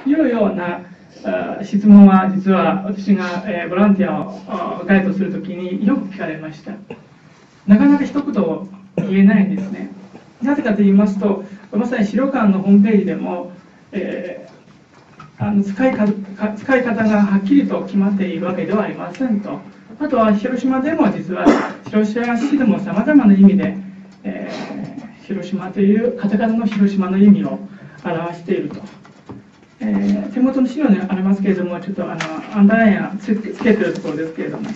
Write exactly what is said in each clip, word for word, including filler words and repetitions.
いうような質問は実は私がボランティアをガイドするときによく聞かれました。なかなか一言言えないんですね。なぜかと言いますと、まさに資料館のホームページでも、えー、あの使いか使い方がはっきりと決まっているわけではありませんと。あとは広島でも実は広島市でもさまざまな意味で、えー、広島というカタカナの広島の意味を表していると。えー、手元の資料にありますけれども、ちょっとあのアンダーラインをつけているところですけれども、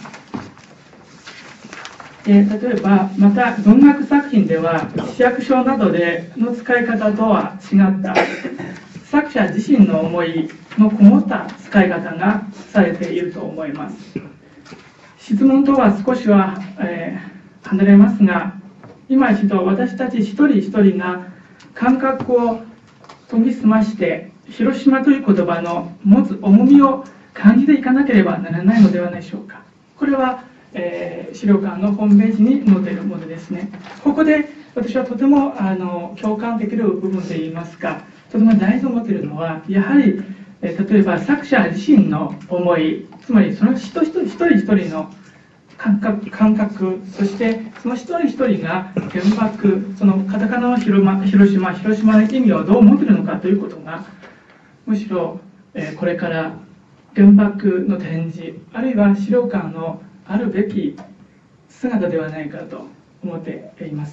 えー、例えばまた文学作品では市役所などでの使い方とは違った作者自身の思いのこもった使い方がされていると思います。質問とは少しは、えー、離れますが、今一度私たち一人一人が感覚を研ぎ澄まして広島という言葉の持つ重みを感じていかなければならないのではないでしょうか。これは、えー、資料館のホームページに載っているものですね。ここで私はとてもあの共感できる部分で言いますか、とても大事と思っているのは、やはり、えー、例えば作者自身の思い、つまりその人一人一人一人の感覚、感覚、そしてその一人一人が原爆、そのカタカナの広島、広島、広島の意味をどう思っているのかということが、むしろ、えー、これから原爆の展示、あるいは資料館のあるべき姿ではないかと思っています。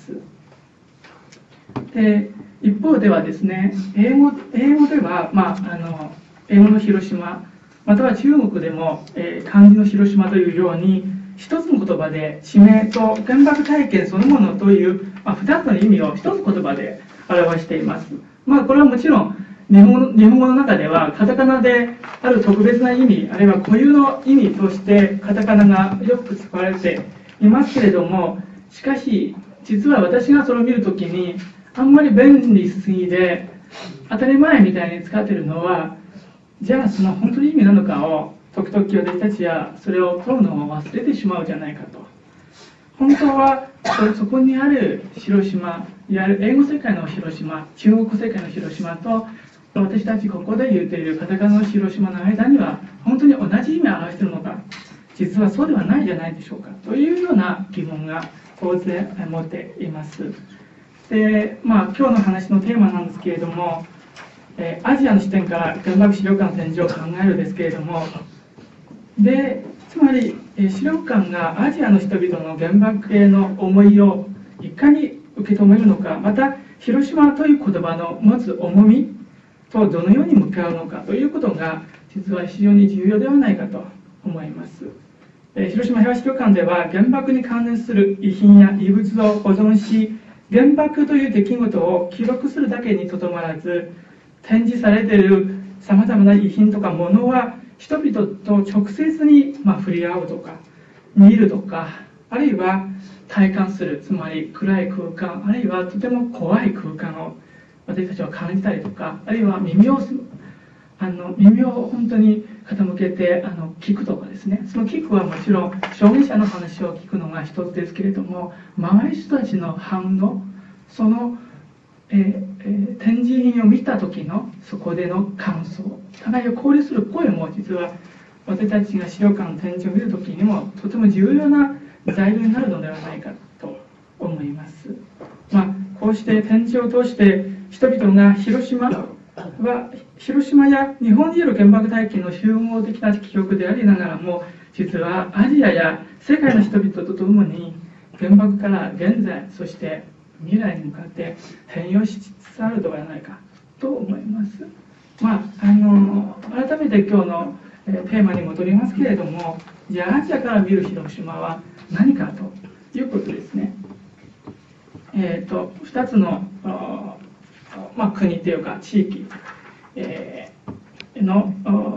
で、一方ではですね、英語、英語では、まあ、あの英語の広島、または中国でも、えー、漢字の広島というように、一つの言葉で地名と原爆体験そのものという、まあ、二つの意味を一つ言葉で表しています。まあ、これはもちろん日本, 日本語の中ではカタカナである特別な意味、あるいは固有の意味としてカタカナがよく使われていますけれども、しかし実は私がそれを見るときにあんまり便利すぎで当たり前みたいに使っているのは、じゃあその本当に意味なのかを時々私たちはそれを取るのを忘れてしまうじゃないかと。本当はそこにある広島、いわゆる英語世界の広島、中国世界の広島と私たちここで言っているカタカナの広島の間には本当に同じ意味を表しているのか、実はそうではないじゃないでしょうかというような疑問が大勢持っています。で、まあ今日の話のテーマなんですけれども、えアジアの視点から原爆資料館の展示を考えるですけれども、でつまり資料館がアジアの人々の原爆への思いをいかに受け止めるのか、また広島という言葉の持つ重みとどのように向かうのかということが実は非常に重要ではないかと思います。広島平和資料館では原爆に関連する遺品や遺物を保存し、原爆という出来事を記録するだけにとどまらず、展示されているさまざまな遺品とかものは人々と直接にまあ触れ合うとか見るとか、あるいは体感する、つまり暗い空間、あるいはとても怖い空間を私たちは感じたりとか、あるいは耳をあの耳を本当に傾けてあの聞くとかですね。その聞くはもちろん証言者の話を聞くのが一つですけれども、周りの人たちの反応、その、えーえー、展示品を見た時のそこでの感想、互いを交流する声も実は私たちが資料館の展示を見る時にもとても重要な材料になるのではないかと思います。まあ、こうして展示を通して人々が広島は広島や日本による原爆体験の集合的な記憶でありながらも、実はアジアや世界の人々とともに原爆から現在、そして未来に向かって変容しつつあるのではないかと思います。まあ、あの改めて今日のテーマに戻りますけれども、じゃあアジアから見る広島は何かということですね。えーと、ふたつの、まあ、国というか地域、えー、の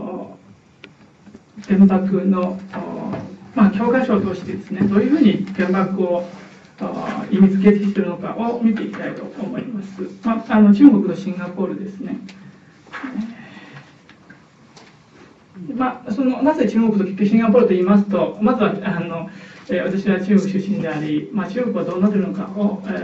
原爆の、まあ、教科書を通してですね、どういうふうに原爆を意味付けしているのかを見ていきたいと思います。まあ、あの中国とシンガポールですね。まあ、そのなぜ中国とシンガポールと言いますと、まずはあの、えー、私は中国出身であり、まあ、中国はどうなっているのかを、えー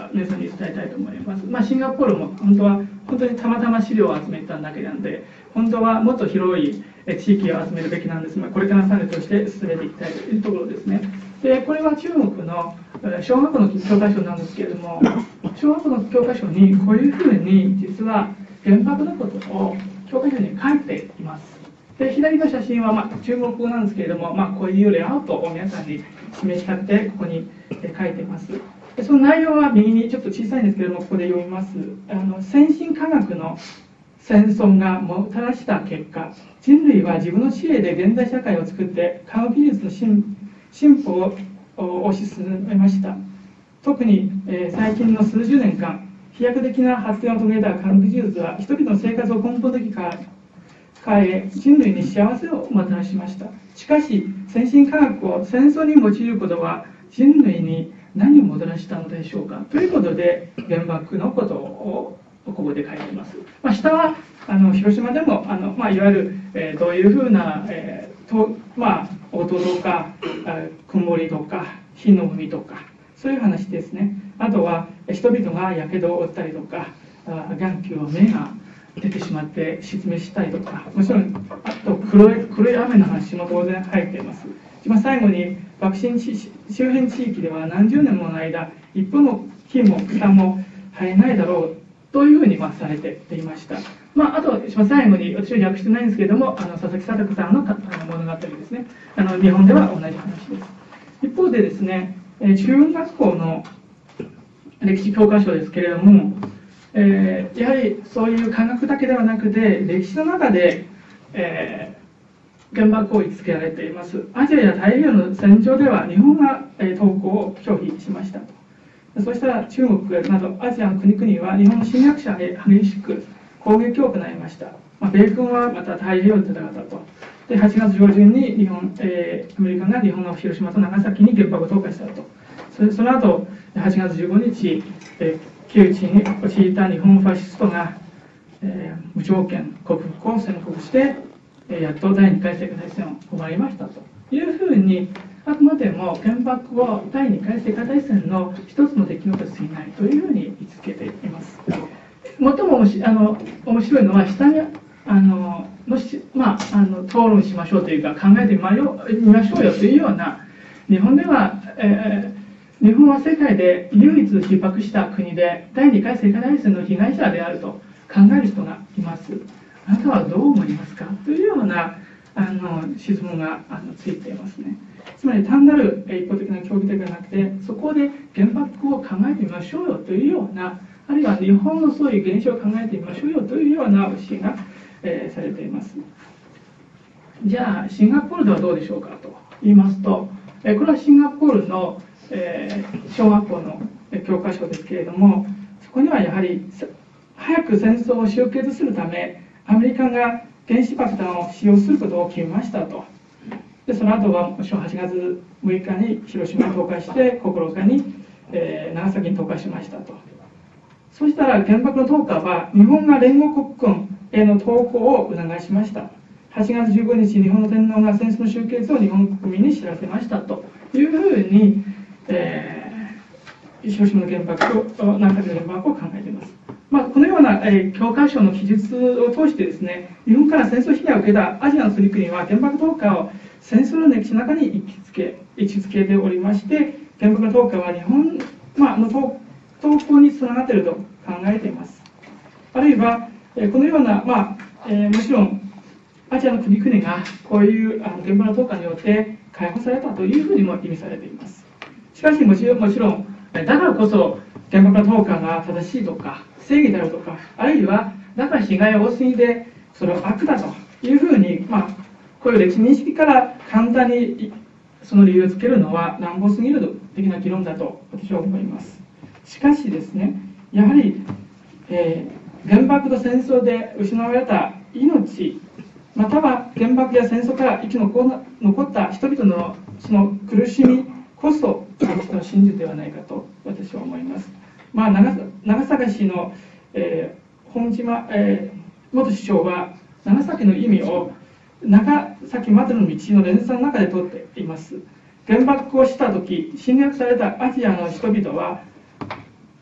は皆さんに伝えたいと思います。まあ、シンガポールも本当は本当にたまたま資料を集めただけなんで、本当はもっと広い地域を集めるべきなんですが、これから産業として進めていきたいというところですね。でこれは中国の小学校の教科書なんですけれども、小学校の教科書にこういうふうに実は原爆のことを教科書に書いています。で左の写真はまあ中国語なんですけれども、まあ、こういうレイアウトを皆さんに示したくてここに書いています。でその内容は右にちょっと小さいんですけれども、ここで読みます。あの先進科学の戦争がもたらした結果、人類は自分の知恵で現代社会を作って科学技術の進進歩を推し進めました。特に、えー、最近の数十年間、飛躍的な発展を遂げた科学技術は人々の生活を根本的に変え、人類に幸せをもたらしました。しかし先進科学を戦争に用いることは人類に何をもたらしたのでしょうかということで、原爆のことをここで書いています。まあ、下はあの広島でもあの、まあ、いわゆる、えー、どういうふうな、えーとまあ、音とか曇りとか火の海とかそういう話ですね。あとは人々がやけどを負ったりとか、眼球を目が出てしまって失明したりとか、もちろんあと黒い黒い雨の話も当然入っています。一番最後に爆心地周辺地域では何十年もの間一歩の木も草も生えないだろうというふうにまあされていました。まあ、あと一番最後に私は訳してないんですけれども、あの佐々木貞子さんのあの物語ですね。あの日本では同じ話です。一方でですね、中学校の歴史教科書ですけれども、えー、やはりそういう科学だけではなくて歴史の中で、えー、原爆を位置づけられています。アジアや太平洋の戦場では日本が、えー、投降を拒否しましたと。そうしたら中国などアジアの国々は日本の侵略者へ激しく攻撃を行いました。まあ、米軍はまた太平洋で戦ったと。ではちがつ上旬に日本、えー、アメリカが日本の広島と長崎に原爆を投下したと。それその後はちがつじゅうごにち、えー、窮地に陥った日本ファシストが、えー、無条件降伏を宣告して、えー、やっと第二回世界大戦を終わりましたというふうに、あくまでも原爆を第二回世界大戦の一つの出来事に過ぎないというふうに位置づけています。最もおもしあの面白いのは下にあののし、まあ、あの討論しましょうというか考えてみましょうよというような、日本では、えー、日本は世界で唯一被爆した国で第二回世界大戦の被害者であると考える人がいます。あなたはどう思いますかというようなあの質問があのついていますね。つまり単なる一方的な協議ではなくて、そこで原爆を考えてみましょうよというような、あるいは日本のそういう現象を考えてみましょうよというような教えが、えー、されています。じゃあシンガポールではどうでしょうかと言いますと、えー、これはシンガポールの、えー、小学校の教科書ですけれども、そこにはやはり早く戦争を終結するためアメリカが原子爆弾を使用することを決めましたと。でその後はもちろんはちがつむいかに広島に投下してここのかに、えー、長崎に投下しましたと。そしたら原爆の投下は日本が連合国軍への投降を促しました。はちがつじゅうごにち日本の天皇が戦争の終結を日本国民に知らせましたというふうに、えー、広島の原爆と長崎の原爆を考えています。まあ、このような、えー、教科書の記述を通してですね、日本から戦争被害を受けたアジアの国々は原爆投下を戦争の歴史の中に位置づけ、位置づけておりまして、原爆の投下は日本、まあ、の投降につながっていると考えています。あるいは、えー、このような、まあえー、もちろんアジアの国々がこういうあの原爆の投下によって解放されたというふうにも意味されています。しかしもちろん、もちろんだからこそ原爆の投下が正しいとか正義であるとか、あるいはだから被害が多すぎてそれは悪だというふうに、まあ、こういう歴史認識から簡単にその理由をつけるのは乱暴すぎる的な議論だと私は思います。しかしですね、やはり、えー、原爆と戦争で失われた命、または原爆や戦争から生き残った人々のその苦しみこそ私の真実ではないかと私は思います。まあ、長, 長崎市の、えー、本島、えー、元市長は長崎の意味を長崎までの道の連鎖の中で取っています。原爆をした時侵略されたアジアの人々は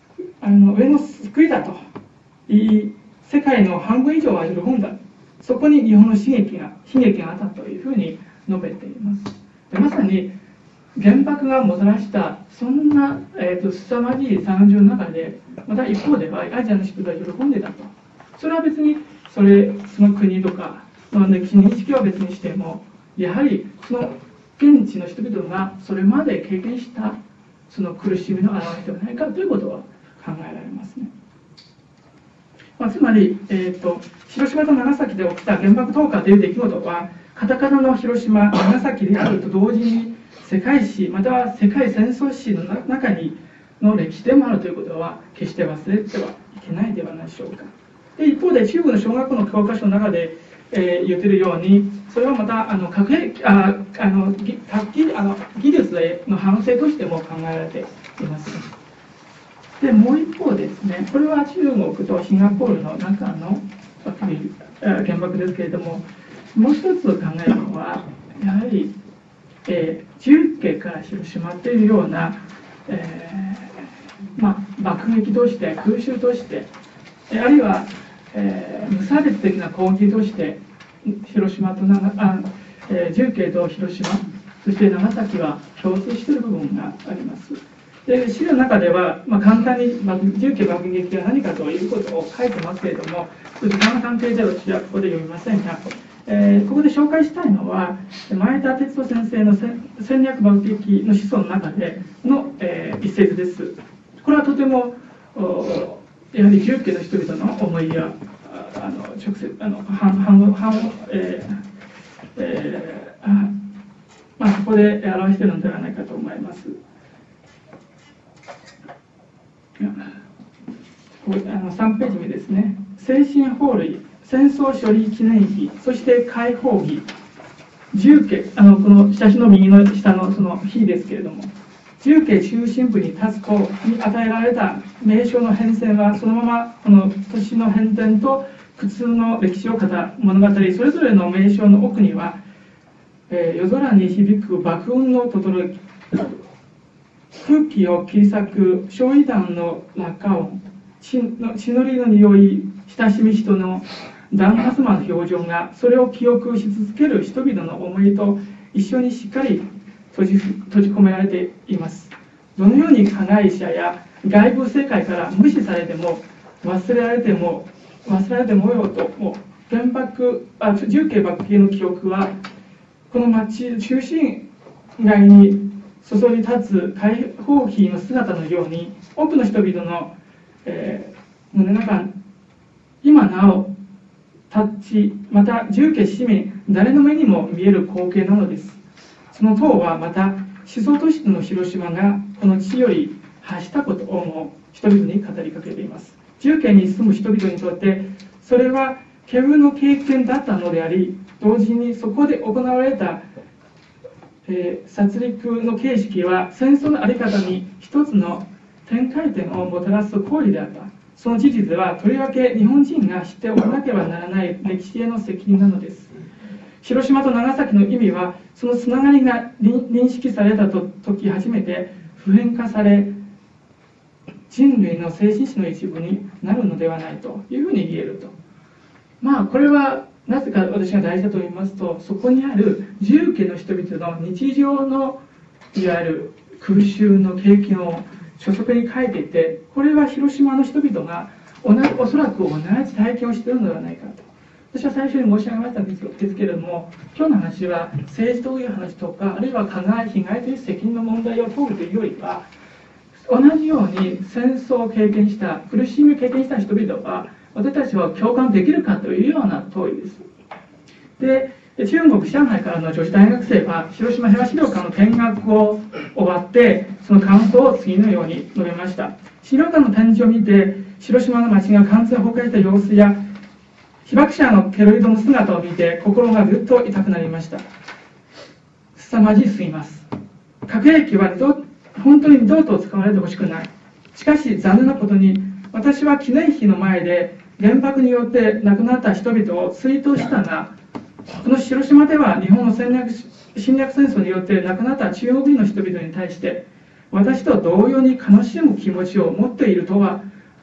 あの上の救いだと、い世界の半分以上は喜んだ、そこに日本の悲劇が悲劇があったというふうに述べています。でまさに原爆がもたらしたそんな、えーと、凄まじい惨状の中で、また一方ではアジアの人々は喜んでたと。それは別にそれその国とか、まあ、歴史認識は別にしても、やはりその現地の人々がそれまで経験したその苦しみの表れではないかということは考えられますね。まあ、つまり、えーと、広島と長崎で起きた原爆投下という出来事は、カタカナの広島、長崎であると同時に世界史または世界戦争史の中にの歴史でもあるということは決して忘れてはいけないではないでしょうか。で一方で中国の小学校の教科書の中で、えー、言っているように、それはまたあの核兵器ああの核技あの技術の反省としても考えられています。でもう一方ですね、これは中国とシンガポールの中の原爆ですけれども、もう一つ考えるのはやはり、えー、重慶から広島というような、えーまあ、爆撃として空襲として、あるいは、えー、無差別的な攻撃として広島と長あ、えー、重慶と広島、そして長崎は共通している部分があります。で資料の中では、まあ、簡単に、まあ、重慶爆撃が何かということを書いてますけれども、時間の関係で私はここで読みませんが、えー、ここで紹介したいのは前田哲人先生の戦略爆撃の思想の中での、えー、一節です。これはとてもやはり重慶の人々の思いやあの直接あの反反反えーえーあまあ、ここで表しているのではないかと思います。これあのさんページ目ですね。精神法類、戦争処理記念碑、そして解放碑、重慶、あのこの写真の右の下のその碑ですけれども、重慶中心部に立つとに与えられた名称の変遷はそのままこの都市の変遷と苦痛の歴史を語る物語、それぞれの名称の奥には、えー、夜空に響く爆音の轟き、空気を切り裂く焼夷弾の落下音、血の血のりの匂い、親しみ人の断髪魔の表情がそれを記憶し続ける人々の思いと一緒にしっかり閉じ、閉じ込められています。どのように加害者や外部世界から無視されても忘れられても忘れられてもようと、もう原爆あ重慶爆撃の記憶はこの町中心街に注ぎ立つ解放碑の姿のように多くの人々の、えー、胸の中今なお立ち、また重慶市民誰の目にも見える光景なのです。その塔はまた思想都市の広島がこの地より発したことをも人々に語りかけています。重慶に住む人々にとってそれは稀有の経験だったのであり、同時にそこで行われたえー、殺戮の形式は戦争の在り方に一つの転換点をもたらす行為であった。その事実はとりわけ日本人が知っておかなければならない歴史への責任なのです。広島と長崎の意味はそのつながりが認識された時初めて普遍化され、人類の精神史の一部になるのではないというふうに言えると。まあこれはなぜか私が大事だと言いますと、そこにある重慶の人々の日常のいわゆる空襲の経験を書籍に書いていて、これは広島の人々がおなおそらく同じ体験をしているのではないかと私は最初に申し上げましたんですけれども、今日の話は政治という話とか、あるいは加害被害という責任の問題を問うというよりは、同じように戦争を経験した苦しみを経験した人々は私たちは共感できるかというような問いです。で、中国上海からの女子大学生は広島平和資料館の見学を終わってその感想を次のように述べました。資料館の展示を見て広島の街が完全崩壊した様子や被爆者のケロイドの姿を見て心がぐっと痛くなりました。凄まじすぎます。核兵器は二度本当に二度と使われてほしくない。しかし残念なことに私は記念碑の前で原爆によって亡くなった人々を追悼したが、この広島では日本の戦略侵略戦争によって亡くなった中国人の人々に対して私と同様に悲しむ気持ちを持っているとは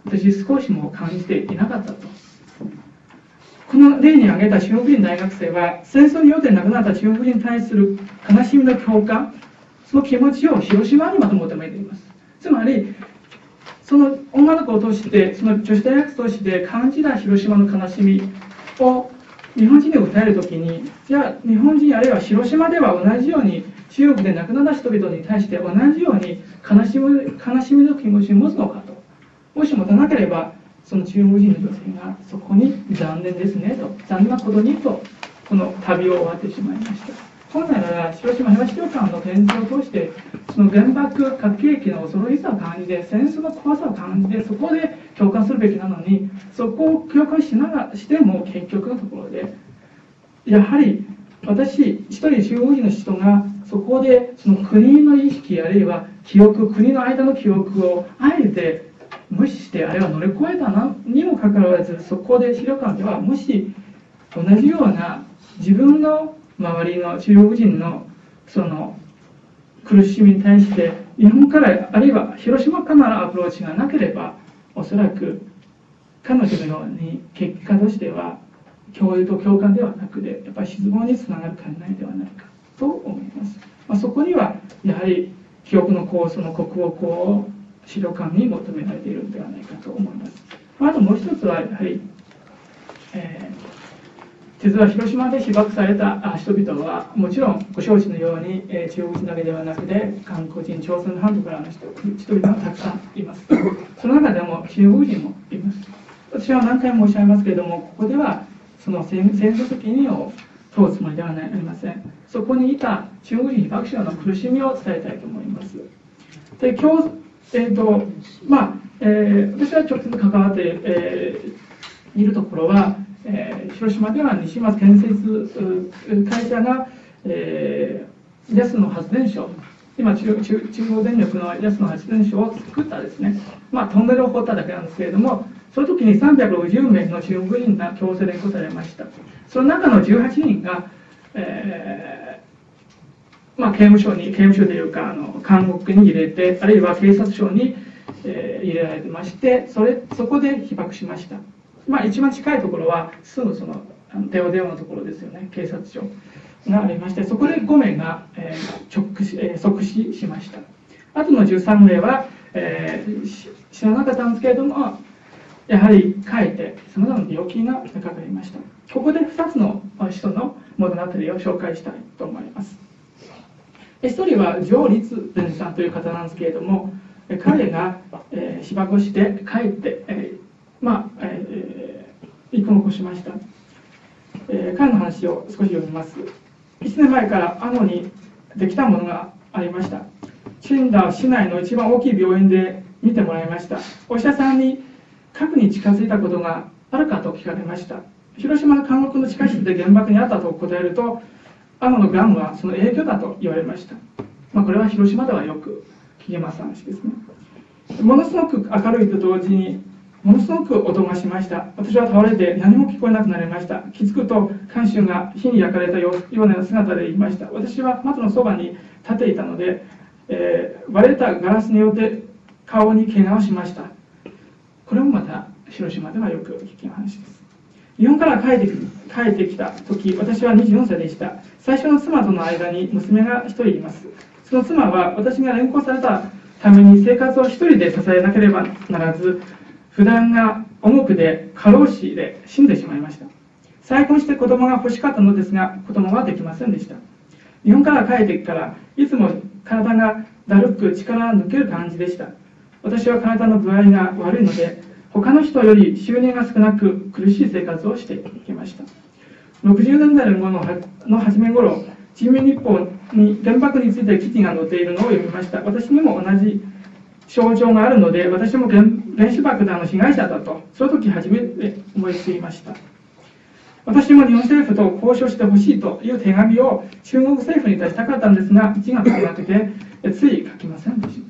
私少しも感じていなかったと。この例に挙げた中国人大学生は、戦争によって亡くなった中国人に対する悲しみの共感、その気持ちを広島にまと求めています。つまりその女の子を通して、その女子大学生として感じた広島の悲しみを日本人に訴えるときに、じゃあ日本人あるいは広島では同じように中国で亡くなった人々に対して同じように悲しみ、悲しみの気持ちを持つのかと。もし持たなければ、その中国人の女性がそこに残念ですねと、残念なことにと、この旅を終わってしまいました。本来なら広島平和資料館の展示を通して、その原爆核兵器の恐ろしさを感じて、戦争の怖さを感じて、そこで共感するべきなのに、そこを共感しながらしても結局のところで、やはり私一人中国人の人がそこでその国の意識あるいは記憶、国の間の記憶をあえて無視して、あるいは乗り越えたにもかかわらず、そこで資料館ではもし同じような自分の周りの中国人のその苦しみに対して日本からあるいは広島からのアプローチがなければ、おそらく彼女のように結果としては共有と共感ではなくて、やっぱり失望につながる考えではないかと思います。まあ、そこにはやはり記憶の構想の国語を資料館に求められているのではないかと思います。あともう一つはやはり、えー実は広島で被爆された人々はもちろんご承知のように、えー、中国人だけではなくて韓国人、朝鮮半島からの人人々がたくさんいます。その中でも中国人もいます。私は何回も申し上げますけれども、ここではその戦争責任を問うつもりではありません。そこにいた中国人被爆者の苦しみを伝えたいと思います。で今日、えーとまあえー、私は直接関わって、えー、いるところは、えー、広島では西松建設会社が、えー、ヤスの発電所、今中、中、中央電力のヤスの発電所を作ったですね、まあ、トンネルを掘っただけなんですけれども、その時にさんびゃくろくじゅうめいの中国人が強制連行されました。その中のじゅうはちにんが、えーまあ、刑務所に、刑務所というかあの監獄に入れて、あるいは警察署に、えー、入れられてまして、それそこで被爆しました。まあ、一番近いところはすぐその電話電話のところですよね、警察署がありまして、そこでごめいが、えー直死えー、即死しました。あとのじゅうさんめいは、えー、死ななかったんですけれども、やはり帰ってさまざまな病気がかかりました。ここでふたつの人の物語を紹介したいと思います。ひとりは上立伝さんという方なんですけれども、彼が、えー、被爆をして帰って、えーまあえー、生を起こしました。えー、彼の話を少し読みます。いちねんまえからアノにできたものがありました。チンダ市内の一番大きい病院で見てもらいました。お医者さんに核に近づいたことがあるかと聞かれました。広島の監獄の地下室で原爆にあったと答えると、アノのがんはその影響だと言われました。まあ、これは広島ではよく聞けます話ですね。ものすごく明るいと同時にものすごく音がしました。私は倒れて何も聞こえなくなりました。気づくと看守が火に焼かれたような姿でいました。私は窓のそばに立っていたので、えー、割れたガラスによって顔に怪我をしました。これもまた広島ではよく聞き話です。日本から帰ってき、帰ってきた時、私はにじゅうよんさいでした。最初の妻との間に娘がひとりいます。その妻は私が連行されたために生活を一人で支えなければならず、負担が重くて過労死で死んでしまいました。再婚して子供が欲しかったのですが、子供はできませんでした。日本から帰ってきたらいつも体がだるく力が抜ける感じでした。私は体の具合が悪いので、他の人より収入が少なく苦しい生活をしていきました。ろくじゅうねんだいの初め頃、人民日報に原爆について記事が載っているのを読みました。私にも同じ症状があるので、私も原子爆弾の被害者だと、その時初めて思いついました。私も日本政府と交渉してほしいという手紙を中国政府に出したかったんですが、字が少なくてつい書きませんでした。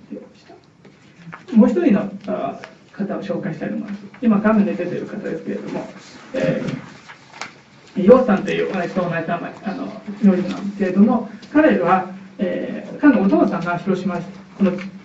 もう一人の方を紹介したいと思います。今画面で出ている方ですけれども、えー、楊さんという同じと同じ名前あの名字なんですけれども、彼は、えー、彼のお父さんが広島この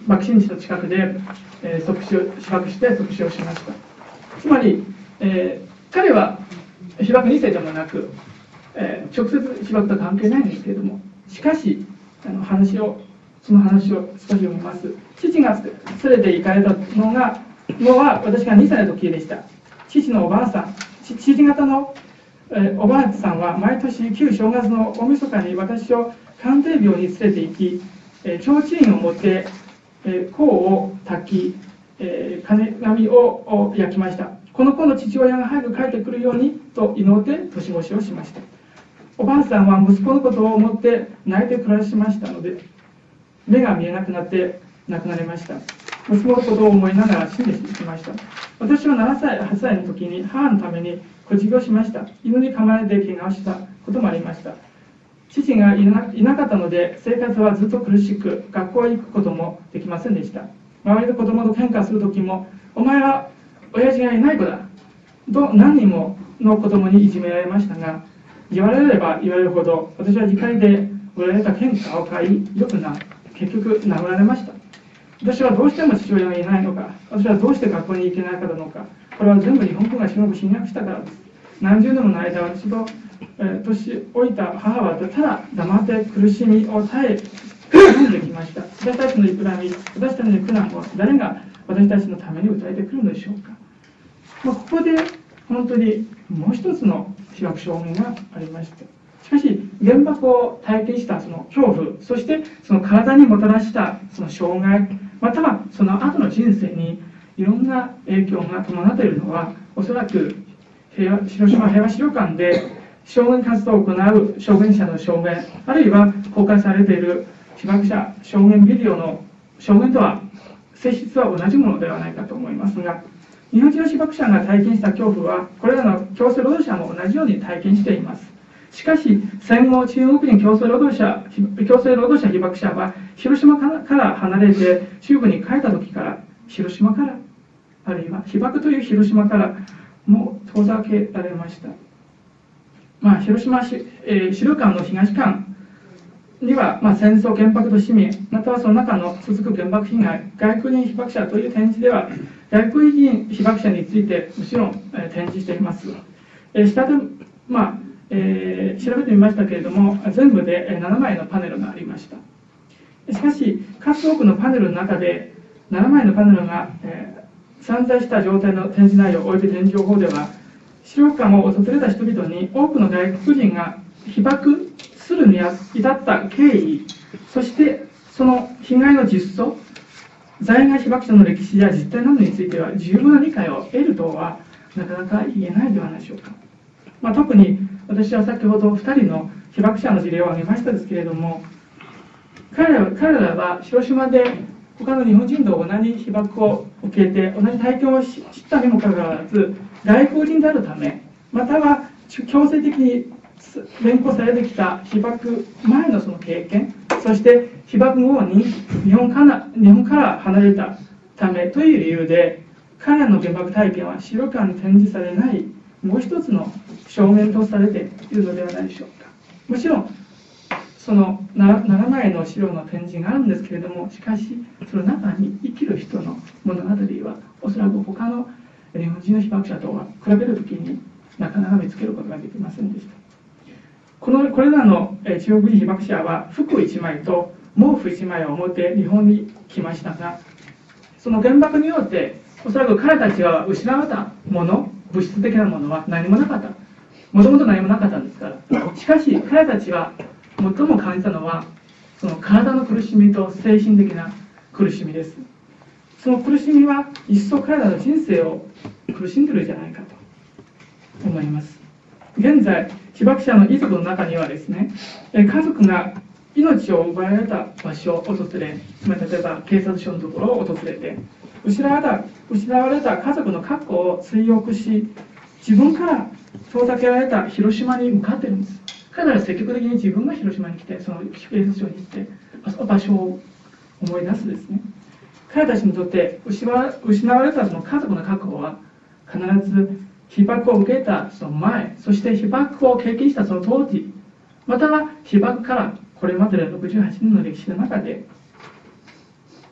爆心地の近くで、えー、即死を被爆して即死をしました。つまり、えー、彼は被爆に世でもなく、えー、直接被爆と関係ないんですけれども、しかしあの話をその話を少し読みます。父が連れて行かれたのがのは私がにさいの時でした。父のおばあさん、父方の、えー、おばあさんは毎年旧正月の大晦日に私を鑑定病に連れて行き、えー、提灯を持って、えー、香を焚き、えー、金紙を焼きました。この子の父親が早く帰ってくるようにと祈って年越しをしました。おばあさんは息子のことを思って泣いて暮らしましたので、目が見えなくなって亡くなりました。息子のことを思いながら死んでいきました。私はななさい、はっさいの時に母のために小事をしました。犬に噛まれて怪我をしたこともありました。父がい な, いなかったので生活はずっと苦しく、学校へ行くこともできませんでした。周りの子供と喧嘩する時も、お前は親父がいない子だと何人もの子供にいじめられましたが、言われれば言われるほど私は自戒で売られた喧嘩を買い、よくな結局殴られました。私はどうしても父親がいないのか、私はどうして学校に行けなかったのか、これは全部日本軍が忍ぶ侵略したからです。何十年もの間、私と、えー、年老いた母はただ黙って苦しみを耐え飲んできました。私たちの恨み、私たちの苦難を誰が私たちのために訴えてくるのでしょうか。まあ、ここで本当にもう一つの被爆証明がありました。しかし原爆を体験したその恐怖、そしてその体にもたらしたその障害、またはその後の人生にいろんな影響が伴っているのは、おそらく平和広島平和資料館で証言活動を行う証言者の証言、あるいは公開されている被爆者証言ビデオの証言とは性質は同じものではないかと思いますが、日本人の被爆者が体験した恐怖はこれらの強制労働者も同じように体験しています。しかし戦後中国人強制労働者強制労働者被爆者は広島から離れて中部に帰った時から、広島から、あるいは被爆という広島からもう遠ざけられました。まあ、広島市、えー、資料館の東館には、まあ、戦争、原爆と市民、またはその中の続く原爆被害、外国人被爆者という展示では、外国人被爆者についてもちろん、えー、展示しています。えー、下で、まあえー、調べてみましたけれども、全部でななまいのパネルがありました。しかし、数多くのパネルの中で、ななまいのパネルが、えー、散在した状態の展示内容および展示情報では、資料館を訪れた人々に多くの外国人が被爆するに至った経緯、そしてその被害の実相、在外被爆者の歴史や実態などについては十分な理解を得るとはなかなか言えないではないでしょうか。まあ、特に私は先ほどふたりの被爆者の事例を挙げましたですけれども、彼らは、彼らは広島で他の日本人と同じ被爆を受けて同じ体験を知ったにもかかわらず、外国人であるため、または強制的に連行されてきた被爆前のその経験、そして被爆後に日本から日本から離れたためという理由で、彼らの原爆体験は資料館に展示されないもう一つの証明とされているのではないでしょうか。もちろんそのななまいの資料の展示があるんですけれども、しかしその中に生きる人の物語はおそらく他の日本人の被爆者とは比べるときになかなか見つけることができませんでした。このこれらの中国人被爆者は服いちまいと毛布いちまいを持って日本に来ましたが、その原爆によっておそらく彼たちが失われたもの、物質的なものは何もなかった、もともと何もなかったんですから。しかし彼たちが最も感じたのはその体の苦しみと精神的な苦しみです。その苦しみは一層彼らの人生を苦しんでいるんじゃないかと思います。現在被爆者の遺族の中にはですね、家族が命を奪われた場所を訪れ、つまり例えば警察署のところを訪れて、失われた失われた家族の過去を追憶し、自分から遠ざけられた広島に向かっているんです。彼らは積極的に自分が広島に来て、その警察署に行ってあその場所を思い出すですね。彼たちにとって失われたその家族の過去は必ず被爆を受けたその前、そして被爆を経験したその当時、または被爆からこれまでのろくじゅうはちねんの歴史の中で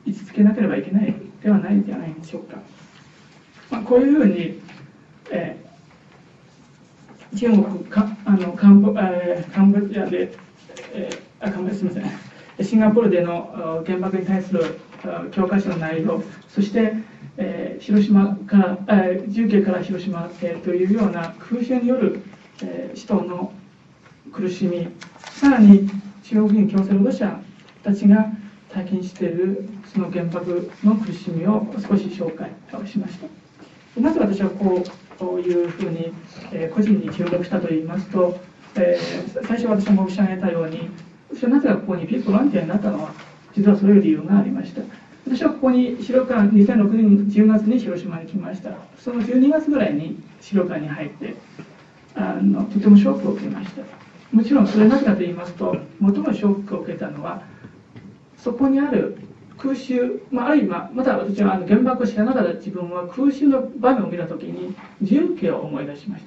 位置づけなければいけないではないんじゃないでしょうか。まあ、こういうふうに、えー、中国かあのカンボ、えー、カンボジアで、えー、あカンボジアすみませんシンガポールでの原爆に対する教科書の内容、そして、えー、広島から、えー、重慶から広島、えー、というような空襲による、えー、人の苦しみ、さらに中国人強制労働者たちが体験しているその原爆の苦しみを少し紹介をしました。なぜ私はこういうふうに、えー、個人に注目したといいますと、えー、最初私が申し上げたように、私はなぜかここにピースボランティアになったのは、実はそういう理由がありました。私はここに資料館、にせんろくねんじゅうがつに広島に来ました。そのじゅうにがつぐらいに資料館に入って、あのとてもショックを受けました。もちろんそれなぜかと言いますと、最もショックを受けたのは、そこにある空襲、まあ、あるいはまた私はあの原爆を知らなかった自分は空襲の場面を見たときに重慶を思い出しました。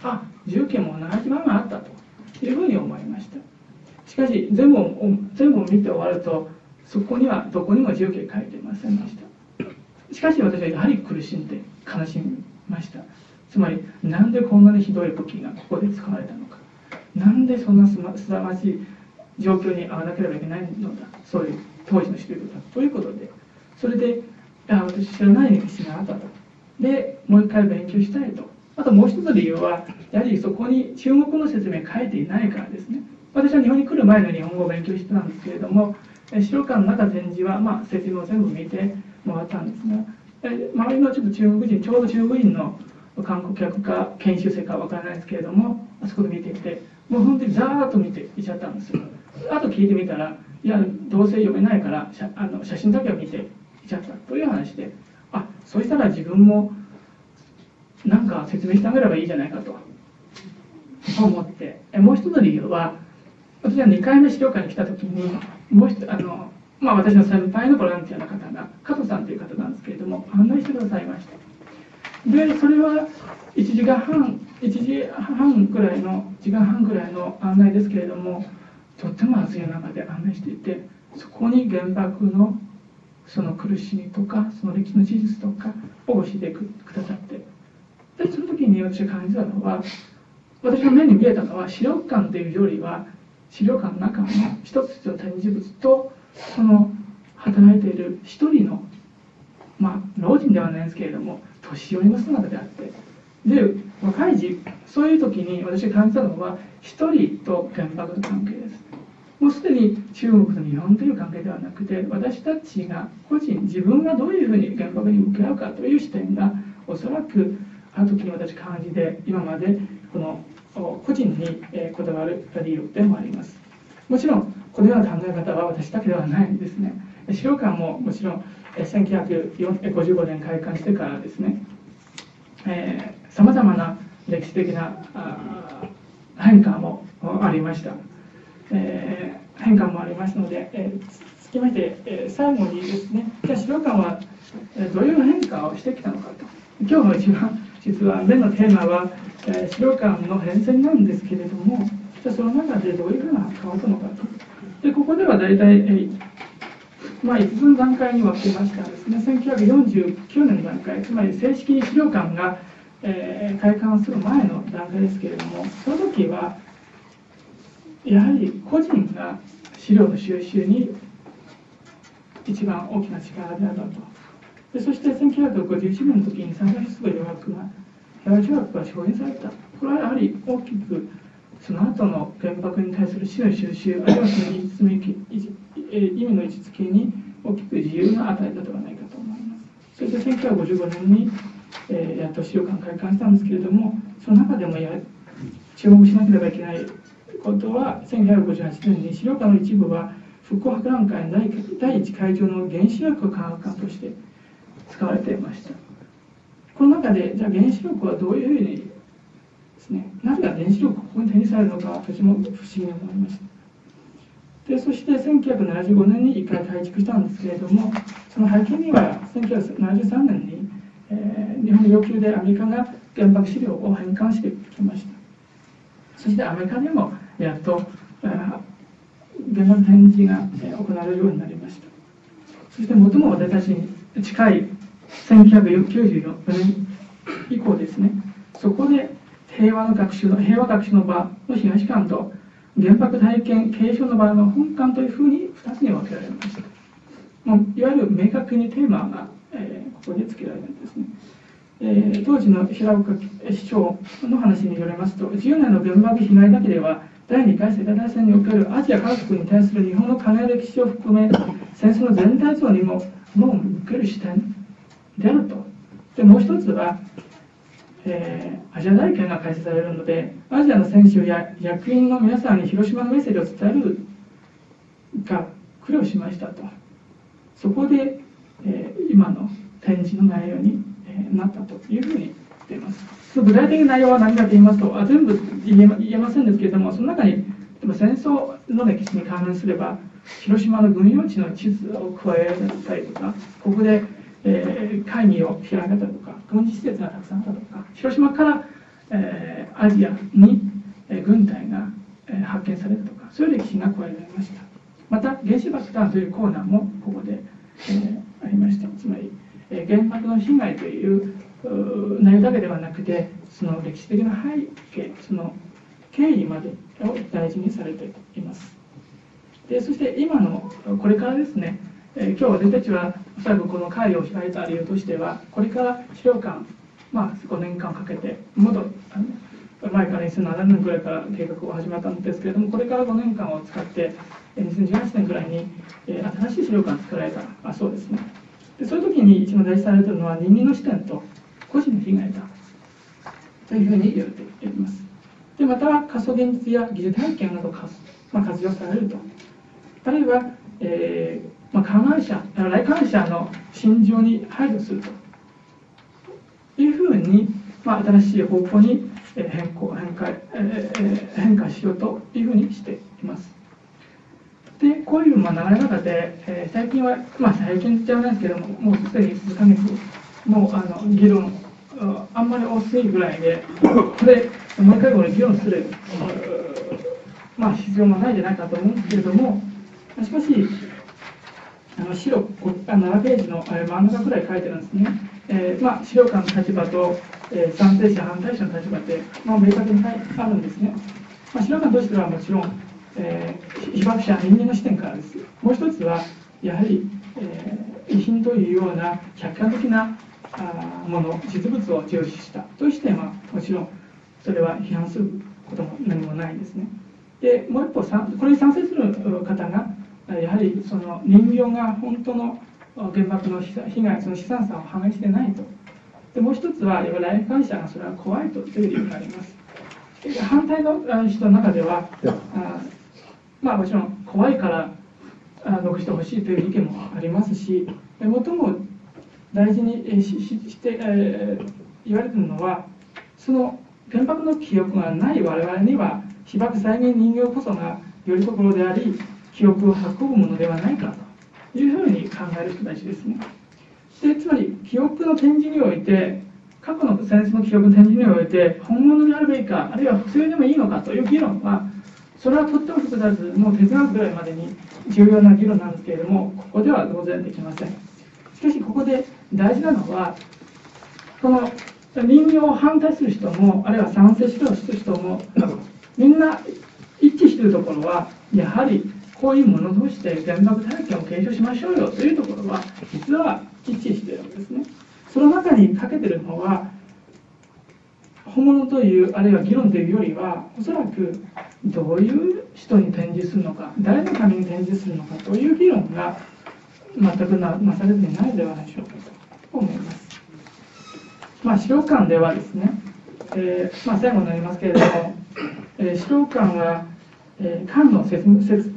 あ、重慶も同じ場面あったというふうに思いました。しかし全部を全部を見て終わると、そこにはどこにも重慶書いていませんでした。しかし私はやはり苦しんで悲しみました。つまりなんでこんなにひどい武器がここで使われたのか、なんでそんなすさまじい状況に遭わなければいけないのだ、そういう当時の人々だということで、それであ私知らない歴史があったと、でもう一回勉強したいと。あともう一つの理由は、やはりそこに中国の説明書いていないからですね。私は日本に来る前の日本語を勉強してたんですけれども、資料館の中展示は、まあ、説明を全部見て回ったんですが、周りのちょっと中国人、ちょうど中国人の観光客か研修生かわからないですけれども、あそこで見ていて、もう本当にざーっと見ていっちゃったんですよ。あと聞いてみたら、いや、どうせ読めないから写あの写真だけを見ていっちゃったという話で、あ、そうしたら自分もなんか説明してあげればいいじゃないかと思って、もう一つの理由は、私はにかいめ資料館に来た時に、もう一つあの、まあ、私の先輩のボランティアの方が加藤さんという方なんですけれども、案内してくださいました。でそれはいちじかんはんいちじはんぐらいの時間半ぐらいの案内ですけれども、とっても暑い中で案内していて、そこに原爆のその苦しみとかその歴史の事実とかを教えてくださって、でその時に私が感じたのは、私の目に見えたのは資料館というよりは、資料館の中の一つ一つの展示物と、その働いている一人の、まあ老人ではないんですけれども年寄りの姿であって、で若い時そういう時に私が感じたのは、一人と原爆の関係です。もうすでに中国と日本という関係ではなくて、私たちが個人、自分がどういうふうに原爆に向き合うかという視点がおそらくある時に私感じで、今までこの個人にこだわる理由でもあります。もちろんこのような考え方は私だけではないんですね。資料館ももちろんせんきゅうひゃくごじゅうごねん開館してからですね、さまざまな歴史的な変化もありました。えー、変化もありますので、えー、つきまして、えー、最後にですね、じゃあ資料館はどういう変化をしてきたのかと。今日の一番実は目のテーマは、えー、資料館の変遷なんですけれども、じゃあその中でどういうふうな変わったのかと。でここでは大体、えーまあ、いつつの段階に分けましたですね。せんきゅうひゃくよんじゅうきゅうねんの段階、つまり正式に資料館が、えー、開館する前の段階ですけれども、その時はやはり個人が資料の収集に一番大きな力であると。でそしてせんきゅうひゃくごじゅういちねんの時にサンフランシスコ条約が平和条約が承認された。これはやはり大きくその後の原爆に対する資料収集、あるいはその意味の位置づけに大きく自由が与えたではないかと思います。そしてせんきゅうひゃくごじゅうごねんに、えー、やっと資料館開館したんですけれども、その中でもや注目しなければいけないことは、せんきゅうひゃくごじゅうはちねんに資料館の一部は復興博覧会の第一会場の原子力科学館として使われていました。この中でじゃあ原子力はどういうふうにですね、なぜか原子力がここに展示されるのか、私も不思議に思いました。でそしてせんきゅうひゃくななじゅうごねんにいっかい改築したんですけれども、その背景にはせんきゅうひゃくななじゅうさんねんに、えー、日本の要求でアメリカが原爆資料を返還してきました。そしてアメリカでもやっと原爆展示が行われるようになりました。 そして最も私たちに近いせんきゅうひゃくきゅうじゅうよねん以降ですね、そこで平和の学習の平和学習の場の東館と原爆体験継承の場の本館というふうにふたつに分けられました。もういわゆる明確にテーマが、えー、ここに付けられるんですね。えー、当時の平岡市長の話によりますと、じゅうねんの原爆被害だけではだいにかい世界大戦におけるアジア各国に対する日本の加害歴史を含め戦争の全体像にももう向ける視点であると。でもう一つは、えー、アジア大会が開催されるので、アジアの選手や役員の皆さんに広島のメッセージを伝えるが苦慮しましたと。そこで、えー、今の展示の内容に、えー、なったというふうに言っています。その具体的な内容は何かと言いますと、あ全部言えま、言えませんですけれども、その中にでも戦争の歴史に関連すれば、広島の軍用地の地図を加えられたりとか、ここで、えー、会議を開かれたとか、軍事施設がたくさんあったとか、広島から、えー、アジアに、えー、軍隊が、えー、発見されたとか、そういう歴史が加えられました。また、原子爆弾というコーナーもここで、えー、ありました。つまり、えー、原爆の被害という内容だけではなくて、その歴史的な背景、その経緯までを大事にされています。でそして今のこれからですね、えー、今日私たちはおそらくこの会を開いた理由としては、これから資料館、まあ、ごねんかんかけて元あの前からにせんななねんくらいから計画を始めたんですけれども、これからごねんかんを使ってにせんじゅうはちねんくらいに、えー、新しい資料館を作られたあそうですね。でそういう時に一番大事されているのは人間の視点と個人の被害だというふうに言われています。でまたは仮想現実や疑似体験などが、まあ、活用されると。あるいは、えーまあ、加害者、来館者の心情に配慮するというふうに、まあ、新しい方向に変更変化、えー、変化しようというふうにしています。でこういうまあ流れの中で、えー、最近は、まあ、最近じゃないですけども、もうすでに数ヶ月のあの議論あんまり多すぎるぐらいで、これもう一回これ議論する、まあ、必要もないんじゃないかと思うんですけれども、しかしあの資料ななページの真ん中くらい書いてるんですね。えーまあ、資料館の立場と、えー、賛成者反対者の立場って、まあ、明確にあるんですね。まあ、資料館としてはもちろん、えー、被爆者人間の視点からです。もう一つはやはり、えー、遺品というような客観的なあもの実物を重視したとして、まあ、もちろんそれは批判することも何もないんですね。でもう一方これに賛成する方がやはりその人形が本当の原爆の被害その悲惨さを反映してないと。でもう一つは来館者がそれは怖いという理由があります。反対の人の中ではあまあもちろん怖いから残してほしいという意見もありますし、最も大事にしして、えー、言われているのは、その原爆の記憶がない我々には被爆再現人形こそがよりどころであり、記憶を運ぶものではないかというふうに考える人たちですね。でつまり記憶の展示において、過去の戦争の記憶の展示において本物であるべきか、あるいは普通でもいいのかという議論は、それはとっても複雑、もう哲学ぐらいまでに重要な議論なんですけれども、ここでは当然できません。しかしここで大事なのは、この人形を反対する人も、あるいは賛成する人も、みんな一致しているところは、やはりこういうものとして原爆体験を継承しましょうよというところは、実は一致しているわけですね。その中に欠けているのは、本物という、あるいは議論というよりは、おそらくどういう人に展示するのか、誰のために展示するのかという議論が全くなされていないのではないでしょうかと思います。まあ、資料館ではですね、えーまあ、最後になりますけれども、えー、資料館は、えー、館の設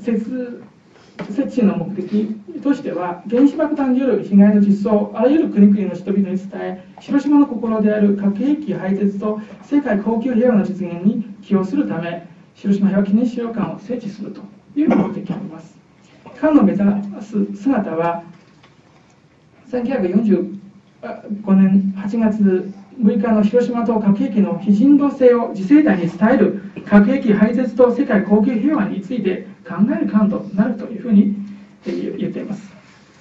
置の目的としては、原子爆弾による被害の実相をあらゆる国々の人々に伝え、広島の心である核兵器廃絶と世界恒久平和の実現に寄与するため、広島平和記念資料館を設置するという目的があります。館の目指す姿は、せんきゅうひゃくよんじゅうごねんはちがつむいかの広島と核兵器の非人道性を次世代に伝える核兵器廃絶と世界恒久平和について考える館となるというふうに言っています。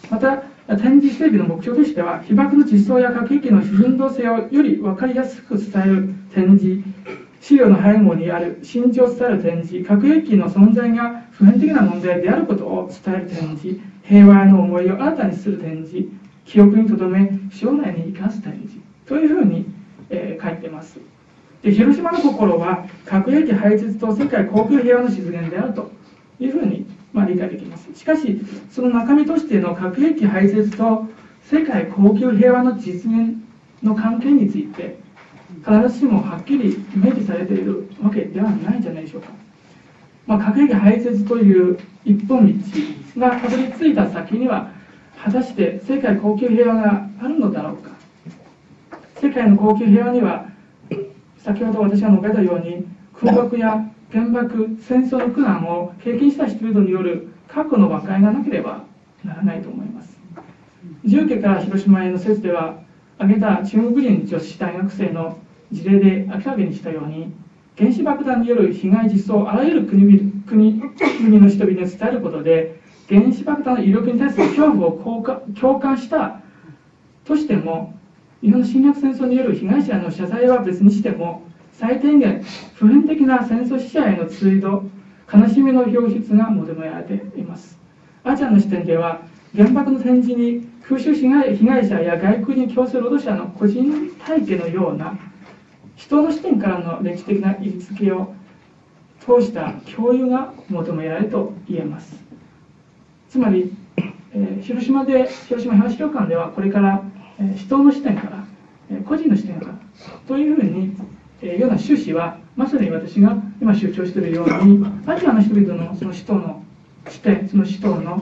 また展示整備の目標としては、被爆の実相や核兵器の非人道性をより分かりやすく伝える展示、資料の背後にある真実を伝える展示、核兵器の存在が普遍的な問題であることを伝える展示、平和への思いを新たにする展示、記憶に留め将来に生かす展示というふうに、えー、書いています。で、広島の心は核兵器廃絶と世界恒久平和の実現であるというふうに、まあ、理解できます。しかしその中身としての核兵器廃絶と世界恒久平和の実現の関係について必ずしもはっきり明記されているわけではないんじゃないでしょうか。まあ、核兵器廃絶という一本道がたどり着いた先には果たして世界恒久平和があるのだろうか。世界の恒久平和には先ほど私が述べたように空爆や原爆、戦争の苦難を経験した人々による過去の和解がなければならないと思います。自由家から広島への説では挙げた中国人女子大学生の事例で明らかにしたように、原子爆弾による被害実相をあらゆる国々 国, 国の人々に伝えることで、原子爆弾の威力に対する恐怖を共感したとしても、日本の侵略戦争による被害者への謝罪は別にしても、最低限普遍的な戦争死者への追悼、悲しみの表出が求められています。あーちゃんの視点では、原爆の展示に空襲被害被害者や外国人強制労働者の個人体系のような人の視点からの歴史的な位置づけを通した共有が求められると言えます。つまり、えー、広島で広島平和資料館ではこれから、えー、人の視点から、えー、個人の視点からというふうに、えー、ような趣旨はまさに私が今主張しているように、アジアの人々のその人の視点、その人の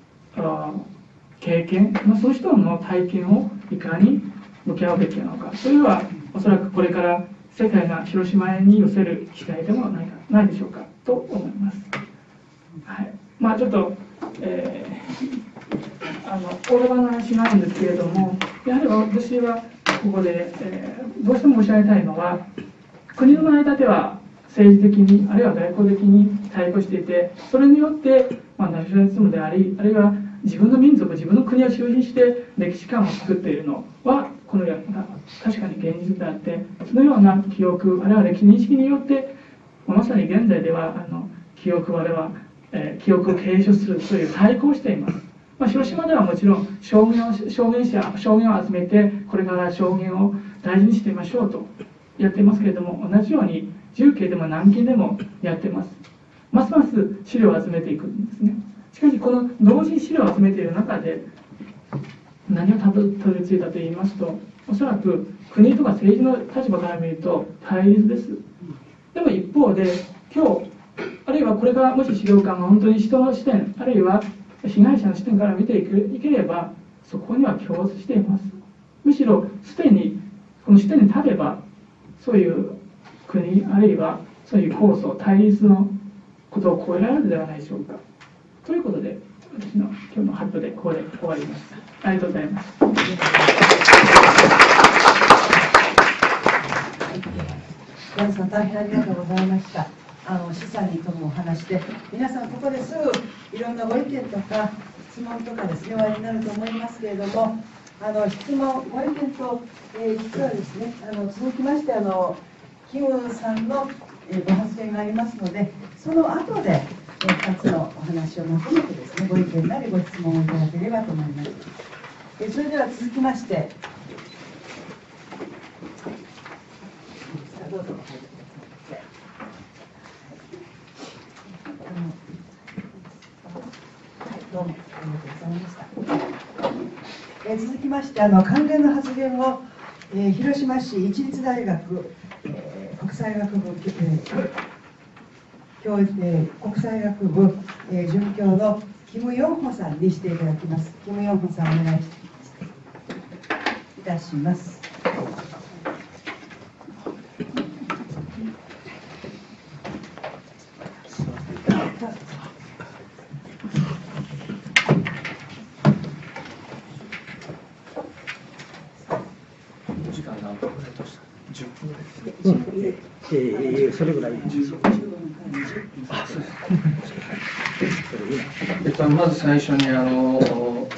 経験、その人の体験をいかに向き合うべきなのか、それはおそらくこれから世界が広島に寄せる期待でもないかないでしょうかと思います。はい、まあちょっと、えー、あの大幅な話なんですけれども、やはり私はここで、えー、どうしても申し上げたいのは、国の間では政治的にあるいは外交的に対抗していて、それによって、まあ、ナショナリズムであり、あるいは自分の民族、自分の国を中心して歴史観を作っているのはこのような確かに現実であって、そのような記憶あるいは歴史認識によって、まさに現在ではあの記憶あるいは、えー、記憶を継承するという対抗をしています。まあ、広島ではもちろん証言を証言者証言を集めて、これから証言を大事にしてみましょうとやっていますけれども、同じように自由形でも南京でもやっています。ますます資料を集めていくんですね。しかしこの同時に資料を集めている中で何をたどり着いたといいますと、おそらく国とか政治の立場から見ると対立です。でも一方で今日あるいはこれからもし資料館が本当に人の視点あるいは被害者の視点から見ていければ、そこには共通しています。むしろすでにこの視点に立てば、そういう国あるいはそういう構想対立のことを超えられるのではないでしょうか。ということで、私の今日の発表でここで終わります。ありがとうございます。 皆さん大変ありがとうございました。あの示唆にともお話で、皆さんここですぐいろんなご意見とか質問とかですねおありになると思いますけれども、あの質問ご意見と、えー、実はですねあの続きましてあのキムさんの、えー、ご発言がありますので、その後でふたつのお話をまとめてですね、ご意見なりご質問をいただければと思います。えそれでは続きまして、どうぞ。どうもありがとうございました。え続きましてあの関連の発言を、えー、広島市市立大学、えー、国際学部、えー教育えー、国際学部、えー、准教のキム・ヨンホさんにしていただきます。キム・ヨンホさんお願いいたします。 時間何分ぐらいとした？じゅっぷんぐらいです。えー、それぐらい。あ、そうです。えっと、まず最初にあの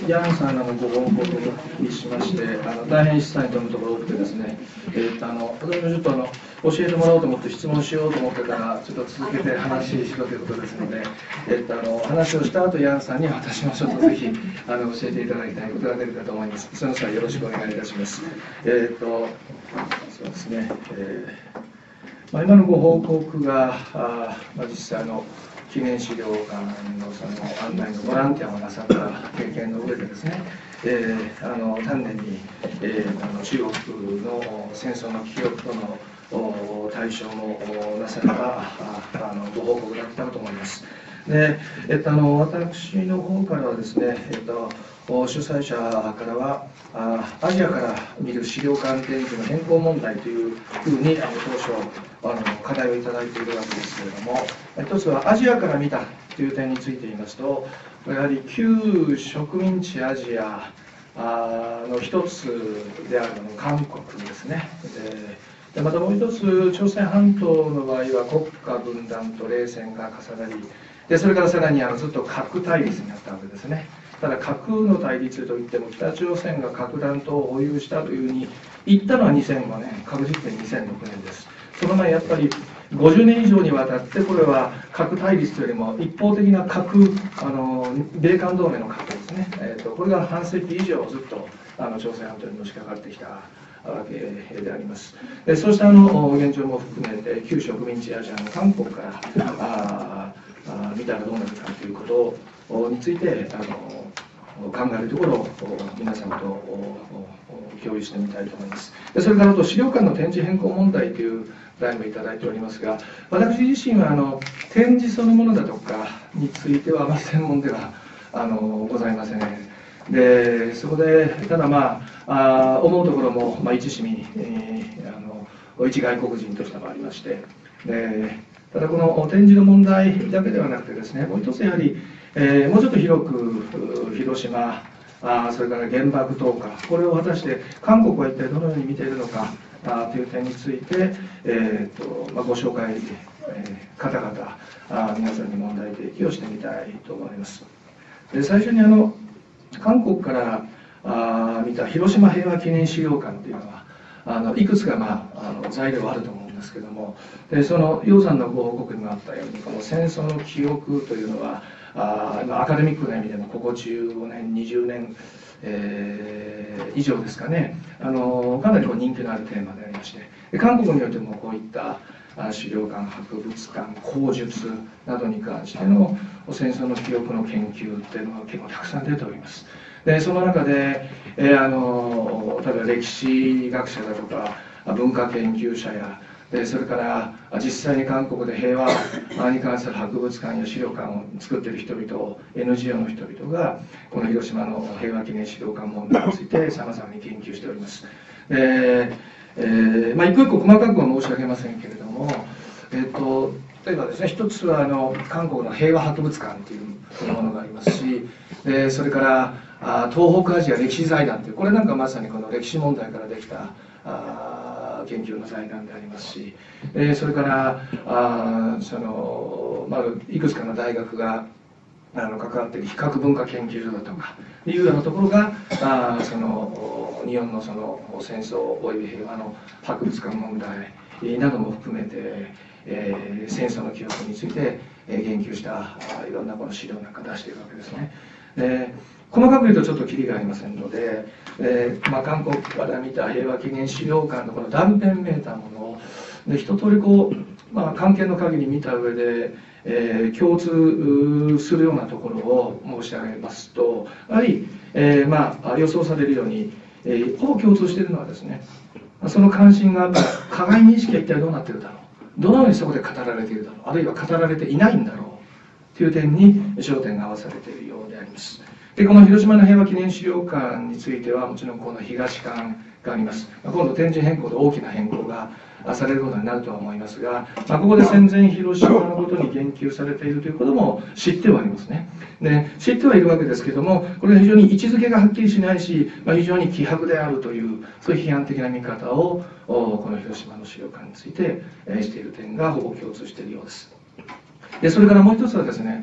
ヤンさんのご報告にしまして、あの大変示唆に富むところ多くてですね、えー、とあの私もちょっとあの教えてもらおうと思って質問しようと思ってたら、ちょっと続けて話しろということですので、えー、とあの話をした後ヤンさんに私もちょっとぜひあの教えていただきたいことが出るかと思います。その際よろしくお願いいたします。えー、とそうですね、えーまあ、今のご報告が、あまあ、実際の記念資料館のその案内のボランティアをなさった経験の上でですね、えー、あの丹念に、えー、あの中国の戦争の記憶との対象もなされたあのご報告だったと思います。で、えっと、あの私の方からはですね、えっと、主催者からはあアジアから見る資料館展示の変更問題というふうにあの当初あの課題をいただいているわけですけれども、一つはアジアから見たという点について言いますと、やはり旧植民地アジアの一つであるの韓国ですね。でまたもう一つ、朝鮮半島の場合は国家分断と冷戦が重なり、でそれからさらにあのずっと核対立になったわけですね。ただ核の対立といっても北朝鮮が核弾頭を保有したというふうに言ったのはにせんごねん、核実験にせんろくねんです。その前やっぱりごじゅうねん以上にわたってこれは核対立というよりも一方的な核、あの米韓同盟の核ですね、えー、とこれが半世紀以上ずっとあの朝鮮半島にのしかかってきたわけであります。でそうしたあの現状も含めて旧植民地アジアの韓国からああ見たらどうなるかということについてあの考えるところを皆さんと共有してみたいと思います。でそれからと資料館の展示変更問題という題もいただいておりますが、私自身はあの展示そのものだとかについては、まあ、専門ではあのございません。でそこでただまああ思うところも、まあ、一市民、えー、あの一外国人としてもありまして、でただこの展示の問題だけではなくてですね、もう一つやはり、えー、もうちょっと広く広島、あそれから原爆投下、これを果たして韓国は一体どのように見ているのかあという点について、えーとまあ、ご紹介、えー、方々あ皆さんに問題提起をしてみたいと思います。で最初にあの韓国からあ見た広島平和記念資料館というのはあのいくつか、まあ、あの材料はあると思うんですけども、でその楊さんのご報告にもあったように、この戦争の記憶というのはあアカデミックな意味でもここじゅうごねんにじゅうねん、えー、以上ですかね、あのかなりこう人気のあるテーマでありまして、で韓国においてもこういった資料館、博物館、口述などに関しての戦争の記憶の研究っていうのが結構たくさん出ております。でその中で、えー、あの例えば歴史学者だとか文化研究者や、でそれから実際に韓国で平和に関する博物館や資料館を作っている人々を エヌジーオー の人々がこの広島の平和記念資料館問題についてさまざまに研究しております。でえーまあ、一個一個細かくは申し上げませんけれども、えー、と例えばですね、一つはあの韓国の平和博物館というものがありますし、でそれからあ東北アジア歴史財団という、これなんかまさにこの歴史問題からできたあ研究の財団でありますし、えー、それからあその、まあ、いくつかの大学があの関わっている比較文化研究所だとかいうようなところがあその日本のその戦争および平和の博物館問題なども含めて、えー、戦争の記憶について言及したいろんなこの資料なんか出しているわけですね。で細かく言うとちょっとキリがありませんので、えーまあ、韓国から見た平和記念資料館のこの断片めいたものをで一通りこう、まあ、関係の限り見た上で、えー、共通するようなところを申し上げますと、やはり、えーまあ、予想されるように、えー、ほぼ共通しているのはですね、その関心が加害認識は一体どうなっているだろう、どのようにそこで語られているだろう、あるいは語られていないんだろうという点に焦点が合わされているようであります。でこの広島の平和記念資料館についてはもちろんこの東館があります。今度展示変更で大きな変更がされることになるとは思いますが、まあ、ここで戦前広島のことに言及されているということも知ってはありますね。で知ってはいるわけですけども、これは非常に位置づけがはっきりしないし、まあ、非常に希薄であるというそういう批判的な見方をこの広島の資料館についてしている点がほぼ共通しているようです。でそれからもう一つはですね、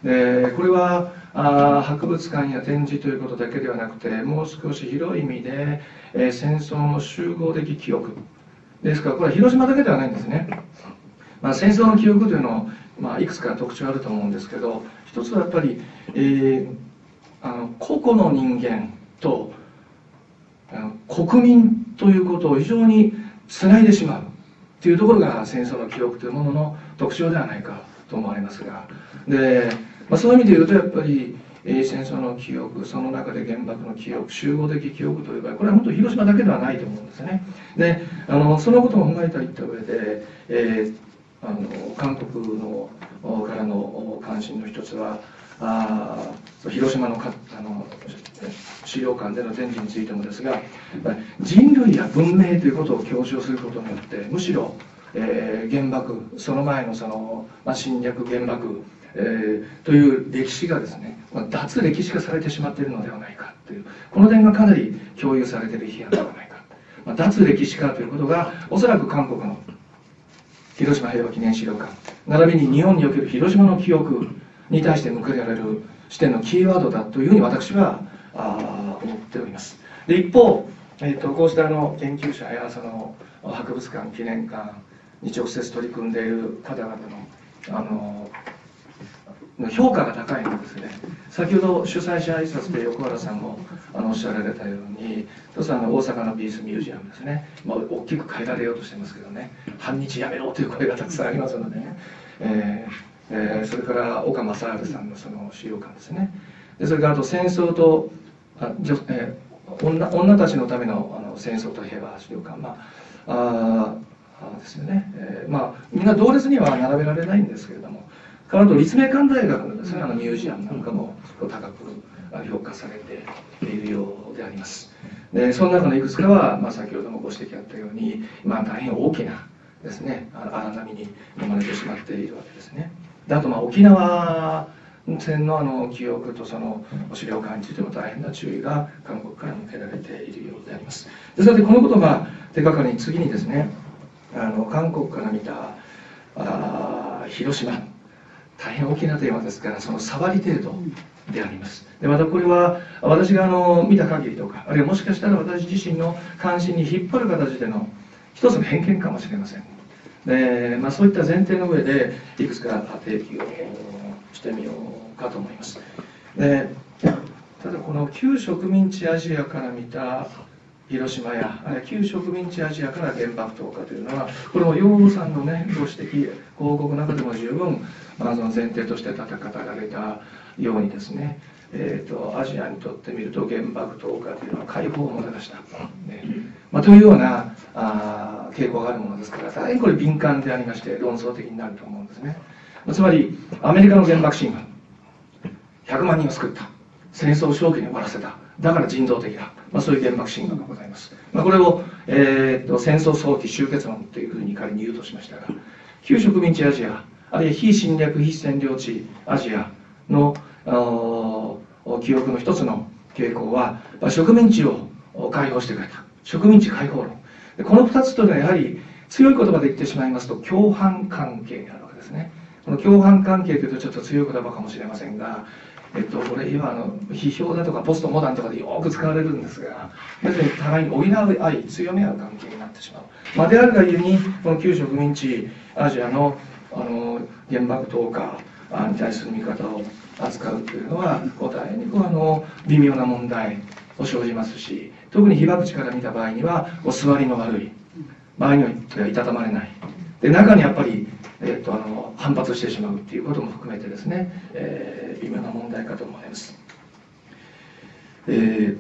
でこれはあ博物館や展示ということだけではなくて、もう少し広い意味で、えー、戦争の集合的記憶ですから、これは広島だけではないんですね。まあ、戦争の記憶というのを、まあ、いくつか特徴あると思うんですけど、一つはやっぱり、えー、あの個々の人間とあの国民ということを非常につないでしまうというところが戦争の記憶というものの特徴ではないかと思われますが、で、まあ、そういう意味で言うとやっぱり、えー、戦争の記憶、その中で原爆の記憶、集合的記憶というか、これは本当広島だけではないと思うんですね。であのそのことも踏まえていった上で、えーあの韓国のからの関心の一つは、あ広島のかあの資料館での展示についてもですが、人類や文明ということを強調することによって、むしろ、えー、原爆、その前のその、まあ、侵略原爆、えー、という歴史がですね、まあ、脱歴史化されてしまっているのではないかという、この点がかなり共有されている批判ではないか、まあ、脱歴史化ということがおそらく韓国の広島平和記念資料館並びに日本における広島の記憶に対して向けられる視点のキーワードだというふうに私はあ思っております。で一方、えー、とこうしたあの研究者やその博物館記念館に直接取り組んでいる方々のあの評価が高いのですね。先ほど主催者挨拶で横原さんもあのおっしゃられたように、一つあの大阪の美術ミュージアムですね、まあ、大きく変えられようとしてますけどね、反日やめろという声がたくさんありますのでね、えーえー、それから岡正治さんのその資料館ですね、でそれからあと戦争とあ女、えー、女, 女たちのため の, あの戦争と平和資料館、まああですよね、えー、まあみんな同列には並べられないんですけれども、あと立命館大学のですね、あのミュージアムなんかも高く評価されているようであります。でその中のいくつかは、まあ、先ほどもご指摘あったように、まあ、大変大きなですね、荒波に飲まれてしまっているわけですね。であとまあ沖縄戦のあの記憶とその資料館についても大変な注意が韓国から向けられているようであります。ですのでこのことが手がかりに次にですね、あの韓国から見たあ広島、大変大きなテーマですから、その触り程度であります。でまたこれは私があの見た限りとか、あるいはもしかしたら私自身の関心に引っ張る形での一つの偏見かもしれません。で、まあ、そういった前提の上でいくつか提起をしてみようかと思います。でただこの旧植民地アジアから見た広島やあるいは旧植民地アジアから原爆投下というのは、これも養老さんのねご指摘報告の中でも十分、まあ、その前提として語られたようにですね、えー、とアジアにとってみると原爆投下というのは解放をもたらした、ねまあ、というようなあ傾向があるものですから、大変これ敏感でありまして論争的になると思うんですね。つまりアメリカの原爆神話、ひゃくまんにんを救った、戦争を早期に終わらせた、だから人道的だ、まあ、そういう原爆神話がございます。まあ、これを、えー、と戦争早期終結論というふうに仮に言うとしましたが、旧植民地アジア、あるいは非侵略非占領地アジアの記憶の一つの傾向は、植民地を解放してくれた、植民地解放論。このふたつというのはやはり強い言葉で言ってしまいますと共犯関係にあるわけですね。この共犯関係というとちょっと強い言葉かもしれませんが、えっと、これ今の批評だとかポストモダンとかでよく使われるんですが、要するに互いに補い合い強め合う関係になってしまう、まあ、であるがゆえにこの旧植民地アジアのあの原爆投下に対する見方を扱うというのはお互いにこうあの微妙な問題を生じますし、特に被爆地から見た場合にはお座りの悪い、場合にはいたたまれないで、中にやっぱり、えー、とあの反発してしまうということも含めてですね、えー、微妙な問題かと思います。えー、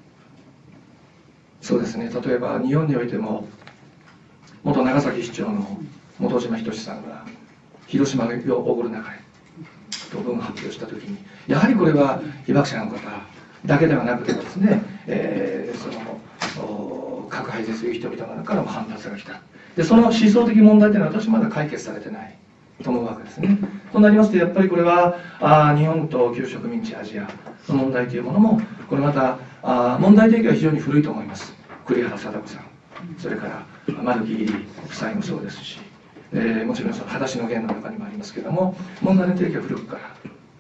そうですね、例えば日本においても元長崎市長の本島仁さんが広島をおごる中でと文を発表したときに、やはりこれは被爆者の方だけではなくてですね、えー、その核廃絶という人々の中からも反発が来た。でその思想的問題というのは私まだ解決されてないと思うわけですね。となりますとやっぱりこれはあ日本と旧植民地アジアの問題というものもこれまたあ問題提起は非常に古いと思います。栗原貞子さん、それから丸木夫妻もそうですし、えー、もちろんその裸足の弦の中にもありますけれども、問題の提起は古くから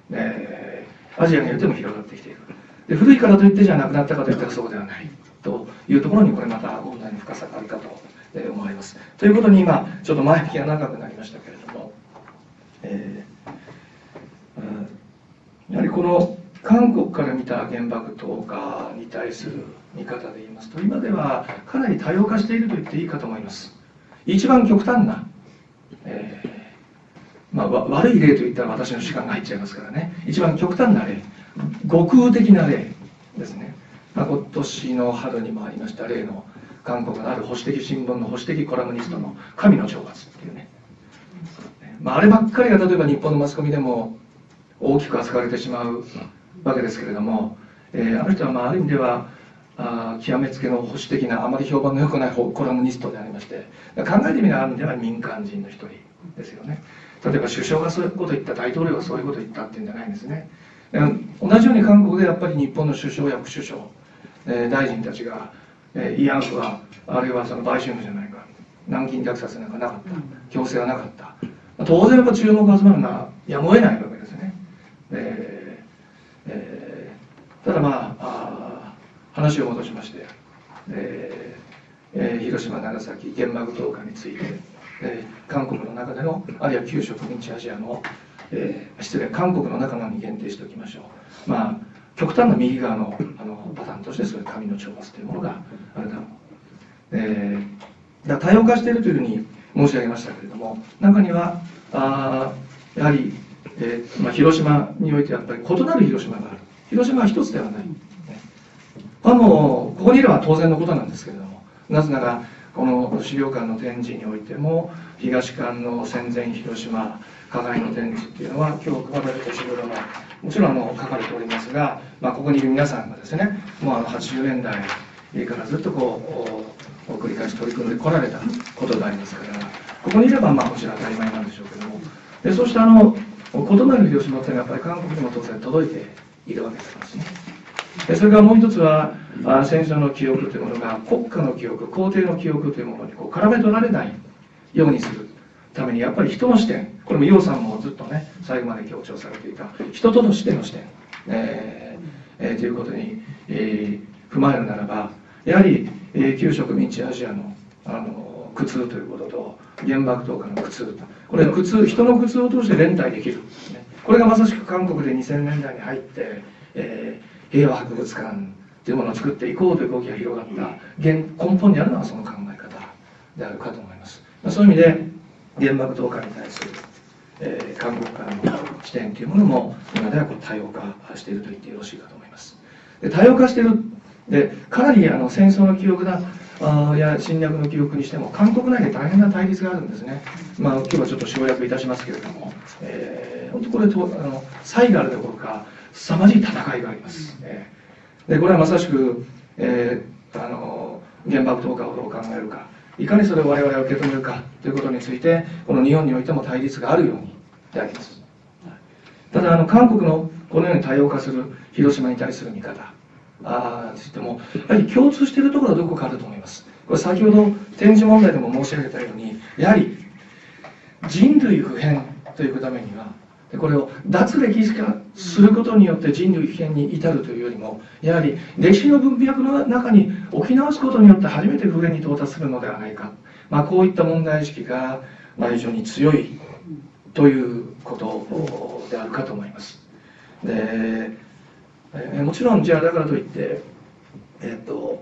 えー、アジアにおいても広がってきている。で古いからといってじゃなくなったかといったらそうではないというところにこれまた問題の深さがあるかと思われます。ということに今ちょっと前置きが長くなりましたけれども、えーうん、やはりこの韓国から見た原爆投下に対する見方で言いますと、今ではかなり多様化していると言っていいかと思います。一番極端な、えーまあ、悪い例といったら私の主観が入っちゃいますからね、一番極端な例、極右的な例ですね、まあ、今年の春にもありました例の韓国のある保守的新聞の保守的コラムニストの神の懲罰っていうね、まあ、あればっかりが例えば日本のマスコミでも大きく扱われてしまうわけですけれども、えー、ある人はまあある意味ではあ極めつけの保守的なあまり評判の良くないコラムニストでありまして、考えてみればある意味では民間人の一人ですよね。例えば首相がそういうことを言った、大統領がそういうことを言ったっていうんじゃないんですね。同じように韓国でやっぱり日本の首相や副首相、えー、大臣たちが、えー、慰安婦はあるいはその売春婦じゃないか、軟禁虐殺なんかなかった、強制はなかった、当然やっぱ注目が集まるのはやむを得ないわけですね。えーえー、ただまあ話を戻しまして、えーえー、広島、長崎原爆投下について、えー、韓国の中でのあるいは旧植民地アジアの、えー、失礼韓国の中のに限定しておきましょう。まあ極端な右側のあのパターンとしてそういう神の懲罰というものがあるだろう。えー、だから多様化しているというふうに申し上げましたけれども、中にはあやはり、えーまあ、広島においてやっぱり異なる広島がある。広島は一つではない。あのここにいれば当然のことなんですけれども、なぜならこの資料館の展示においても東館の戦前広島加害の展示っていうのは今日配られた資料でももちろんあの書かれておりますが、まあ、ここにいる皆さんがですね、もうあのはちじゅうねんだいからずっとこう繰り返し取り組んでこられたことでありますから、ここにいればまあもちろん当たり前なんでしょうけども、でそうしたあの異なる広島っていうのはやっぱり韓国にも当然届いているわけですね。それからもう一つは戦争の記憶というものが国家の記憶、皇帝の記憶というものにこう絡め取られないようにするためにやっぱり人の視点、これも楊さんもずっとね最後まで強調されていた人との視点の視点、えーえー、ということに、えー、踏まえるならばやはり、えー、旧植民地アジアの、あの苦痛ということと原爆投下の苦痛、これ苦痛、人の苦痛を通して連帯できる、ね、これがまさしく韓国でにせんねんだいに入って、えー平和博物館というものを作っていこうという動きが広がった根本にあるのはその考え方であるかと思います。そういう意味で原爆投下に対する、えー、韓国からの視点というものも今ではこう多様化していると言ってよろしいかと思います。で多様化しているでかなりあの戦争の記憶だあや侵略の記憶にしても韓国内で大変な対立があるんですね。まあ今日はちょっと省略いたしますけれども、えー、本当これとあの差異があるどころか凄まじい戦いがあります。でこれはまさしく、えー、あの原爆投下をどう考えるか、いかにそれを我々は受け止めるかということについてこの日本においても対立があるようにであります。ただあの韓国のこのように多様化する広島に対する見方あについてもやはり共通しているところはどこかあると思います。これ先ほど展示問題でも申し上げたように、やはり人類普遍というためにはこれを脱歴史化することによって人類普遍に至るというよりも、やはり歴史の文脈の中に置き直すことによって初めて普遍に到達するのではないか、まあ、こういった問題意識が非常に強いということであるかと思います。でえもちろんじゃあだからといって、えっと、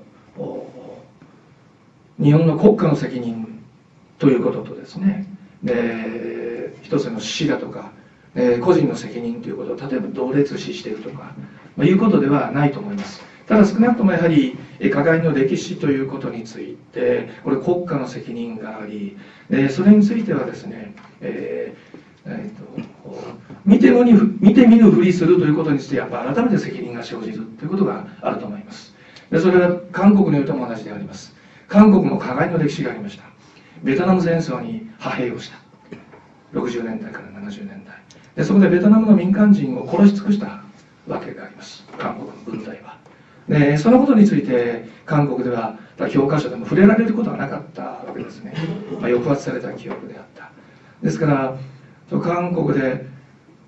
日本の国家の責任ということとですね、で一つの死だとかえー、個人の責任ということを例えば同列視しているとか、まあ、いうことではないと思います。ただ少なくともやはり加害の歴史ということについてこれ国家の責任があり、でそれについてはですね、えーえー、と見て見ぬ見て見ぬふりするということについてやっぱ改めて責任が生じるということがあると思います。でそれは韓国においても同じであります。韓国も加害の歴史がありました。ベトナム戦争に派兵をしたろくじゅうねんだいからななじゅうねんだいで、そこでベトナムの民間人を殺し尽くしたわけがあります、韓国の軍隊は。でそのことについて韓国では教科書でも触れられることはなかったわけですね、まあ、抑圧された記憶であった。ですから韓国で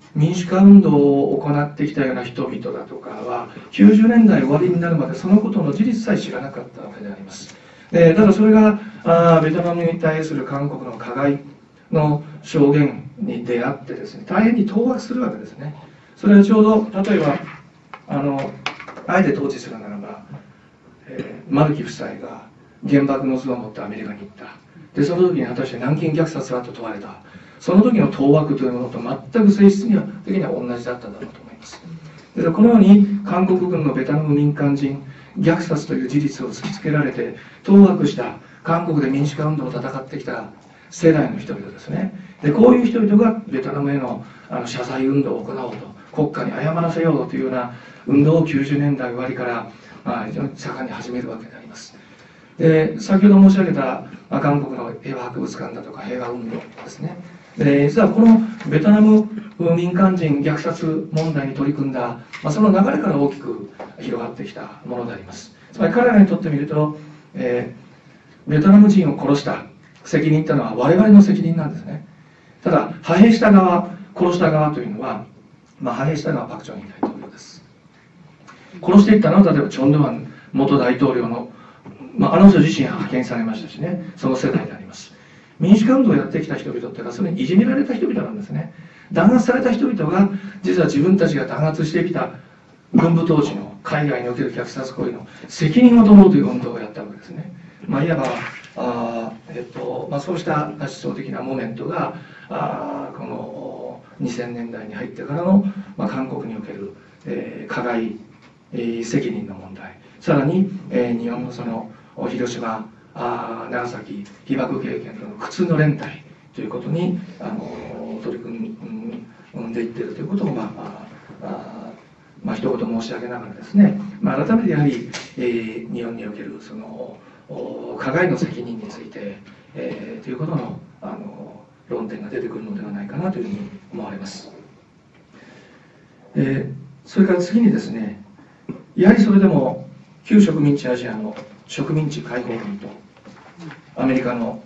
民主化運動を行ってきたような人々だとかはきゅうじゅうねんだい終わりになるまでそのことの事実さえ知らなかったわけであります。でただそれがあベトナムに対する韓国の加害の証言に出会ってですね、大変に当惑するわけですね。それはちょうど例えばあのあえて統治するならば、えー、マルキ夫妻が原爆の図を持ってアメリカに行った。でその時に果たして南京虐殺はと問われた。その時の当惑というものと全く性質には的には同じだっただろうと思います。でこのように韓国軍のベトナム民間人虐殺という事実を突きつけられて当惑した韓国で民主化運動を戦ってきた世代の人々ですね。でこういう人々がベトナムへのあの謝罪運動を行おうと、国家に謝らせようというような運動をきゅうじゅうねんだい終わりから、まあ、非常に盛んに始めるわけであります。で先ほど申し上げた、まあ、韓国の平和博物館だとか平和運動ですね。で実はこのベトナム民間人虐殺問題に取り組んだ、まあ、その流れから大きく広がってきたものであります。つまり彼らにとってみると、えー、ベトナム人を殺した責任というのは我々の責任なんですね。ただ派兵した側殺した側というのは、まあ、派兵したのはパク・チョンヒ大統領です。殺していったのは例えばチョン・ドゥファン元大統領の、まあ、あの人自身が派遣されましたしね、その世代であります。民主化運動をやってきた人々っていうのはそれにいじめられた人々なんですね。弾圧された人々が実は自分たちが弾圧してきた軍部統治の海外における虐殺行為の責任を取ろうという運動をやったわけですね。まあ、いわばあ、えっとまあ、そうした思想的なモメントがあこのにせんねんだいに入ってからの、まあ、韓国における、えー、加害、えー、責任の問題、さらに、えー、日本のその広島あ長崎被爆経験との苦痛の連帯ということにあの取り組んでいっているということを、まああまあ、一言申し上げながらですね、まあ、改めてやはり、えー、日本におけるその加害の責任について、えー、ということの、あの論点が出てくるのではないかなというふうに思われます。えー、それから次にですね、やはりそれでも旧植民地アジアの植民地解放軍とアメリカの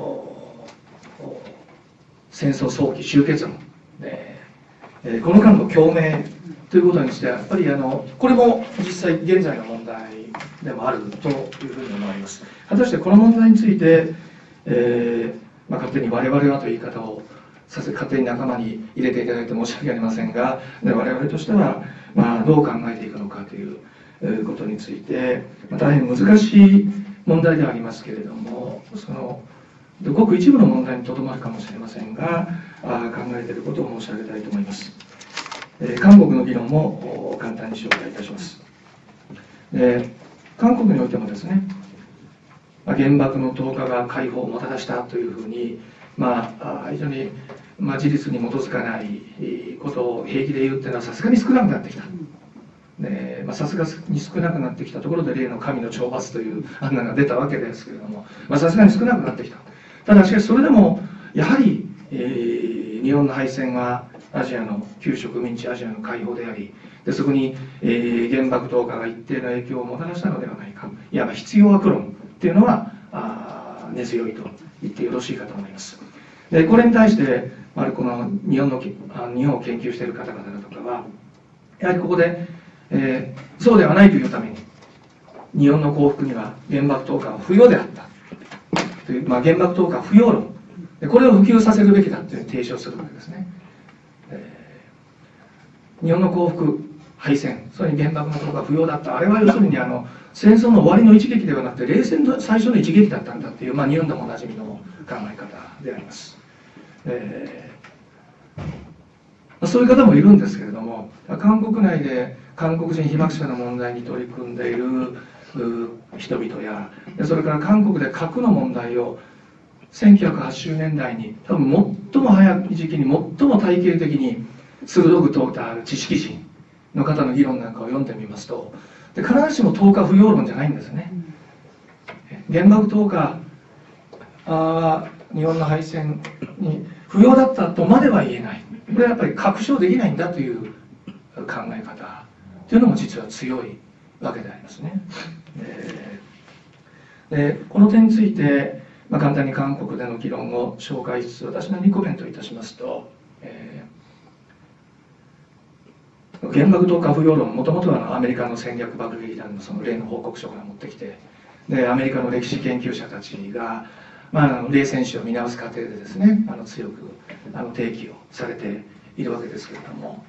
戦争早期終結論で、えー、この間の共鳴ということにしてはやっぱりあのこれも実際現在の問題でもあるというふうに思われます。果たしてこの問題について、えーまあ、勝手に我々はという言い方をさせ勝手に仲間に入れていただいて申し訳ありませんが、で我々としては、まあ、どう考えていくのかということについて、まあ、大変難しい問題ではありますけれども、そのごく一部の問題にとどまるかもしれませんが、あ考えていることを申し上げたいと思います。えー、韓国の議論も簡単に紹介いたします。で韓国においてもですね、原爆の投下が解放をもたらしたというふうに、まあ、非常に、まあ、事実に基づかないことを平気で言うっていうのはさすがに少なくなってきた。さすがに少なくなってきたところで例の神の懲罰という案内が出たわけですけれども、さすがに少なくなってきた。ただしかしそれでもやはり、えー、日本の敗戦はアジアの旧植民地アジアの解放であり、でそこに、えー、原爆投下が一定の影響をもたらしたのではないか、いわば必要悪論というのはあ根強いと言ってよろしいかと思います。でこれに対して、まあ、この日本の日本を研究している方々だとかはやはりここで、えー、そうではないというために日本の幸福には原爆投下は不要であったという、まあ、原爆投下不要論でこれを普及させるべきだという提唱するわけですね。えー、日本の幸福敗戦、それに原爆の投下不要だった、あれは要するにあの戦争の終わりの一撃ではなくて冷戦の最初の一撃だったんだっていう、まあ、日本でもおなじみの考え方であります。えー、そういう方もいるんですけれども、韓国内で韓国人被爆者の問題に取り組んでいる人々や、それから韓国で核の問題をせんきゅうひゃくはちじゅうねんだいに多分最も早い時期に最も体系的に鋭く問うた知識人の方の議論なんかを読んでみますと、で必ずしも投下不要論じゃないんですね。原爆投下あ日本の敗戦に不要だったとまでは言えない、これはやっぱり確証できないんだという考え方というのも実は強いわけでありますね。でこの点について、まあ、簡単に韓国での議論を紹介しつつ私なりにコメントいたしますと、えー原爆投下不要論、もともとはアメリカの戦略爆撃団のその例の報告書から持ってきて、でアメリカの歴史研究者たちが、まあ、あの冷戦史を見直す過程でですね、あの強くあの提起をされているわけですけれども、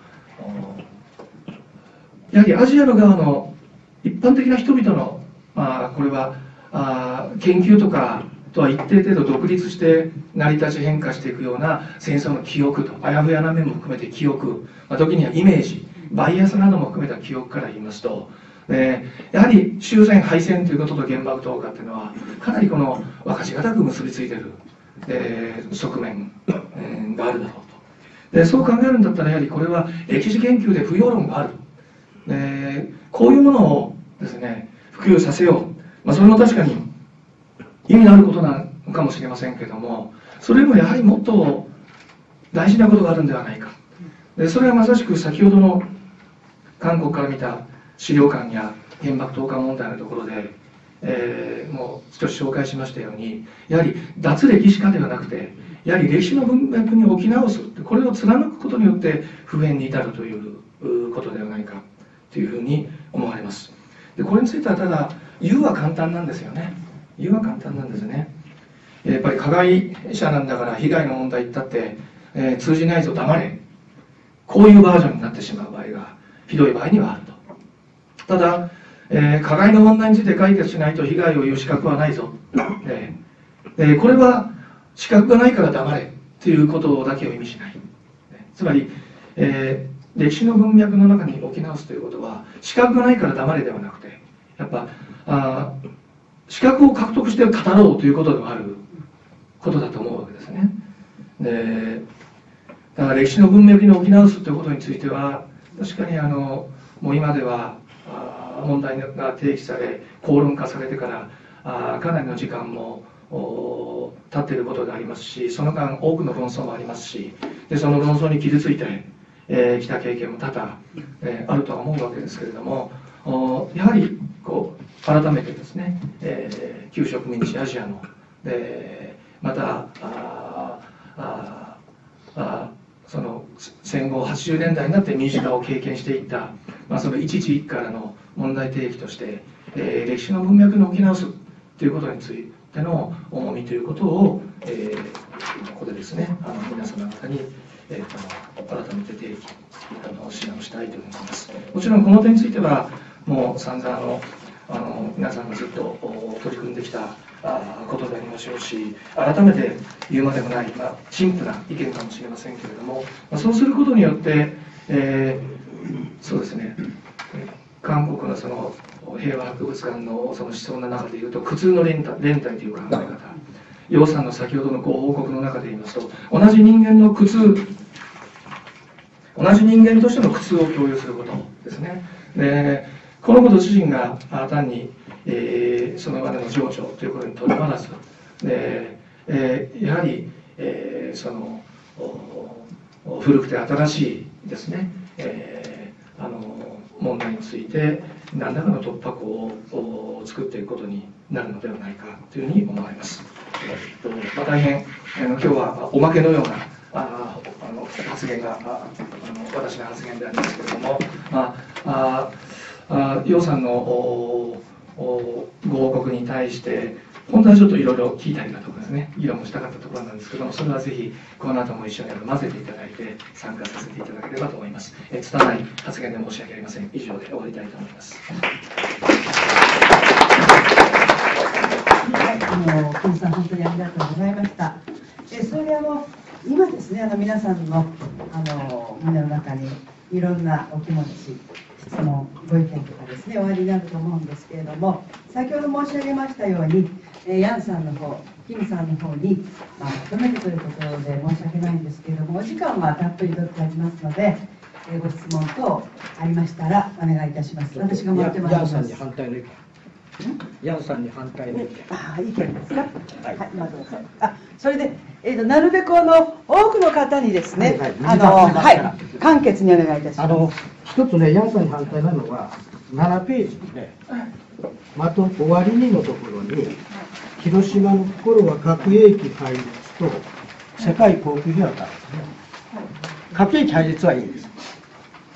やはりアジアの側の一般的な人々の、まあ、これはあ研究とかとは一定程度独立して成り立ち変化していくような戦争の記憶と、あやふやな面も含めて記憶、まあ、時にはイメージ、バイアスなども含めた記憶から言いますと、えー、やはり終戦敗戦ということと原爆投下っていうのはかなりこの分かちがたく結びついている、えー、側面、えー、があるだろうと。でそう考えるんだったらやはりこれは歴史研究で不要論がある、えー、こういうものをですね普及させよう、まあ、それも確かに意味のあることなのかもしれませんけども、それよりもやはりもっと大事なことがあるんではないか。でそれはまさしく先ほどの韓国から見た資料館や原爆投下問題のところで、えー、もう少し紹介しましたように、やはり脱歴史化ではなくて、やはり歴史の文脈に置き直す、これを貫くことによって普遍に至るということではないかというふうに思われます。でこれについてはただ言うは簡単なんですよね。言うは簡単なんですね。やっぱり加害者なんだから被害の問題言ったって、えー、通じないぞ黙れ、こういうバージョンになってしまう場合がひどい場合にはあると。ただ、えー、加害の問題について解決しないと被害を言う資格はないぞ、えーえー、これは資格がないから黙れということだけを意味しない。つまり、えー、歴史の文脈の中に置き直すということは資格がないから黙れではなくて、やっぱあ資格を獲得して語ろうということでもあることだと思うわけですね。でだから歴史の文脈に置き直すということについては確かにあのもう今では問題が提起され口論化されてからあかなりの時間も経っていることがありますし、その間多くの論争もありますし、でその論争に傷ついてき、えー、た経験も多々、えー、あるとは思うわけですけれども、やはりこう改めてですね、えー、旧植民地アジアのでまたあああその戦後はちじゅうねんだいになって民主化を経験していった、まあ、その一地域からの問題提起として、えー、歴史の文脈に置き直すということについての重みということを、えー、ここでですねあの皆様方に、えー、と改めて提起あの指南したいと思います。もちろんこの点についてはもう散々あのあの皆さんがずっと取り組んできたことでありましょうし、改めて言うまでもない、まあ、陳腐な意見かもしれませんけれども、まあ、そうすることによって、えー、そうですね、韓国のその平和博物館のその思想の中でいうと苦痛の連帯連帯という考え方、楊さんの先ほどのご報告の中で言いますと、同じ人間の苦痛、同じ人間としての苦痛を共有することですね。でこのこと自身が単に、えー、その場での情緒ということにとどまらず、で、えー、やはり、えー、その古くて新しいですね、えー、あの問題について何らかの突破口を作っていくことになるのではないかというふうに思われます。まあ、大変あの今日はおまけのようなああの発言があの私の発言でありますけれども、まああ楊さんのご報告に対して本当はちょっといろいろ聞いたりだとかですね、議論もしたかったところなんですけども、それはぜひこの後も一緒に混ぜていただいて参加させていただければと思います。え拙い発言で申し訳ありません。以上で終わりたいと思います。 はい、あの金さん本当にありがとうございました。えそれであの今ですね、あの皆さんのあの胸の中にいろんなお気持ち、質問、ご意見とかですねおありになると思うんですけれども、先ほど申し上げましたように、えー、ヤンさんの方、キムさんの方に、まあ、まとめるということで申し訳ないんですけれども、お時間はたっぷりとってありますので、えー、ご質問等ありましたらお願いいたします。私が回ってまいります。 ヤンさんに反対の意見。ヤンさんに反対の意見。 ああ、意見ですか。はい、はい、まずあ、それで、えーと、なるべくあの多くの方にですね、はい、あのはい、簡潔にお願いいたします。 あの一つね、ヤンさんに反対なのはななページにね、まと終わりにのところに、広島の心は核兵器廃絶と世界航空飛行ですね。核兵器廃絶はいいんです。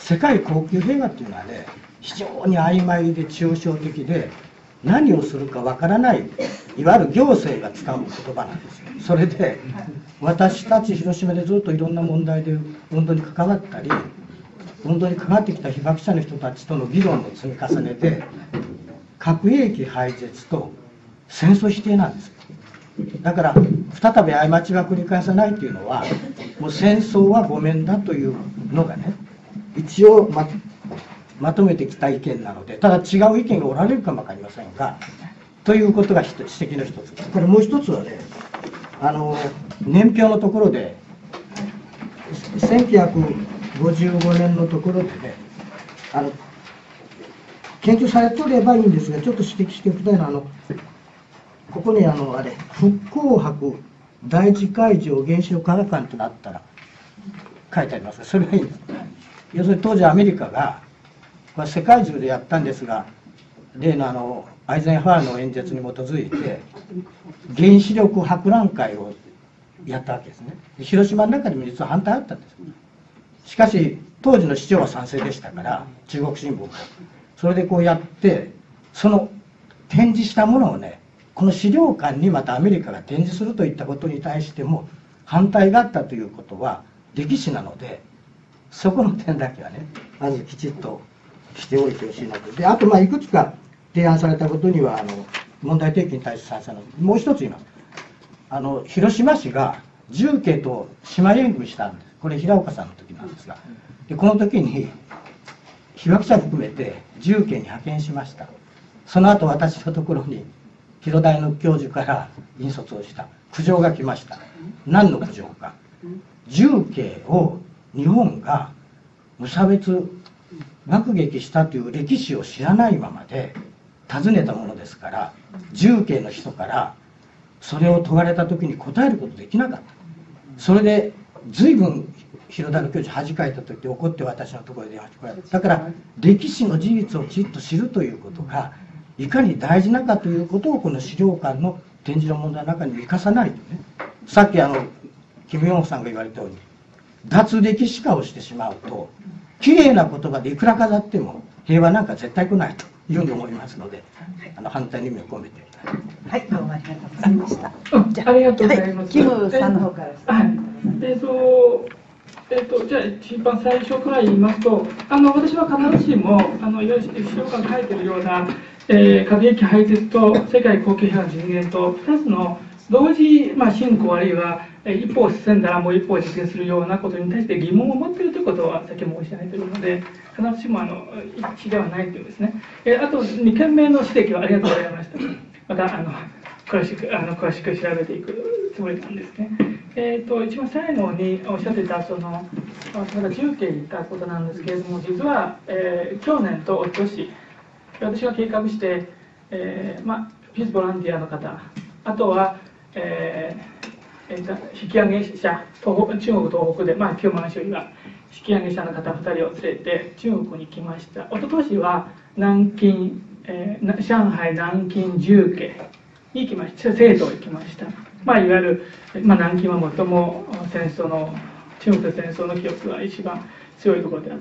世界恒久平和っていうのはね、非常に曖昧で抽象的で、何をするかわからない、いわゆる行政が使う言葉なんですよ。それで私たち広島でずっといろんな問題で運動に関わったり、運動に関わってきた被爆者の人たちとの議論の積み重ねで、核兵器廃絶と戦争否定なんです。だから再び過ちが繰り返さないというのは、もう戦争はごめんだというのがね、一応 ま, まとめてきた意見なので、ただ違う意見がおられるかも分かりませんが、ということが指摘の一つ。これもう一つはね、あの年表のところでせんきゅうひゃくごじゅうごねんのところでね、あの研究されておればいいんですが、ちょっと指摘しておきたいのは、あのここにあのあれ復興博第一海上原子力科学館となったら書いてありますが、それがいいんです。要するに当時アメリカが、まあ、世界中でやったんですが、例のあのアイゼンハワーの演説に基づいて原子力博覧会をやったわけですね。広島の中にも実は反対あったんです。しかし当時の市長は賛成でしたから、中国新聞もそれでこうやって、その展示したものをね、この資料館にまたアメリカが展示するといったことに対しても反対があったということは歴史なので、そこの点だけはね、まずきちっとしておいてほしいなと。で、あとまあいくつか提案されたことにはあの問題提起に対して賛成なので、もう一つ言います。あの広島市が重慶と姉妹連組したんです。これ平岡さんの時なんですが、でこの時に被爆者含めて重慶に派遣しました。その後私のところに広大の教授から引率をした苦情が来ました。何の苦情か。重慶を日本が無差別爆撃したという歴史を知らないままで尋ねたものですから、重慶の人からそれを問われた時に答えることできなかった。それで随分広大の教授恥かいたと言って怒って私のところで恥かいた。だから歴史の事実をきちっと知るということがいかに大事なかということをこの資料館の展示の問題の中に生かさないとね、さっきあのキム・ヨンホさんが言われたように脱歴史化をしてしまうと、きれいな言葉でいくら飾っても平和なんか絶対来ないというふうに思いますので、あの反対の意味を込めて。 はい、どうもありがとうございました。 じゃあ、ありがとうございます。 キムさんの方からです。 はい。えっと、えっと、じゃあ一番最初から言いますと、あの私は必ずしもあのいわゆる資料館に書いてるような、えー、核兵器廃絶と世界恒久平和の実現とふたつの同時、まあ、進行あるいは一歩進んだらもう一歩実現するようなことに対して疑問を持っているということは先ほど申し上げているので、必ずしもあの一致ではないというですね。えー、あとにけんめの指摘はありがとうございました。またあの詳しくあの詳しく調べていくつもりなんですね。えー、と一番最後におっしゃっていたそのまだ重慶に行ったことなんですけれども、実は、えー、去年とおととし私が計画して、えーまあ、ピースボランティアの方、あとは、えー、引き上げ者東北中国東北で、まあ、旧満州が引き上げ者の方ふたりを連れて中国に来ました。一昨年は南京、えー、上海南京重慶に行きました。成都行きました。まあ、いわゆる、まあ、南京は最も戦争の中国戦争の記憶が一番強いところであって、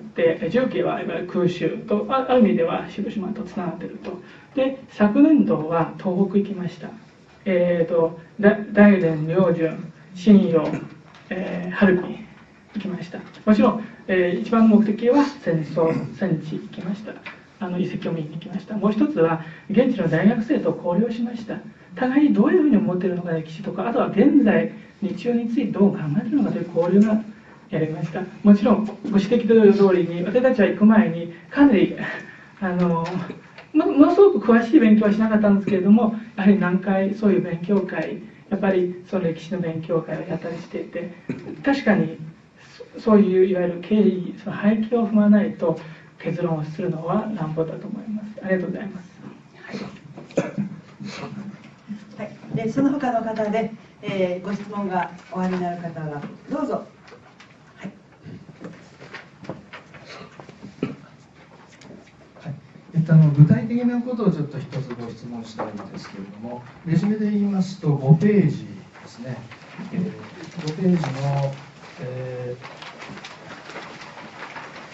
重慶はいわゆる空襲とある意味では広島とつながっていると。で昨年度は東北行きました。えーと、大連、遼順、信陽、えー、ハルビン行きました。もちろん、えー、一番の目的は戦争戦地行きました。あの遺跡を見に行きました。もう一つは現地の大学生と交流しました。互いにどういうふうに思っているのか歴史とか、あとは現在日中についてどう考えているのかという交流がやりました。もちろんご指摘の通りに私たちは行く前にかなりあのものすごく詳しい勉強はしなかったんですけれども、やはり何回そういう勉強会、やっぱりその歴史の勉強会をやったりしていて、確かにそういういわゆる経緯、その背景を踏まないと結論をするのは乱暴だと思います。ありがとうございます。 はい、でその他の方で、えー、ご質問がおありになる方はどうぞ。はい、 えっと、あの具体的なことをちょっと一つご質問したいんですけれども、レジュメで言いますとごページですね、えー、ごページの、えー、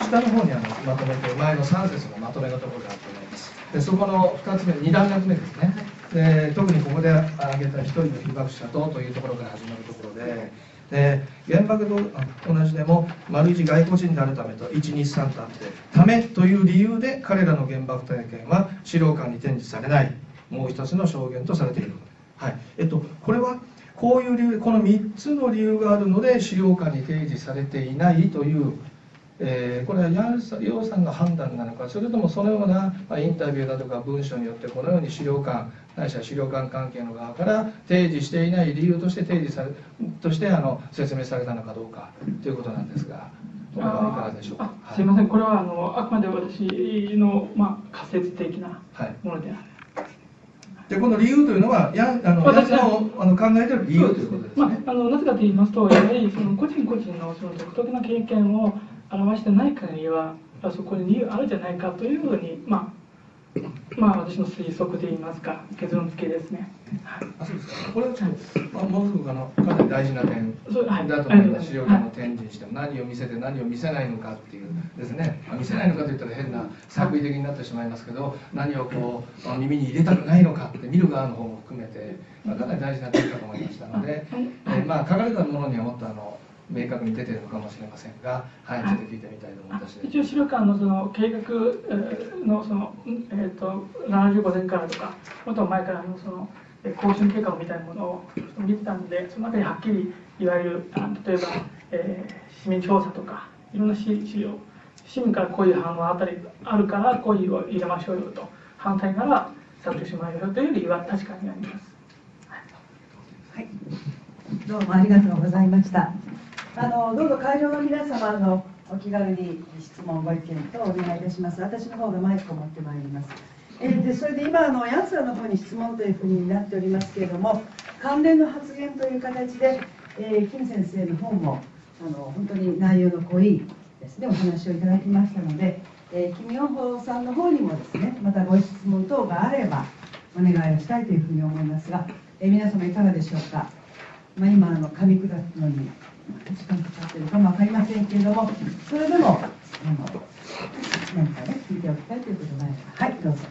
下の方にあのまとめて、前のさん節のまとめのところがあると思います。でそこのふたつめ、に段落目ですね。で特にここで挙げた一人の被爆者とというところから始まるところで、で原爆と同じでも、丸一外国人であるためといちにさんとあって、ためという理由で彼らの原爆体験は資料館に展示されない、もう一つの証言とされている。はいえっと、これはこういう理由、このみっつの理由があるので資料館に提示されていないという、えー、これは楊さんの判断なのか、それともそのような、まあ、インタビューだとか文書によってこのように資料館ないしは資料館関係の側から提示していない理由として提示されとしてあの説明されたのかどうかということなんですが、これはいかがでしょうか。 すみません、これはあのあくまで私の、まあ、仮説的なものである。はいでこの理由というのは、やあの私のあの考えている理由ということですね。 まあ、あのなぜかと言いますと、やはりその個人個人のその独特な経験を表してない限りは、そこに理由あるじゃないかというふうに、まあ、まあ、私の推測で言いますか、結論付けですね。はい、 あそうですか。これはちょっと、まあ、ものすごくあのかなり大事な点だと思います。資料館の展示にしても、何を見せて何を見せないのかっていうですね。まあ、見せないのかといったら変な作為的になってしまいますけど、何をこう耳に入れたくないのかって見る側の方も含めて、まあ、かなり大事な点だと思いましたので、えー、まあ書かれたものにはもっとあの明確に出ているのかもしれませんが、はい、ちょっと聞いてみたいと思います。 一応資料館のその計画のその、えー、とななじゅうごねんからとか、もっと前からのその更新計画みたいなものを見てたんで、その中にはっきりいわゆる例えば、えー、市民調査とかいろんな資料、市民からこういう反応あたりあるからこういうを入れましょうよと、反対なら削除しましょうよという理由は確かにあります。 はい、どうもありがとうございました。あのどうぞ会場の皆様のお気軽に質問ご意見とお願いいたします。私の方がマイクを持ってまいります。えー、でそれで今あのヤンさんの方に質問というふうになっておりますけれども、関連の発言という形で、えー、金先生の方もあの本当に内容の濃いですねお話をいただきましたので、えー、金陽宝さんの方にもですねまたご質問等があればお願いをしたいというふうに思いますが、えー、皆様いかがでしょうか。まあ、今あの噛み砕くのに時間かかっているかも分かりませんけれども、それでもあの何かね聞いておきたいということがあれば、はいどうぞ。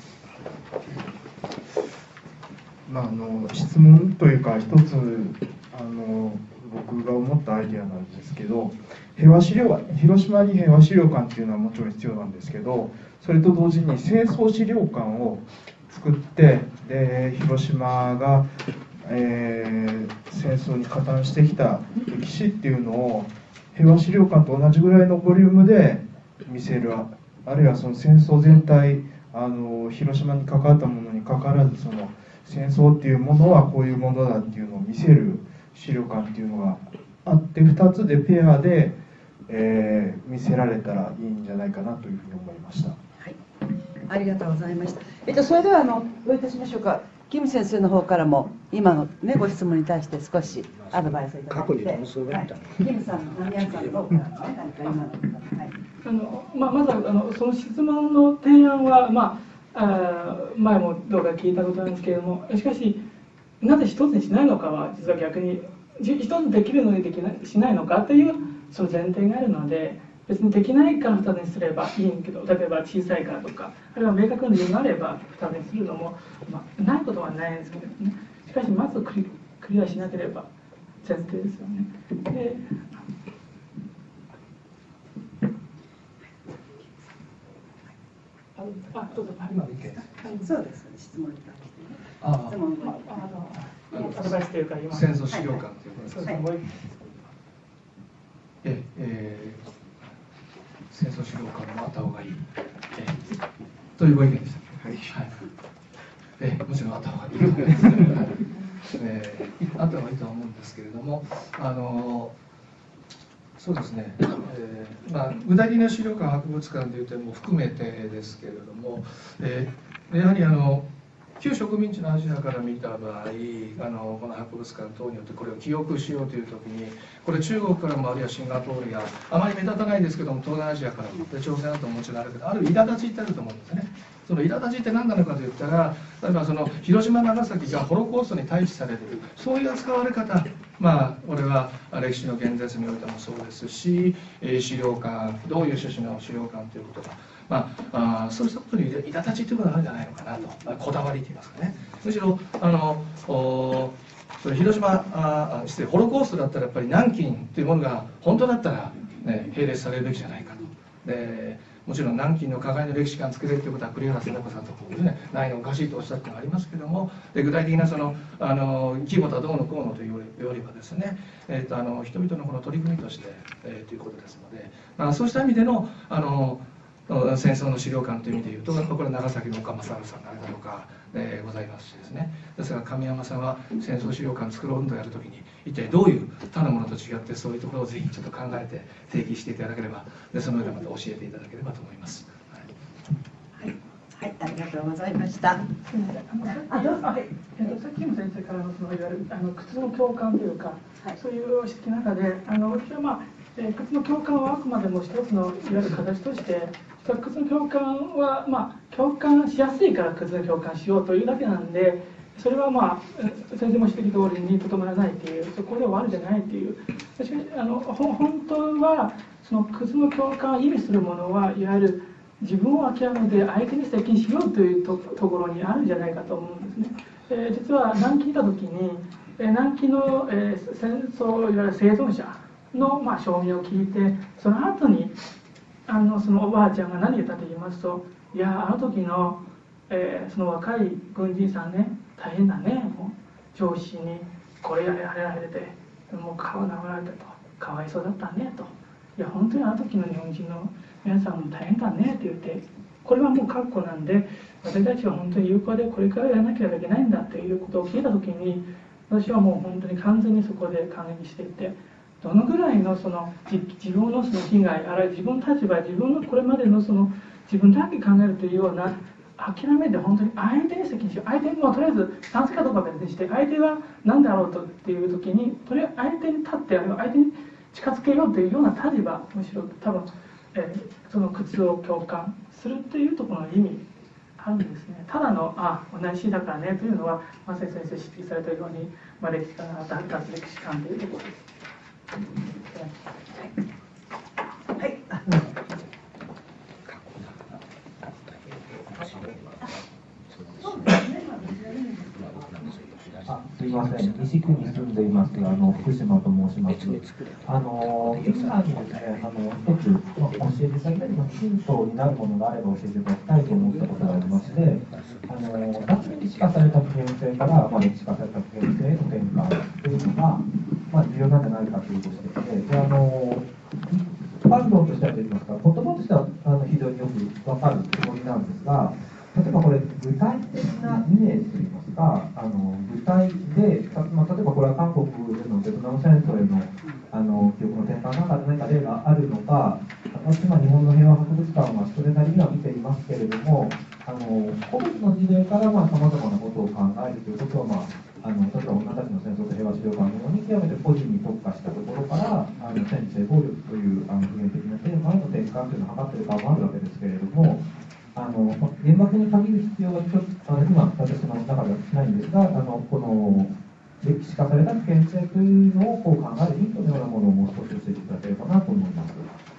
まあ、あの質問というか一つあの僕が思ったアイデアなんですけど、平和資料館、広島に平和資料館っていうのはもちろん必要なんですけど、それと同時に戦争資料館を作って、で広島が、えー、戦争に加担してきた歴史っていうのを平和資料館と同じぐらいのボリュームで見せる、あるいはその戦争全体、あの広島に関わったものにかかわらず、その戦争っていうものはこういうものだっていうのを見せる資料館っていうのがあって、ふたつでペアで、えー、見せられたらいいんじゃないかなというふうに思いました。 はい、ありがとうございました。えっとそれではあのどういたしましょうか。キム先生の方からも今のねご質問に対して少しアドバイスをいただいて、はい、キムさん、ナミヤさんの方からね何か今の、はい、 あのまあ、まずあのその質問の提案は、まあ、あ前もどうか聞いたことなんですけれども、しかしなぜ一つにしないのかは実は逆に一つできるのにできないしないのかというその前提があるので、別にできないから二つにすればいいんだけど、例えば小さいからとか、あるいは明確な理由があれば二つにするのも、まあ、ないことはないんですけどね。しかしまずクリ、クリアしなければ前提ですよね。であ、どうぞ。 今見て。 そうですね、質問に対してね。 あ質問ああのアドバイスというか今戦争資料館ということですね。 はい、 ええー、戦争資料館もあった方がいい、えー、というご意見でした。はい。はい、えー、もちろんあった方がいいです。えー、あった方がいいとは思うんですけれども、あのそうですね、えーまあ、具体的な資料館博物館という点も含めてですけれども、えー、やはりあの旧植民地のアジアから見た場合、あのこの博物館等によってこれを記憶しようという時に、これ中国からもあるいはシンガポールやあまり目立たないですけども東南アジアからも、で朝鮮半島ももちろんあるけど、ある苛立ちってあると思うんですね。その苛立ちって何なのかといったら、例えばその広島長崎がホロコーストに対峙される、そういう扱われ方まあ、これは歴史の現実においてもそうですし、資料館、どういう趣旨の資料館ということが、まあ、あそうしたことに苛立ちということがあるんじゃないのかなと、まあ、こだわりといいますかね、むしろあのおそれ広島あ失礼ホロコーストだったらやっぱり南京というものが本当だったら、ね、並列されるべきじゃないかと。でもちろん南京の加害の歴史館作れるということは栗原貞子さんとこうですね、ないのおかしいとおっしゃってのがありますけれども、で具体的なそのあの規模とはどうのこうのというよりはですね、えー、とあの人々のこの取り組みとして、えー、ということですので、まあ、そうした意味でのあの戦争の資料館という意味でいうと、やっぱこれ長崎の岡正治さんのあれだとか、えー、ございますしですね、ですから神山さんは戦争資料館作ろうとやるときに一体どういう他のものと違ってそういうところをぜひちょっと考えて提起していただければ、でその上でまた教えていただければと思います。 はい、はい、ありがとうございました。 あのはい、えっとさっきも先生からのそのいわゆるあの靴の共感というか、はい、そういう指摘の中で、あの私はまあ、えー、靴の共感はあくまでも一つのいわゆる形として、靴の共感はまあ共感しやすいから靴の共感しようというだけなんで、それはまあ先生も指摘通りにとどまらないという、そこで終わるじゃないという。しかしあの本当はその靴の共感を意味するものは、いわゆる自分を諦めて相手に接近しようというところにあるんじゃないかと思うんですね。えー、実は南京いた時に、えー、南京の、えー、戦争いわゆる生存者の、まあ、証言を聞いて、その後にあのそのおばあちゃんが何言ったと言いますと、いやあの時の、えー、その若い軍人さんね、大変だね、もう上司にこれやられてもう顔殴られてと、かわいそうだったねと、いや本当にあの時の日本人の皆さんも大変だねって言って、これはもう括弧なんで、私たちは本当に有効でこれからやらなければいけないんだということを聞いた時に、私はもう本当に完全にそこで感激していて、どのぐらいのその自分のその被害、あるいは自分の立場、自分のこれまでのその自分だけ考えるというような諦めて、本当に相手に責任しよう、相手にもとりあえず賛成かどうかは別にして、相手が何であろうとっていう時に、とりあえず相手に立って、あるいは相手に近づけようというような立場、むしろ多分、えー、その靴を共感するというところの意味あるんですね。ただのあ同じだからねというのは、まさに先生指摘されたように、まあ、歴史観、脱歴史観というところです。 はい、はい、ああすみません、西区に住んでいますあの福島と申します。あの皆さんにですね、あの一つ、まあ、教えていただきたいヒントになるものがあれば教えていただきたいと思ったことがありまして、あの脱歴史化された危険性から、まあ、歴史化された危険性への転換というのが、まあ、重要なんじゃないかというご指摘で、であの一般論としてはといいますか、言葉としてはあの非常によく分かるつもりなんですが、例えばこれ具体的なイメージといいますか、あの具体で、まあ、例えばこれは韓国でのベトナム戦争へのあの記憶の転換なんかで何か例があるのか、私は日本の平和博物館はそれなりには見ていますけれども、あの個別の事例からさまざまなことを考えるということは、まあ、あの例えば女たちの戦争と平和資料館のように極めて個人に特化したところから、あの戦時性暴力というあの普遍的なテーマへの転換というのを図っている感もあるわけですけれども、あの原爆に限る必要はちょっとあの今私の中ではないんですが、あのこの歴史化された危険性というのをこう考えるヒントのようなものをもう少し教えていただければなと思います。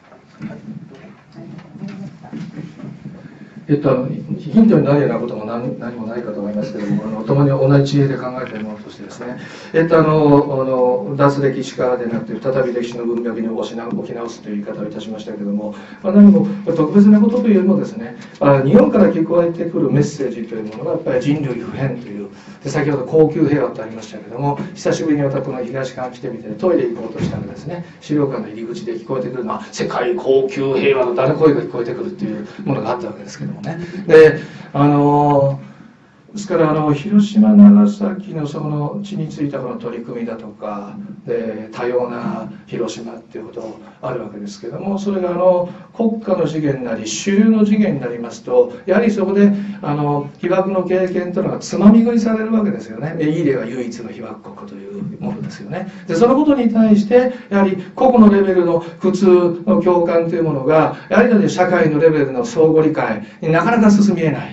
えっと、ヒントになるようなことも 何, 何もないかと思いますけれども、あの共に同じ知恵で考えているものとしてですね、えっと、あのあの脱歴史化でなくて再び歴史の文脈に置き直すという言い方をいたしましたけれども、まあ、何も特別なことというよりもですね、あ日本から聞こえてくるメッセージというものがやっぱり人類普遍という、で先ほど高級平和とありましたけれども、久しぶりに私の東館来てみてトイレ行こうとしたらですね、資料館の入り口で聞こえてくるのは世界高級平和の誰声が聞こえてくるっていうものがあったわけですけどもね。であのですからあの広島長崎のその地についたこの取り組みだとかで多様な広島っていうことあるわけですけども、それがあの国家の次元なり主流の次元になりますと、やはりそこであの被爆の経験というのがつまみ食いされるわけですよね。いい例は唯一の被爆国というものですよね。でそのことに対してやはり個々のレベルの普通の共感というものがやはり社会のレベルの相互理解になかなか進み得ない。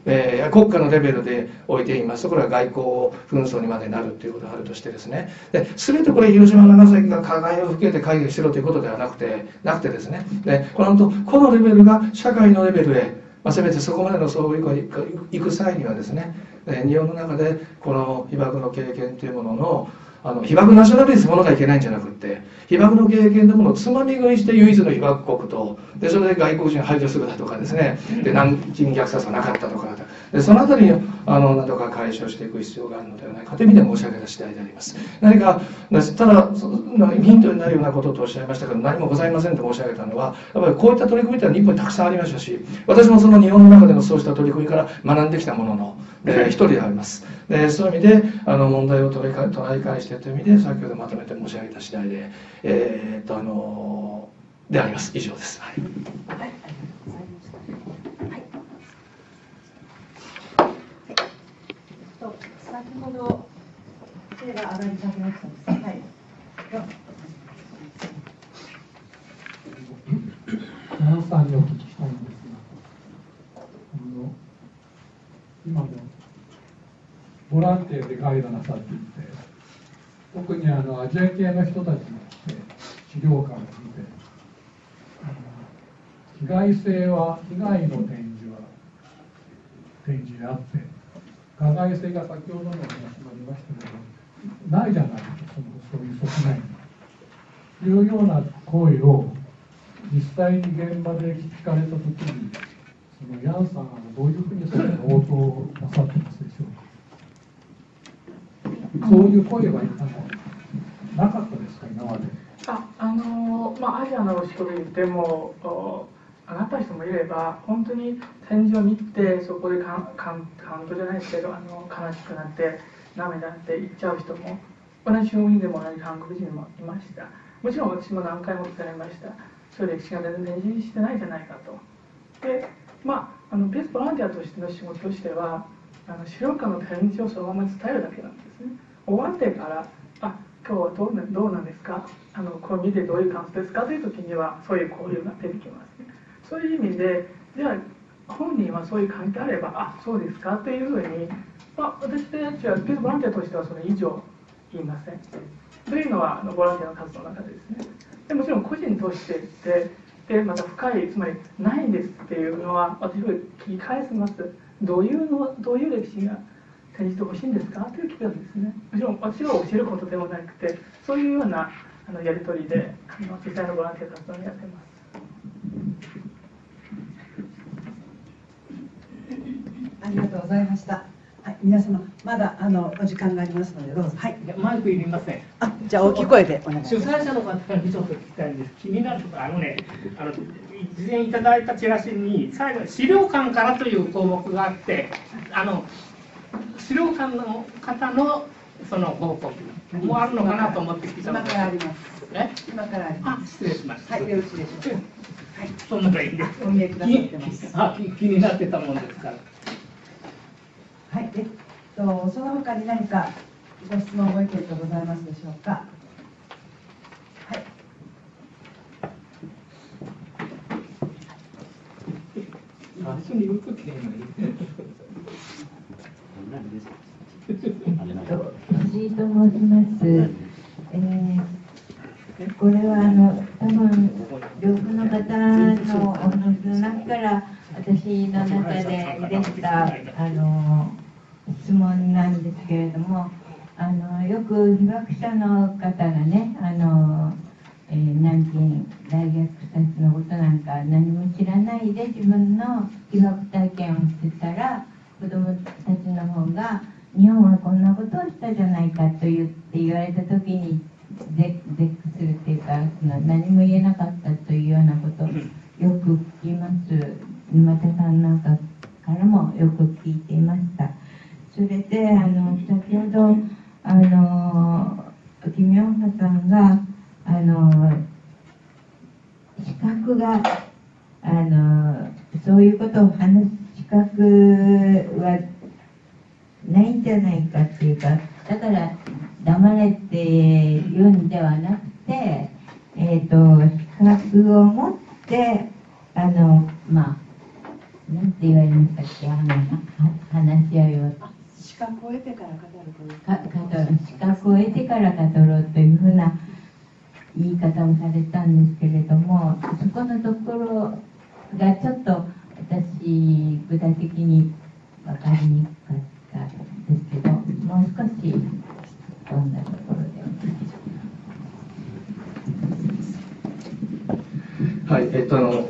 えー、国家のレベルでおいて言いますとこれは外交紛争にまでなるということがあるとしてですね、で全てこれ広島長崎が加害を受けて会議しろということではなくてなくてですね、でこのこのレベルが社会のレベルへ、まあ、せめてそこまでの総合が行く際にはですね、日本の中でこの被爆の経験というもののあの被爆ナショナリズムものがいけないんじゃなくって被爆の経験というものをつまみ食いして唯一の被爆国とでそれで外国人を排除するだとかですね、で南京虐殺はなかったとかでそのあたりにあの何とか解消していく必要があるのではないかという意味で申し上げた次第であります。何かただヒントになるようなこととおっしゃいましたけど何もございませんと申し上げたのはやっぱりこういった取り組みというのは日本にたくさんありましたし、私もその日本の中でのそうした取り組みから学んできたものので一人であります。でそういう意味であの問題を捉え捉え返してという意味で先ほどまとめて申し上げた次第で、えー、っとあのであります。以上です。はい。はい、 先ほど手が上がりかけましたです。はい。 皆さんにお聞きしたいんですが、あの今もボランティアでガイドなさっていて、特にあのアジア系の人たちに来て資料館を見て、被害性は被害の展示は展示であって、加害性が先ほどの話もありましたけどないじゃないかと、そのそういう側面というような声を実際に現場で聞かれたときに、そのヤンさんはどういうふうにそれを応答なさってますでしょうか。そういう声はあのなかったですか、今まで。 あ、あのまあアジアの人で言ってもあなた人もいれば本当に展示を見てそこでカウントじゃないですけどあの悲しくなって涙って言っちゃう人も同じ商人でも同じ韓国人もいました。もちろん私も何回も聞かれました。そういう歴史が全然認識してないじゃないかと。でまああのベースボランティアとしての仕事としてはあの資料館の展示をそのまま伝えるだけなんですね。終わってからあ今日はどうなどうなんですか、あのこれ見てどういう感想ですかという時にはそういう交流が出てきますね。そういう意味でじゃあ本人はそういう関係あればあそうですかというふうに、まあ、私たちはボランティアとしてはそれ以上言いませんというのはあのボランティアの活動の中でですね。でもちろん個人としてででまた深いつまりないんですっていうのは私は聞き返します。どういうのどういう歴史が展示してほしいんですかという聞き方ですね。もちろん私が教えることでもなくてそういうようなあのやり取りであの実際のボランティア活動をやってます。 ありがとうございました。はい、皆様まだあのお時間がありますのでどうぞ。はい。 マイクいりません。 あ、じゃあ大きい声でお願いします。 主催者の方にちょっと聞きたいんです。気になることあのね、あの事前いただいたチラシに最後に資料館からという項目があって、あの資料館の方のその報告もあるのかなと思って聞いたので。 今からあります。 え？ 今からあります。 あ、失礼しました。 はい、よろしいでしょうか。はい。 そんなのがいいです。 お見えくださってます。 あ、気になってたもんですから。 はい、えっと、その他に何かご質問ご意見とございますでしょうか。はい。 藤井と申します。えー、これはあの多分両方の方のお話の中から私の中で出たあの質問なんですけれども、あのよく被爆者の方がね、あの、えー、南京大虐殺のことなんか何も知らないで自分の被爆体験をしてたら子どもたちの方が日本はこんなことをしたじゃないかと言って言われた時に絶句するっていうか、その何も言えなかったというようなことをよく聞きます。沼田さんなんかからもよく聞いていました。それであの先ほどあのキム・ヨンハさんがあの資格があのそういうことを話す資格はないんじゃないかっていうか、だから黙れって言うんではなくて、えーと、資格を持ってあのまあなんて言われましたっけ、あのは話し合いを資格を得てから語るというかか資格を得てから語ろうというふうな言い方をされたんですけれども、そこのところがちょっと私具体的に分かりにくかったですけど、もう少しどんなところではいえっとあの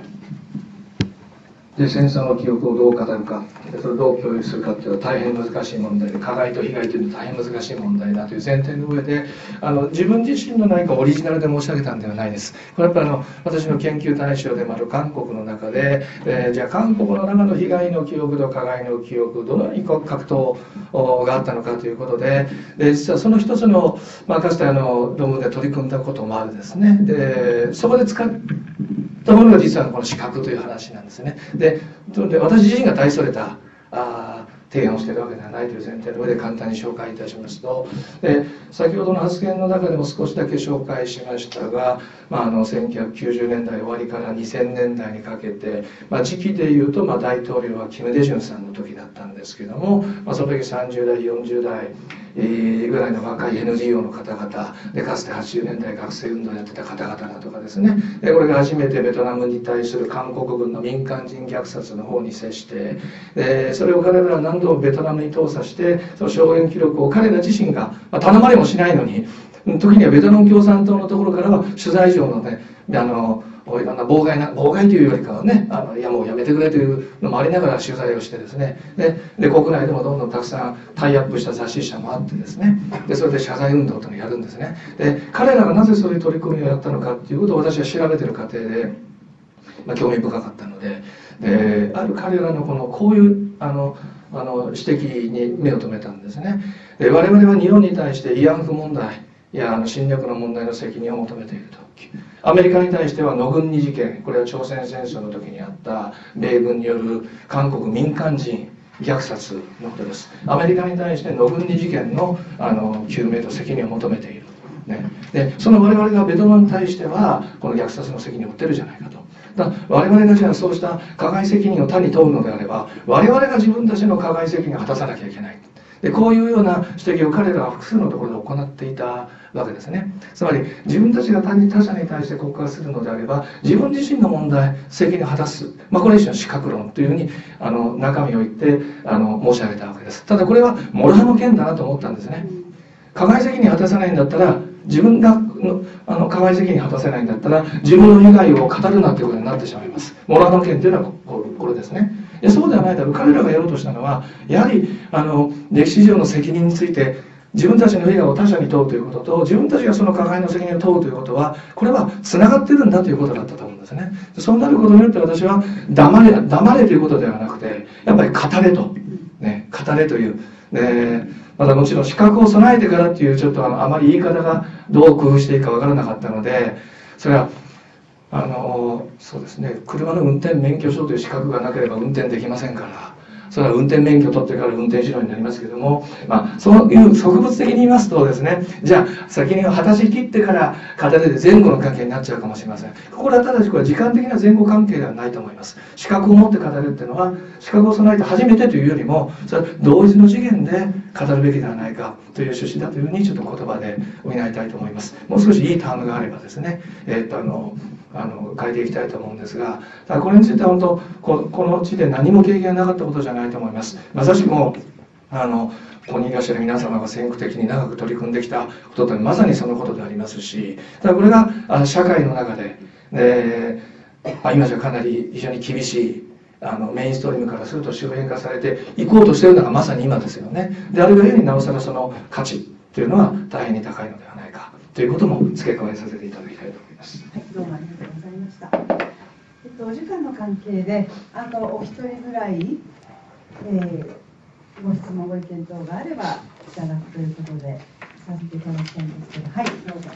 で戦争の記憶をどう語るか、それをどう共有するかというのは大変難しい問題で、加害と被害というのは大変難しい問題だという前提の上で、あの自分自身の何かオリジナルで申し上げたんではないです。これはやっぱりあの私の研究対象でもある韓国の中で、えー、じゃあ韓国の中の被害の記憶と加害の記憶、どのように格闘があったのかということで、で実はその一つの、まあ、かつてあの論文で取り組んだこともあるですね。でそこで使ったものが実はこの視覚という話なんですね。でで私自身が大それたあ提案をしているわけではないという前提の上で簡単に紹介いたしますと、で先ほどの発言の中でも少しだけ紹介しましたが、まあ、あのせんきゅうひゃくきゅうじゅうねんだい終わりからにせんねんだいにかけて、まあ、時期でいうと、まあ、大統領はキム・デジュンさんの時だったんですけども、まあ、その時さんじゅうだいよんじゅうだいぐらいの若い エヌジーオー の方々で、かつてはちじゅうねんだい学生運動をやってた方々だとかですね、でこれが初めてベトナムに対する韓国軍の民間人虐殺の方に接して、でそれを彼らは何度もベトナムに投査して、その証言記録を彼ら自身が、まあ、頼まれもしないのに、時にはベトナム共産党のところからは取材以上のね、あのいろんな妨害な妨害というよりかはね、あのいやもうやめてくれというのもありながら取材をしてですね、でで国内でもどんどんたくさんタイアップした雑誌社もあってですね、でそれで謝罪運動というのをやるんですね。で彼らがなぜそういう取り組みをやったのかっていうことを私は調べてる過程で、まあ、興味深かったので、である彼らのこのこういうあのあの指摘に目を留めたんですね。で我々は日本に対して慰安婦問題いやあの侵略の問題の責任を求めていると。アメリカに対してはノグンニ事件、これは朝鮮戦争の時にあった米軍による韓国民間人虐殺のことです。アメリカに対してノグンニ事件のあの究明と責任を求めている、ね、でその我々がベトナムに対してはこの虐殺の責任を負ってるじゃないかと。だ我々がじゃあそうした加害責任を他に問うのであれば、我々が自分たちの加害責任を果たさなきゃいけない。でこういうような指摘を彼らは複数のところで行っていたわけですね。つまり自分たちが他に他者に対して告発するのであれば、自分自身の問題責任を果たす、まあ、これ一種の資格論というふうにあの中身を言ってあの申し上げたわけです。ただこれはモラルの件だなと思ったんですね。加害責任を果たさないんだったら、自分がのあの加害責任を果たせないんだったら自分の被害を語るなということになってしまいます。モラルの件というのはこれ、これですね。でそうではないだろう。彼らがやろうとしたのはやはりあの歴史上の責任について自分たちの被害を他者に問うということと、自分たちがその加害の責任を問うということはこれはつながってるんだということだったと思うんですね。そうなることによって私は黙れ黙れということではなくて、やっぱり語れと、ね、語れという、でまだもちろん資格を備えてからっていうちょっとあのあまり言い方がどう工夫していいかわからなかったので、それはあのそうですね、車の運転免許証という資格がなければ運転できませんから、それは運転免許取ってから運転しろになりますけども、まあ、そういう植物的に言いますとですね、じゃあ責任を果たしきってから語れる前後の関係になっちゃうかもしれません。これはただしこれは時間的な前後関係ではないと思います。資格を持って語れるっていうのは、資格を備えて初めてというよりも、それは同時の次元で語るべきではないかという趣旨だというふうにちょっと言葉で補いたいと思います。もう少しいいタームがあればですね、えー、っとあのあの変えていきたいと思うんですが、ただこれについては本当 こ, この地で何も経験がなかったことじゃないと思います。まさしくもあのここにいらっしゃる皆様が先駆的に長く取り組んできたことというのはまさにそのことでありますし、ただこれがあ社会の中で、で今じゃかなり非常に厳しいあのメインストリームからすると周辺化されていこうとしているのがまさに今ですよね。であるがゆえになおさらその価値というのは大変に高いのではないかということも付け加えさせていただきたいと思います。 はい、どうもありがとうございました。えっと、お時間の関係であとお一人ぐらい、えー、ご質問ご意見等があればいただくということでさせていただきたいんですけど、はい、どうぞ。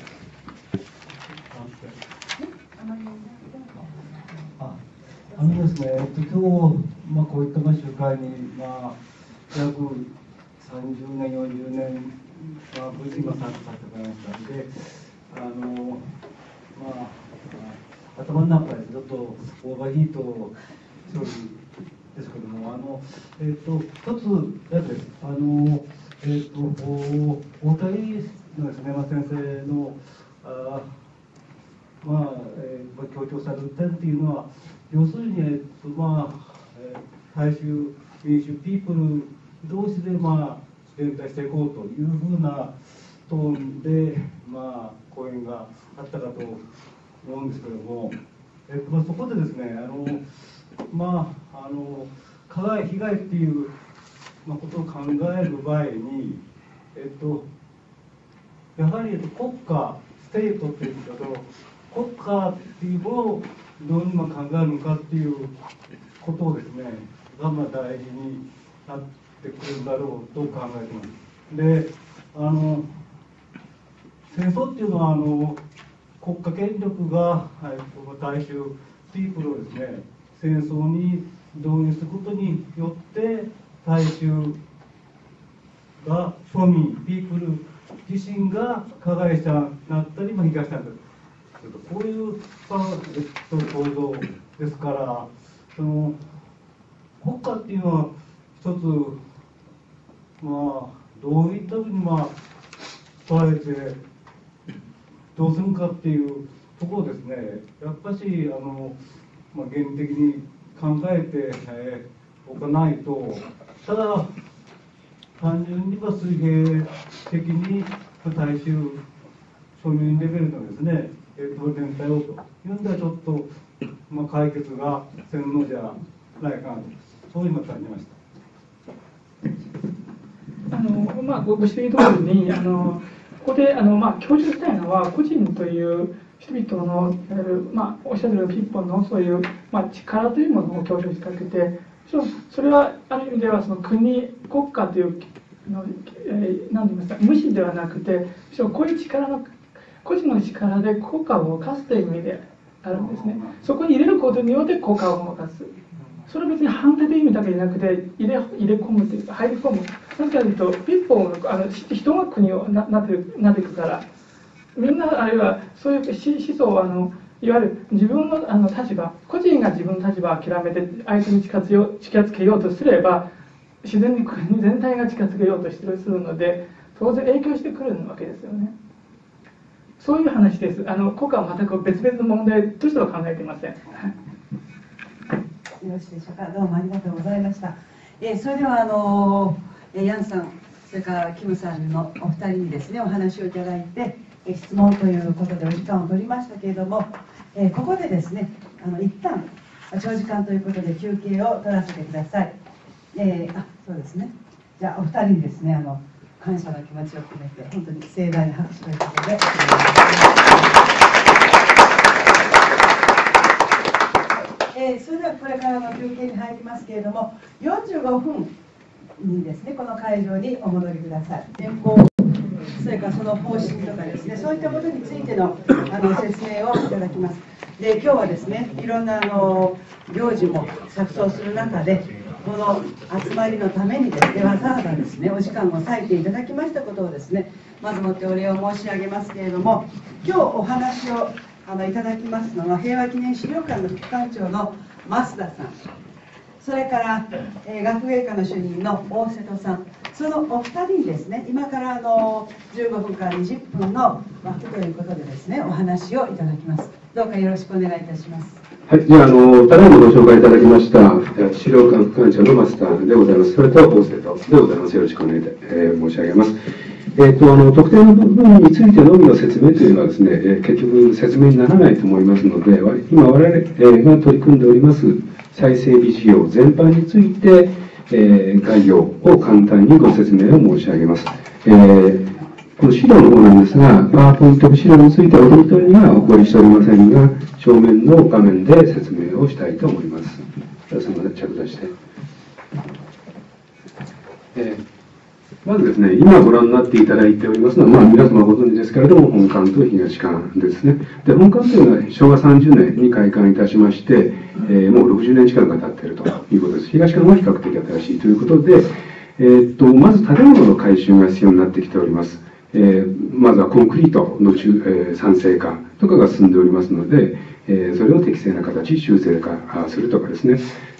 ああのですね、えっと、今日、まあ、こういった集会に、まあ、約さんじゅうねんよんじゅうねん、まあ、無事今参加させてもらいましたので、あのまあ頭の中でちょっとオーバーヒート処理ですけども、あのえっ、ー、と一つやつです。あのえっ、ー、と大谷のですね、まあ、先生のあまあ、えー、強調される点っていうのは、要するに、えっとまあ、えー、大衆民主ピープル同士で、まあ、連帯していこうというふうなトーンで、まあ、講演があったかと思うんですけども、えっとまあ、そこでですね、あのまあ、あの加害被害っていう、まあ、ことを考える場合に、えっと、やはり、えっと、国家ステートっていうことと国家っていうものをどうにも考えるのかっていうことをですねがまあ大事になってくるんだろうと考えています。で、あの戦争っていうのはあの国家権力が、はい、大衆ピープルをですね戦争に導入することによって大衆が庶民ピープル自身が加害者になったり、まあ、被害者になったり、こういう構造ですから、その国家っていうのは一つ、まあ、どういったふうにまあ捉えてどうするかっていうところですね、やっぱしあの、まあ、原理的に考えて、えー、おかないと、ただ単純には水平的に大衆庶民レベルのですね、えー、と連帯をというんではちょっと、まあ、解決がせんのじゃないかなと、そういうのを感じました。 あのまあ、ご指摘通りにあのここであの、まあ、強調したいのは個人という人々の、まあ、おっしゃるようにピッポンのそういう、まあ、力というものを強調しかけて、それはある意味ではその国国家というの、えー、何て言いますか無視ではなくて、こういう力の個人の力で国家を動かすという意味であるんですね。そこに入れることによって国家を動かす。それは別に反対という意味だけじゃなくて入れ入れ込むというか入り込む。なぜかというとピッポンあの人が国を な, な, ってなっていくからみんなあるいはそういう思想をあのいわゆる自分 の, あの立場個人が自分の立場を諦めて相手に近づよ近づけようとすれば自然に国全体が近づけようとしてするので当然影響してくるわけですよね。そういう話です。あの国家は全く別々の問題としては考えていません。よろしいでしょうか。どうもありがとうございました。えー、それではあのー、ヤンさん、それからキムさんのお二人にですねお話をいただいて、えー、質問ということでお時間を取りましたけれども、えー、ここでですねあの一旦長時間ということで休憩を取らせてください。えー、あ、そうですね。じゃあお二人にですねあの感謝の気持ちを込めて本当に盛大な拍手ということで。えー、それではこれからの休憩に入りますけれどもよんじゅうごふんにですねこの会場にお戻りください。年俸それからその方針とかですねそういったことについてのあの説明をいただきます。で今日はですねいろんなあの行事も錯綜する中でこの集まりのためにですねわざわざですねお時間を割いていただきましたことをですねまずもってお礼を申し上げますけれども、今日お話をあのいただきますのは平和記念資料館の副館長の増田さん、それから、えー、学芸課の主任の大瀬戸さん、そのお二人にですね今からあのじゅうごふんからにじゅっぷんの枠ということでですねお話をいただきます。どうかよろしくお願いいたします。 はい、じゃあ、あの、ただいまご紹介いただきました、資料館副館長のマスターでございます。それと、大瀬戸でございます。よろしくお願い、えー、申し上げます。えーと、あの、特定の部分についてのみの説明というのはですね、えー、結局説明にならないと思いますので、今我々、えー、が取り組んでおります再整備事業全般について、えー、概要を簡単にご説明を申し上げます。えーこの資料の方なんですが、パワーポイント資料についてはお手元にはお配りしておりませんが、正面の画面で説明をしたいと思います。すみません、着座して。えー、まずですね、今ご覧になっていただいておりますのは、まあ、皆様ご存知ですけれども、本館と東館ですね。で、本館というのは昭和さんじゅうねんに開館いたしまして、えー、もうろくじゅうねん近くが経っているということです。東館は比較的新しいということで、えー、っとまず建物の改修が必要になってきております。えー、まずはコンクリートの中、えー、酸性化とかが進んでおりますので、えー、それを適正な形修正化するとかですね、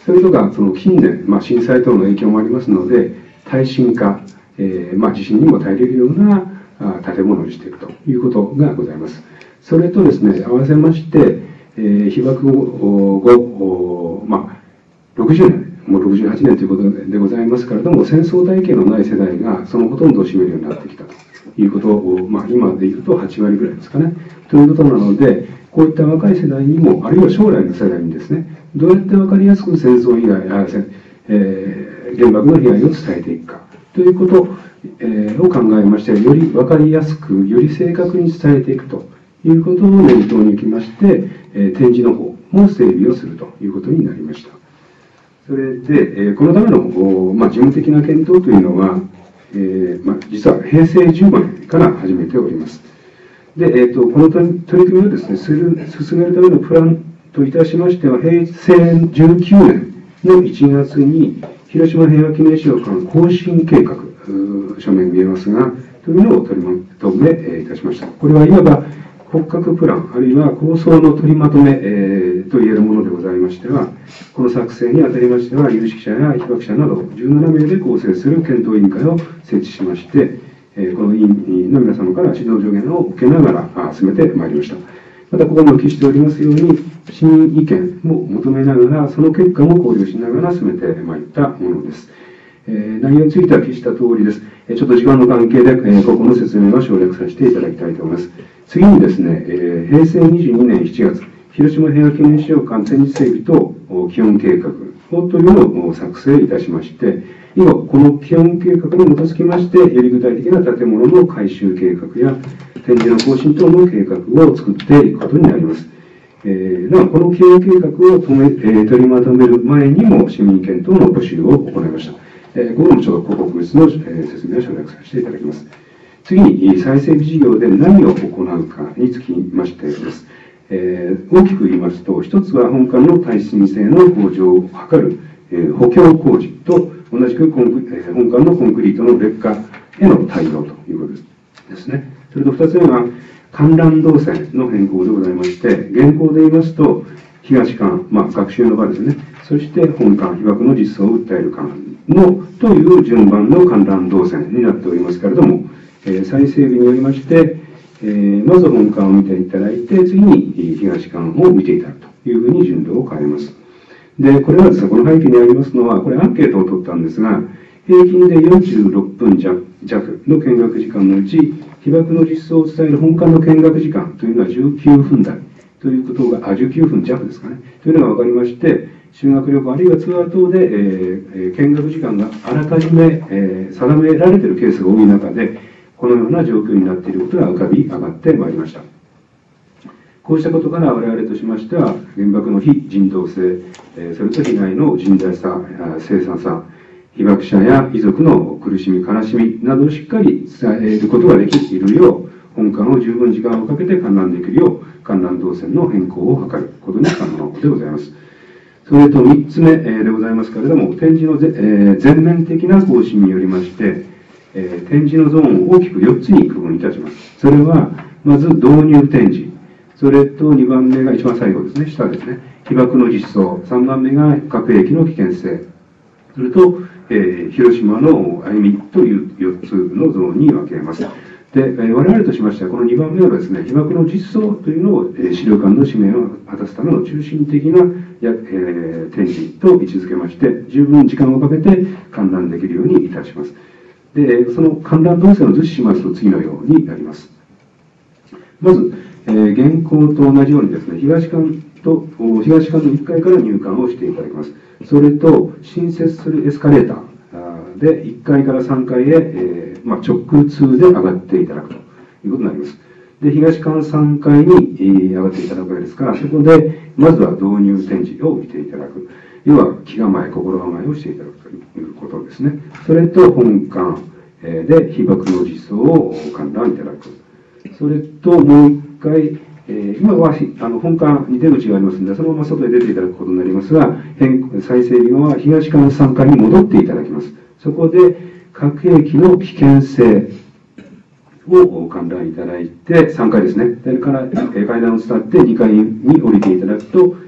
それとかその近年、まあ、震災等の影響もありますので、耐震化、えーまあ、地震にも耐えれるようなあ建物にしていくということがございます。それとですね、合わせまして、えー、被爆後、まあ、ろくじゅうねん、もうろくじゅうはちねんということでございますけれども、戦争体験のない世代がそのほとんどを占めるようになってきたということを、まあ、今で言うとはちわりぐらいですかね。ということなので、こういった若い世代にも、あるいは将来の世代にですね、どうやって分かりやすく戦争被害、あえー、原爆の被害を伝えていくかということ、えー、を考えまして、より分かりやすく、より正確に伝えていくということを念頭におきまして、えー、展示の方も整備をするということになりました。それで、えー、このための、まあ、事務的な検討というのは、えーまあ、実はへいせいじゅうごねんから始めております。で、えー、とこの取り組みをですね、進めるためのプランといたしましては、へいせいじゅうきゅうねんのいちがつに、広島平和記念資料館更新計画、書面見えますが、というのを取りまとめ、えー、いたしました。これはいわば骨格プラン、あるいは構想の取りまとめ、えー、と言えるものでございましては、この作成にあたりましては、有識者や被爆者などじゅうななめいで構成する検討委員会を設置しまして、えー、この委員の皆様から指導助言を受けながら進めてまいりました。また、ここもお聞きしておりますように、市民意見も求めながら、その結果も考慮しながら進めてまいったものです。えー、内容については記した通りです。えー、ちょっと時間の関係で、えー、ここの説明は省略させていただきたいと思います。次にですね、えー、へいせいにじゅうにねんしちがつ、広島平和記念資料館展示整備と基本計画をというのを作成いたしまして、以後、この基本計画に基づきまして、より具体的な建物の改修計画や展示の更新等の計画を作っていくことになります。えー、ではこの基本計画を止め、えー、取りまとめる前にも市民検討の募集を行いました。えー、ここもちょっと広告室の、えー、説明を省略させていただきます。次に、再整備事業で何を行うかにつきましてです。えー、大きく言いますと、一つは本館の耐震性の向上を図る、えー、補強工事と、同じくコンク、えー、本館のコンクリートの劣化への対応ということですね。それと二つ目は、観覧動線の変更でございまして、現行で言いますと、東館、まあ、学習の場ですね。そして本館、被爆の実相を訴える館の、という順番の観覧動線になっておりますけれども、えー、再整備によりまして、えー、まず本館を見ていただいて、次に東館を見ていただくというふうに順路を変えます。で、これはですね、この背景にありますのは、これアンケートを取ったんですが、平均でよんじゅうろっぷん弱の見学時間のうち、被爆の実相を伝える本館の見学時間というのはじゅうきゅうふんだいということが、あ、じゅうきゅうふん弱ですかね、というのが分かりまして、修学旅行あるいはツアー等で、えー、見学時間があらかじめ、えー、定められているケースが多い中で、このような状況になっていることが浮かび上がってまいりました。こうしたことから我々としましては、原爆の非人道性、えー、それと被害の甚大さ、凄惨さ、被爆者や遺族の苦しみ、悲しみなどをしっかり伝えることができているよう、本館を十分時間をかけて観覧できるよう、観覧動線の変更を図ることに可能でございます。それとみっつめでございますけれども、展示のぜ、えー、全面的な更新によりまして、えー、展示のゾーンを大きくよっつに区分いたします。それは、まず導入展示。それとにばんめが一番最後ですね、下ですね。被爆の実相。さんばんめが核兵器の危険性。それと、えー、広島の歩みというよっつのゾーンに分けます。で、えー、我々としましては、このにばんめはですね、被爆の実相というのを、えー、資料館の使命を果たすための中心的なや、えー、展示と位置づけまして、十分時間をかけて観覧できるようにいたします。で、その観覧動線を図示しますと次のようになります。まず、えー、現行と同じようにですね、東館と、東館のいっかいから入館をしていただきます。それと、新設するエスカレーターでいっかいからさんかいへ、えーまあ、直通で上がっていただくということになります。で、東館さんかいに、えー、上がっていただくわけですから、そこで、まずは導入展示を見ていただく。要は、気構え、心構えをしていただくということですね。それと、本館で被爆の実相を観覧いただく。それと、もう一回、えー、今はあの本館に出口がありますので、そのまま外へ出ていただくことになりますが、変再整備後は東館さんかいに戻っていただきます。そこで、核兵器の危険性を観覧いただいて、さんかいですね。それから、えー、階段を伝ってにかいに降りていただくと、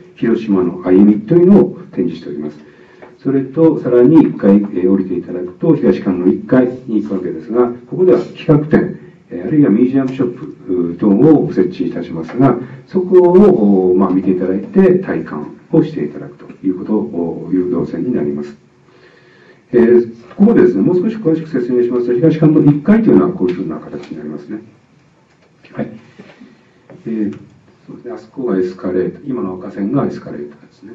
広島の歩みというのを展示しております。それと、さらにいっかい、えー、降りていただくと、東館のいっかいに行くわけですが、ここでは企画展、えー、あるいはミュージアムショップ等を設置いたしますが、そこを、まあ、見ていただいて、体感をしていただくということを、いう動線になります。えー、ここでですね、もう少し詳しく説明しますと、東館のいっかいというのはこういうふうな形になりますね。はい。えー、そうですね、あそこがエスカレーター、今の赤線がエスカレーターですね。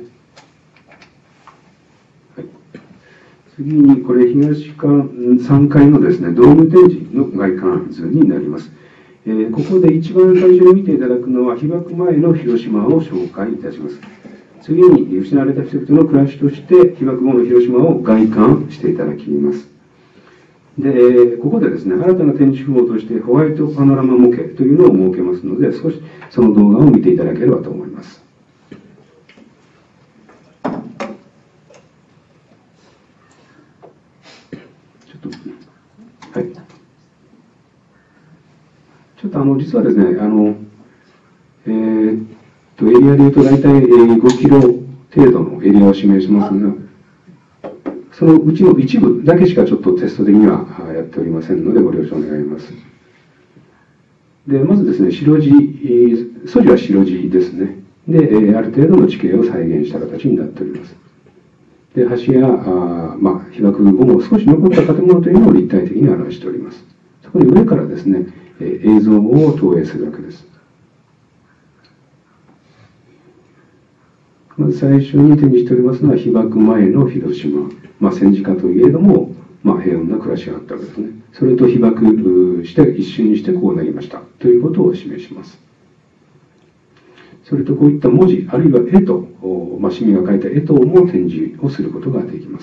はい。次に、これ、東館さんかいのですね、ドーム展示の外観図になります。えー、ここで一番最初に見ていただくのは、被爆前の広島を紹介いたします。次に、失われた人々の暮らしとして、被爆後の広島を外観していただきます。で、ここでですね、新たな展示手法として、ホワイトパノラマ模型というのを設けますので、少しその動画を見ていただければと思います。ちょっと、はい。ちょっとあの、実はですね、あの、えー、っと、エリアでいうと大体ごキロ程度のエリアを示しますが、そのうちの一部だけしかちょっとテスト的にはやっておりませんので、ご了承願います。で、まずですね、白地、素地は白地ですね。で、ある程度の地形を再現した形になっております。で、橋や、あまあ、被爆後も少し残った建物というのを立体的に表しております。そこで上からですね、映像を投影するわけです。まず最初に展示しておりますのは、被爆前の広島。まあ、戦時下といえども、まあ、平穏な暮らしがあったわけですね。それと被爆して一瞬にしてこうなりましたということを示します。それとこういった文字、あるいは絵と、まあ、市民が描いた絵等も展示をすることができます。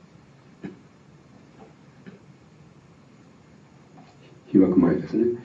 被爆前ですね。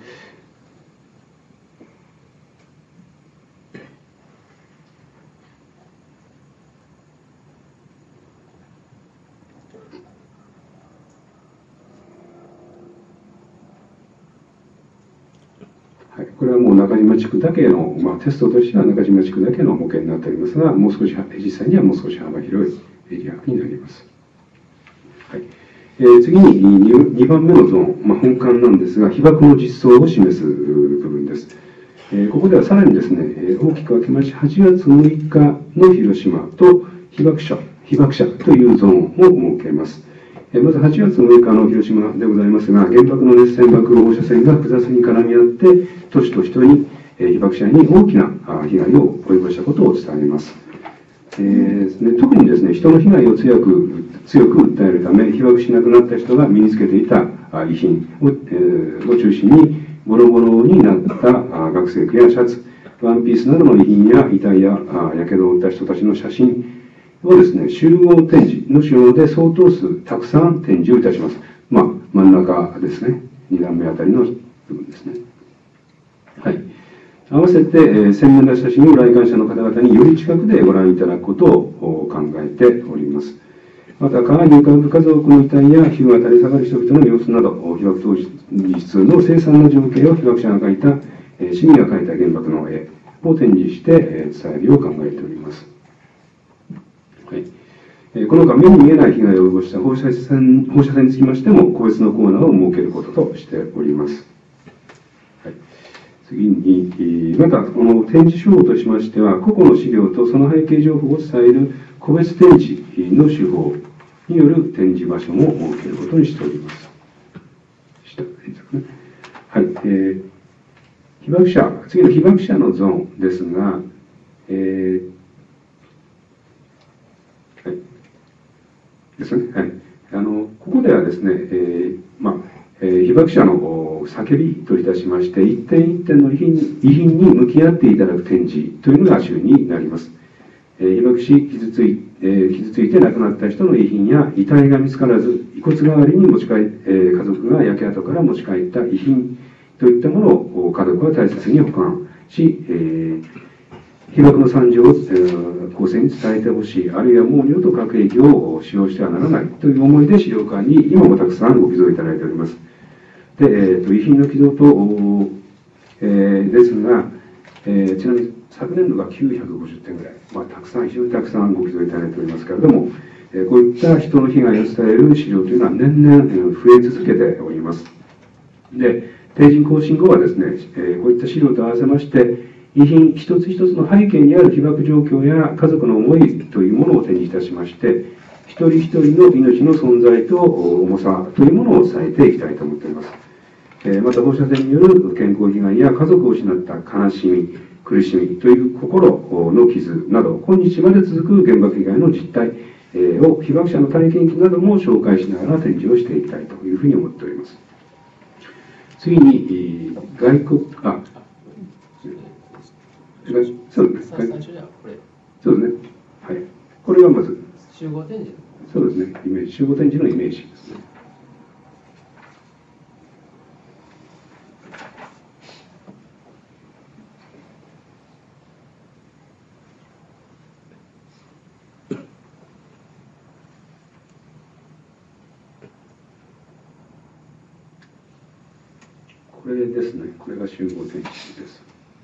これはもう中島地区だけの、まあ、テストとしては中島地区だけの模型になっておりますが、もう少し、実際にはもう少し幅広いエリアになります。はい。えー、次ににばんめのゾーン、まあ、本館なんですが、被爆の実相を示す部分です。えー、ここではさらにですね、大きく分けまして、はちがつむいかの広島と被爆者、被爆者というゾーンを設けます。まずはちがつむいかの広島でございますが、原爆の熱線爆放射線が複雑に絡み合って、都市と人に、被爆者に大きな被害を及ぼしたことを伝えます。えー、特にですね、人の被害を強く、強く訴えるため、被爆しなくなった人が身につけていた遺品を、えー、を中心に、ボロボロになった学生服やシャツ、ワンピースなどの遺品や遺体ややけどを負った人たちの写真をですね、集合展示の仕様で相当数たくさん展示をいたします。まあ、真ん中ですね、に段目あたりの部分ですね。はい。合わせて、えー、鮮明な写真を来館者の方々により近くでご覧いただくことを考えております。また、川に浮かぶ数多くの遺体や日が垂れ下がる人々の様子など、被爆当日の凄惨な情景を被爆者が描いた、えー、市民が描いた原爆の絵を展示して、えー、伝えるよう考えております。はい。えー、この他、目に見えない被害を及ぼした放射線、放射線につきましても、個別のコーナーを設けることとしております。はい。次に、また、この展示手法としましては、個々の資料とその背景情報を伝える個別展示の手法による展示場所も設けることにしております。はい。えー、被爆者、次の被爆者のゾーンですが、えー、はい。ですね。はい。あの、ここではですね、えー、まあ、えー、被爆者の叫びといたしまして、一点一点の遺品遺品に向き合っていただく展示というのが主になります。えー、被爆し傷つい、えー、傷ついて亡くなった人の遺品や遺体が見つからず、遺骨代わりに持ち帰、えー、家族が焼け跡から持ち帰った遺品といったものを家族は大切に保管し、えー、被爆の惨状を、えー、後世に伝えてほしい、あるいはもう二度と核兵器を使用してはならないという思いで資料館に今もたくさんご寄贈いただいております。で、えー、と遺品の寄贈と、えー、ですが、 えー、ちなみに昨年度がきゅうひゃくごじゅってんぐらい、まあ、たくさん非常にたくさんご寄贈いただいておりますけれども、えー、こういった人の被害を伝える資料というのは年々増え続けております。で、定人更新後はですね、えー、こういった資料と合わせまして遺品一つ一つの背景にある被爆状況や家族の思いというものを展示いたしまして、一人一人の命の存在と重さというものを伝えていきたいと思っております。えー、また放射線による健康被害や家族を失った悲しみ、苦しみという心の傷など、今日まで続く原爆被害の実態を被爆者の体験記なども紹介しながら展示をしていきたいというふうに思っております。次に、外国、あ、そうですね。最初じゃこれ。そうですね。はい。これがまず。集合展示。そうですね。イメージ、集合展示のイメージですね。これですね。これが集合展示です。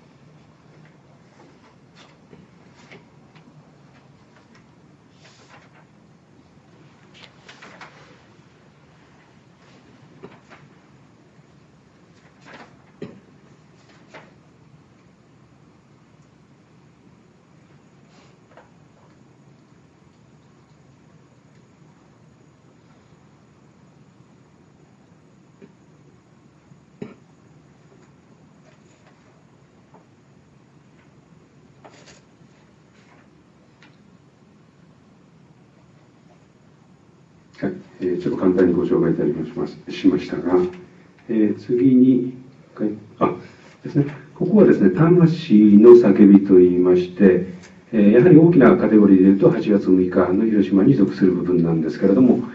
はい、えー、ちょっと簡単にご紹介いただきますしましたが、えー、次に、あですね、ここはですね、魂の叫びといいまして、えー、やはり大きなカテゴリーでいうとはちがつむいかの広島に属する部分なんですけれども、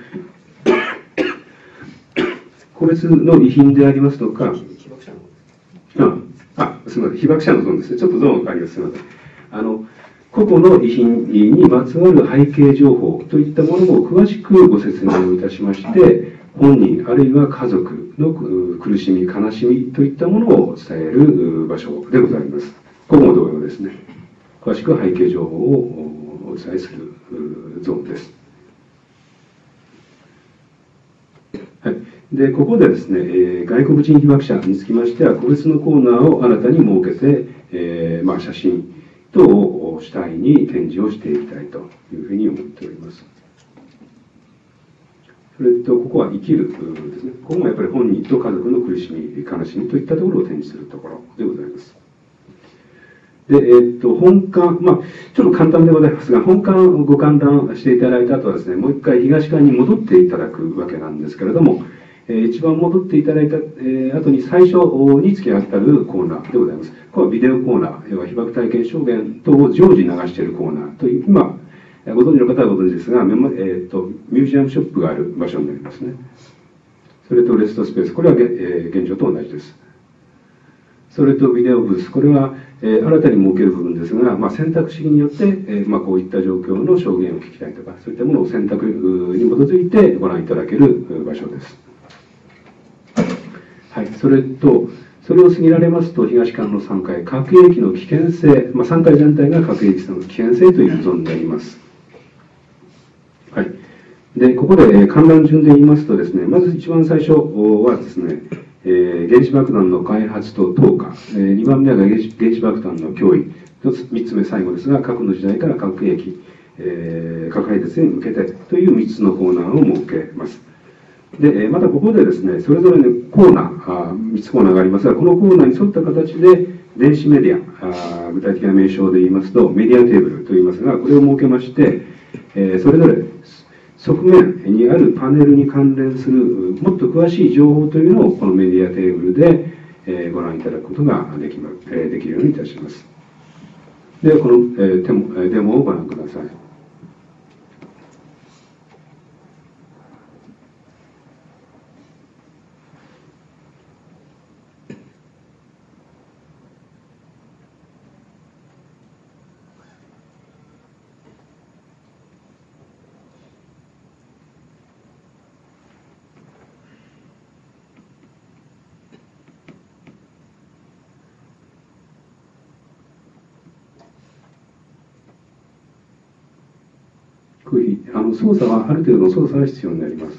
個別の遺品でありますとか、あ、あすみません、被爆者のゾーンですね、ちょっとゾーンがあります、すみません。あの個々の遺品にまつわる背景情報といったものも詳しくご説明をいたしまして、本人あるいは家族の苦しみ、悲しみといったものを伝える場所でございます。ここも同様ですね。詳しく背景情報をお伝えするゾーンです。はい、でここでですね、えー、外国人被爆者につきましては、個別のコーナーを新たに設けて、えーまあ、写真等を主体に展示をしていきたいというふうに思っております。それと、ここは生きるですね。ここもやっぱり本人と家族の苦しみ、悲しみといったところを展示するところでございます。で、えー、っと、本館、まあ、ちょっと簡単でございますが、本館をご観覧していただいた後はですね、もう一回東館に戻っていただくわけなんですけれども、えー、一番戻っていただいた、えー、後に最初に付き合ったるコーナーでございます。これはビデオコーナー、要は被爆体験証言等を常時流しているコーナーという、今、ご存知の方はご存知ですが、えー、とミュージアムショップがある場所になりますね。それとレストスペース、これは、えー、現状と同じです。それとビデオブース、これは、えー、新たに設ける部分ですが、まあ、選択式によって、えーまあ、こういった状況の証言を聞きたいとか、そういったものを選択に基づいてご覧いただける場所です。はい、それと、それを過ぎられますと、東館のさんがい、核兵器の危険性、まあ、さんがい全体が核兵器の危険性というゾーンになります。はい。で、ここで観覧順で言いますとですね、まず一番最初はですね、えー、原子爆弾の開発と投下、えー、にばんめは原子原子爆弾の脅威、みっつめ最後ですが、核の時代から核兵器、えー、核廃絶に向けてというみっつのコーナーを設けます。で、またここでですね、それぞれのコーナー、みっつコーナーがありますが、このコーナーに沿った形で、電子メディア、あ具体的な名称で言いますと、メディアテーブルと言いますが、これを設けまして、えー、それぞれ側面にあるパネルに関連する、もっと詳しい情報というのを、このメディアテーブルで、えー、ご覧いただくことができま、えー、できるようにいたします。では、この、えー、デモ、デモをご覧ください。 こういうあの操作はある程度の操作が必要になります。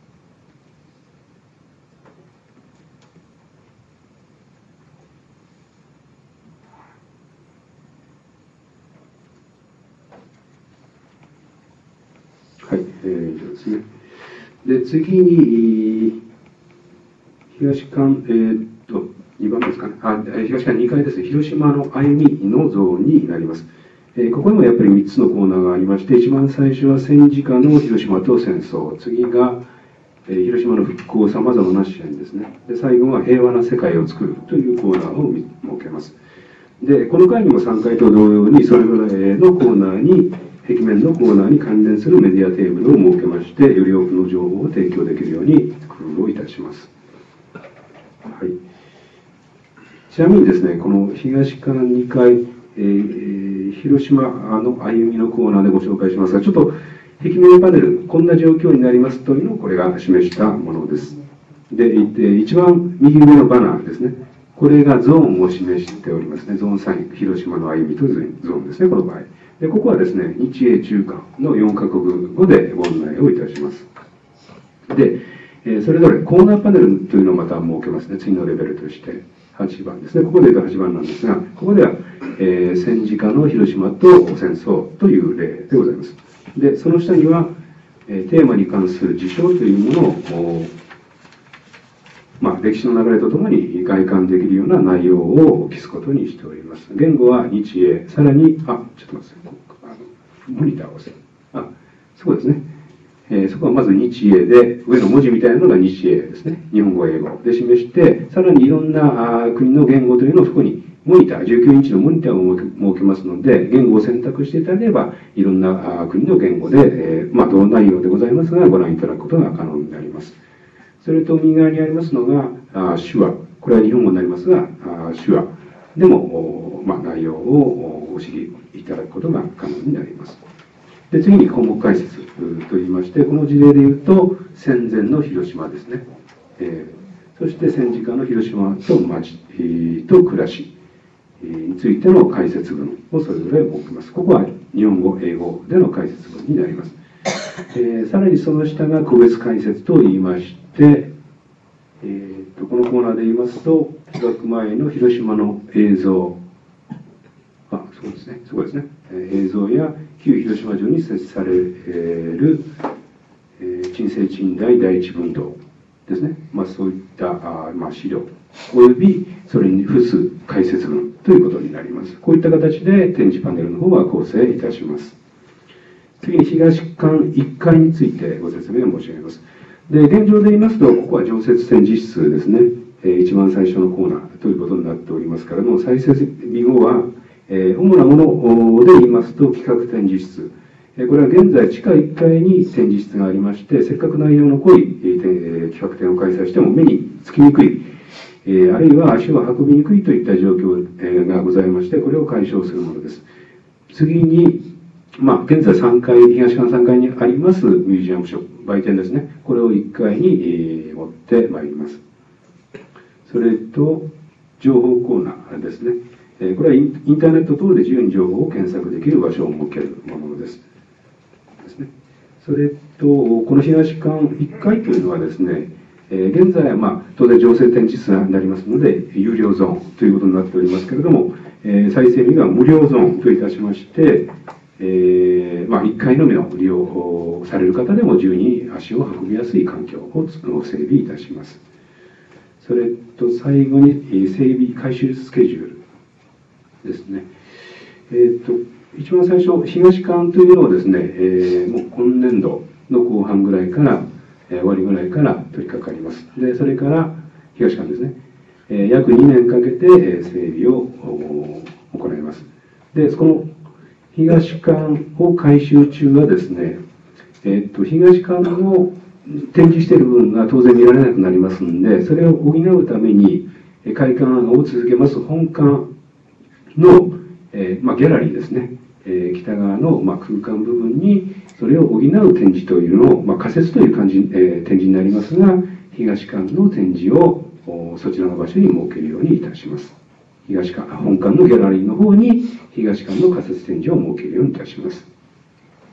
はい、えー、以上ですね。で、次に、東館、えー、っと、にばんめですかね。あ、東館にかいですね。広島の歩みのゾーンになります。えー、ここにもやっぱりみっつのコーナーがありまして、一番最初は戦時下の広島と戦争。次が、えー、広島の復興、さまざまな支援ですね。で、最後は平和な世界を作るというコーナーを設けます。で、この回にもさんかいと同様に、それぞれのコーナーに、壁面のコーナーに関連するメディアテーブルを設けまして、より多くの情報を提供できるように工夫をいたします。はい、ちなみにですね、この東館にかい、えー、広島の歩みのコーナーでご紹介しますが、ちょっと壁面パネル、こんな状況になりますというのをこれが示したものです。で、一番右上のバナーですね、これがゾーンを示しておりますね。ゾーンさん、広島の歩みというゾーンですね、この場合。で、ここはですね、日英中韓のよんカ国語でご案内をいたします。で、えー、それぞれコーナーパネルというのをまた設けますね、次のレベルとして。はちばんですね。ここで言うとはちばんなんですが、ここでは、えー、戦時下の広島と戦争という例でございます。で、その下には、えー、テーマに関する事象というものを、まあ、歴史の流れとともに外観できるような内容を記すことにしております。言語は日英、さらに、あ、ちょっと待ってください。あのモニターを押せ。あ、そうですね。えー、そこはまず日英で、上の文字みたいなのが日英ですね。日本語、英語で示して、さらにいろんなあ国の言語というのをそこにモニター、じゅうきゅうインチのモニターを設けますので、言語を選択していただければ、いろんなあ国の言語で、えー、まあ、同内容でございますが、ご覧いただくことが可能になります。それと右側にありますのが、あ手話。これは日本語になりますが、あ手話でも、まあ、内容をお知りいただくことが可能になります。で、次に項目解説といいまして、この事例でいうと、戦前の広島ですね。えー、そして戦時下の広島と町、えー、と暮らし、えー、についての解説文をそれぞれ設けます。ここは日本語、英語での解説文になります。えー、さらにその下が個別解説といいまして、えー、とこのコーナーで言いますと、被爆前の広島の映像、あ、そうですね、そうですね、えー、映像や旧広島城に設置される、えー、鎮西鎮大第一分堂ですね、まあ、そういったあ、まあ、資料、およびそれに付す解説文ということになります。こういった形で展示パネルの方は構成いたします。次に東館いっかいについてご説明を申し上げます。で、現状で言いますと、ここは常設展示室ですね、えー、一番最初のコーナーということになっておりますからも、再設備後は、えー、主なもので言いますと、企画展示室。えー、これは現在、地下いっかいに展示室がありまして、せっかく内容の濃い、えー、企画展を開催しても目につきにくい、えー、あるいは足を運びにくいといった状況、えー、がございまして、これを解消するものです。次に、まあ、現在さんかい、東館さんかいにありますミュージアムショップ、売店ですね。これをいっかいに、えー、持ってまいります。それと、情報コーナーですね。えー、これはインターネット等で自由に情報を検索できる場所を設けるものです。ですね。それと、この東館いっかいというのはですね、えー、現在は、まあ、当然常設展示室になりますので、有料ゾーンということになっておりますけれども、えー、再整備が無料ゾーンといたしまして、えーまあ、いっかいのみの利用をされる方でも自由に足を運びやすい環境を整備いたします。それと最後に整備改修スケジュールですね。えー、と一番最初、東館というのはですね、えー、もう今年度の後半ぐらいから、えー、終わりぐらいから取り掛かります。で、それから東館ですね、えー、約にねんかけて整備を行います。で、その東館を改修中はですね、えっと、東館の展示している部分が当然見られなくなりますので、それを補うために、開館を続けます本館の、えーまあ、ギャラリーですね、えー、北側の、まあ、空間部分に、それを補う展示というのを、まあ、仮設という感じ、えー、展示になりますが、東館の展示をそちらの場所に設けるようにいたします。東館、本館のギャラリーの方に東館の仮設展示を設けるようにいたします。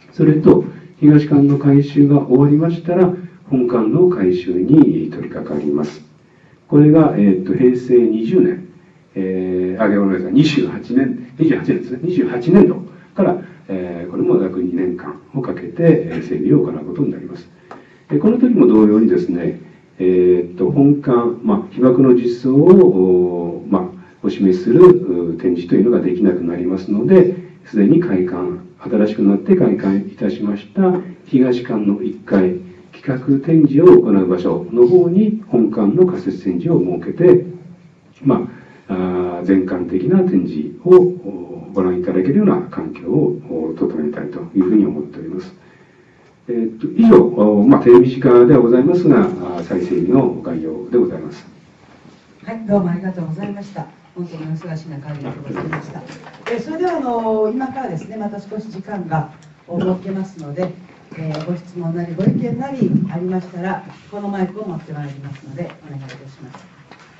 それと東館の改修が終わりましたら本館の改修に取り掛かります。これが、えー、と平成にじゅうねん、えー、あ、ごめんなさい、にじゅうはちねん、にじゅうはちねんですね、にじゅうはちねんどから、えー、これも約にねんかんをかけて整備を行うことになります。この時も同様にですね、えー、と本館、まあ、被爆の実相を、まあ、お示しする展示というのができなくなりますので、すでに開館、新しくなって開館いたしました東館のいっかい、企画展示を行う場所の方に本館の仮設展示を設けて、まあ、全館的な展示をご覧いただけるような環境を整えたいというふうに思っております。えー、と以上、まあ、手短ではございますが、再整備の概要でございます。 はい、どうもありがとうございました。本当にお忙しい中ありがとうございました。えー、それではあの今からですね、また少し時間が設けますので、えー、ご質問なりご意見なりありましたら、このマイクを持ってまいりますので、お願いいたします。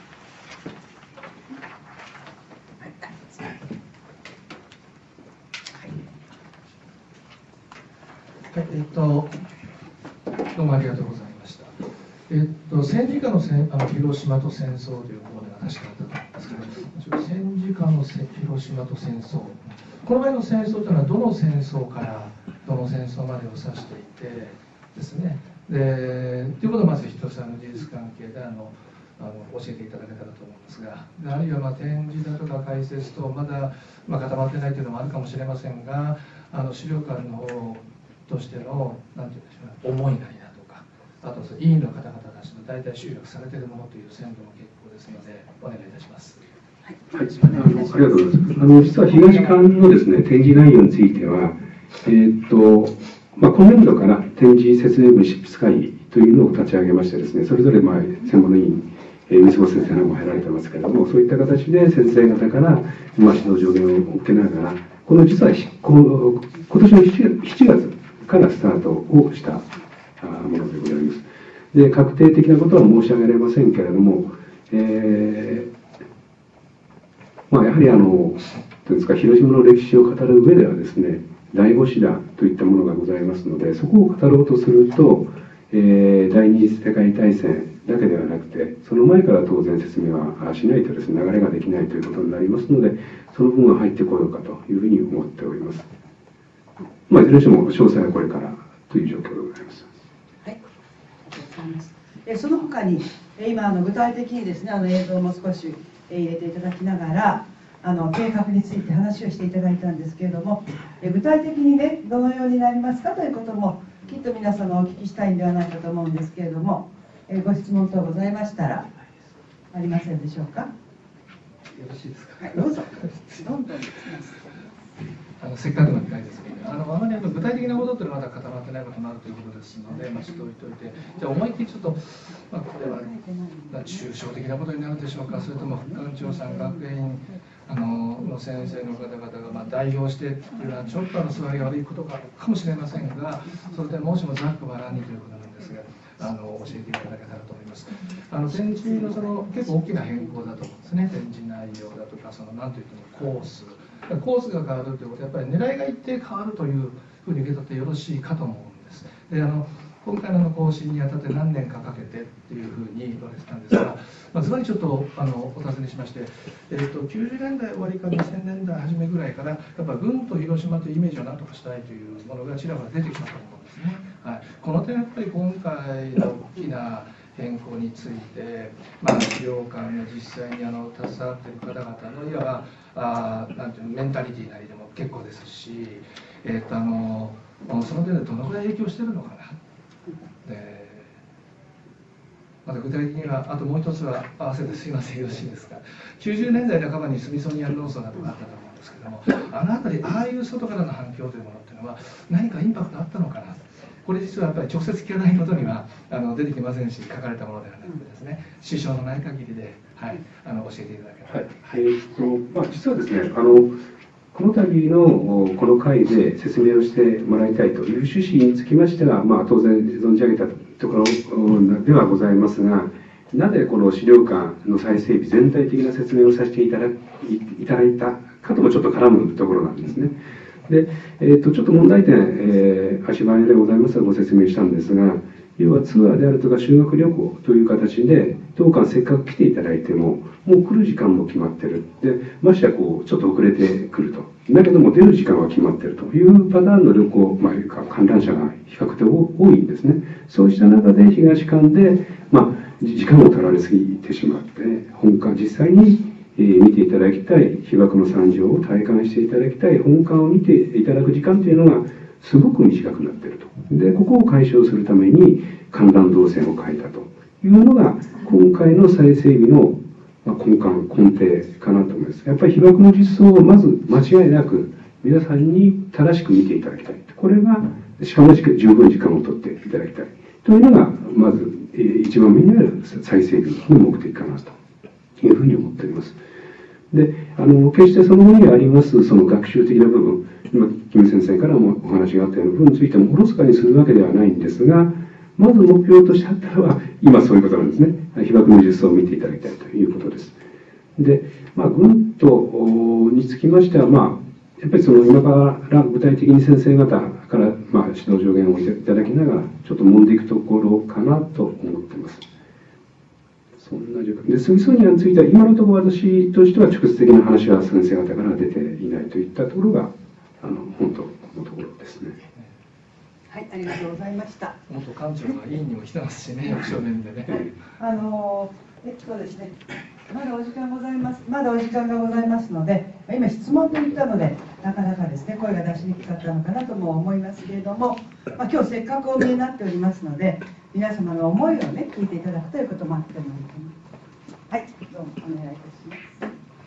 はい、えっと、どうもありがとうございました。えっと、戦時下のせんあの広島と戦争というコーナーが確かあったと思うんですけど、戦時下のせ広島と戦争、この場合の戦争というのは、どの戦争からどの戦争までを指していてですね、でということをまず一つ、あの事実関係であのあの教えていただけたらと思うんですが、あるいはまあ展示だとか解説と、まだ、まあ、固まってないというのもあるかもしれませんが、あの資料館の方としての、なんていうんでしょうね、思いなりだとか、あと委員の方々たちの大体集約されているものという線路も結構ですので、お願いいたします。 はい、あのありがとうございます。あの実は東館のですね、展示内容については、えーっとまあ、今年度から展示説明文執筆会議というのを立ち上げましてですね、それぞれまあ専門の委員、えー、三坪先生なども入られてますけれども、そういった形で先生方から、まあ、指導助言を受けながら、この実は今年のしちがつからスタートをしたものでございます。で、確定的なことは申し上げられませんけれども、えーまあ、やはりあの、どうですか、広島の歴史を語る上ではですね、第五師団といったものがございますので、そこを語ろうとすると、えー、第二次世界大戦だけではなくて、その前から当然説明はしないとですね、流れができないということになりますので、その分は入ってこようかというふうに思っております。まあ、いずれにしても詳細はこれからという状況でございます。 はい、ありがとうございます。えその他に、今あの具体的にですね、あの映像も少し入れていただきながら、あの計画について話をしていただいたんですけれども、え具体的にね、どのようになりますかということもきっと皆様お聞きしたいんではないかと思うんですけれども、えご質問等ございましたらありませんでしょうか。よろしいですか。 はい、どうぞ。どんどん聞きます。 あのせっかくの機会ですので、あのあまり具体的なことっていうのはまだ固まってないことになるということですので、まあ、ちょっと置いといて、じゃあ思いっきりちょっと、まあ、これは抽象的なことになるでしょうか、それとも副館長さん、学園あのの先生の方々がまあ代表してっていうのは、ちょっとあの座りが悪いことがあるかもしれませんが、それでもしもざっくばらんにということなんですが、あの教えていただけたらと思います。あの展示のその結構大きな変更だと思うんですね、展示内容だとか、そのなんといってもコース。コースが変わるということは、やっぱり狙いが一定変わるというふうに受け取ってよろしいかと思うんです。であの今回の更新にあたって何年かかけてっていうふうに言われてたんですが、まあ、ずばりちょっとあのお尋ねしまして、えー、ときゅうじゅうねんだい終わりかにせんねんだい初めぐらいから、やっぱ軍と広島というイメージを何とかしたいというものがちらほら出てきたと思うんですね。はい、この点やっぱり今回の大きな変更について、まあ、資料館の実際にあの携わっている方々のいわばあなんていうのメンタリティーなりでも結構ですし、えー、とあのその点でどのぐらい影響しているのかな。でまた具体的には、あともう一つは合わせてすいません、よろしいですか。きゅうじゅうねんだいなかばにスミソニアン論争などがあったと思うんですけども、あの辺り、ああいう外からの反響というものっていうのは、何かインパクトあったのかな。これ実はやっぱり直接聞かないことにはあの出てきませんし、書かれたものではなくてですね、支障のない限りで、はい、あの教えていただければ。 はい、えーっとまあ、実はですね、あのこの度のこの会で説明をしてもらいたいという趣旨につきましては、まあ、当然存じ上げたところではございますが、なぜこの資料館の再整備全体的な説明をさせていただいたかともちょっと絡むところなんですね。 で、えー、とちょっと問題点、えー、足早でございますがご説明したんですが、要はツアーであるとか修学旅行という形で当館せっかく来ていただいてももう来る時間も決まってるで、ましてやこうちょっと遅れてくると、だけども出る時間は決まってるというパターンの旅行、まあ、いうか観覧車が比較的多いんですね。そうした中で東館で、まあ、時間を取られすぎてしまって本館実際に見ていただきたい被爆の惨状を体感していただきたい本館を見ていただく時間というのがすごく短くなっていると。でここを解消するために観覧動線を変えたというのが今回の再整備の根幹根底かなと思います。やっぱり被爆の実相をまず間違いなく皆さんに正しく見ていただきたい、これがしかも十分時間を取っていただきたいというのがまず一番目にある再整備の目的かなというふうに思っております。であの決してその後にありますその学習的な部分、今金先生からもお話があったような部分についてもおろそかにするわけではないんですが、まず目標としてあったのは今そういうことなんですね。被爆の実相を見ていただきたいということです。で、まあ、軍とにつきましては、まあ、やっぱりその今から具体的に先生方から、まあ、指導助言をいただきながらちょっと揉んでいくところかなと思っています。そんな状況で、スミソニアについては今のところ私としては直接的な話は先生方から出ていないといったところがあの本当のところですね。 はい、ありがとうございました。 元館長が委員にも来てますしね、正面でね。 はい、あのえっとですね、まだお時間ございます。まだお時間がございますので、今質問と言ったので、なかなかですね、声が出しにくかったのかなとも思いますけれども、まあ、今日せっかくお見えになっておりますので、皆様の思いをね、聞いていただくということもあってもいいと思います。はい、どうもお願いいたします。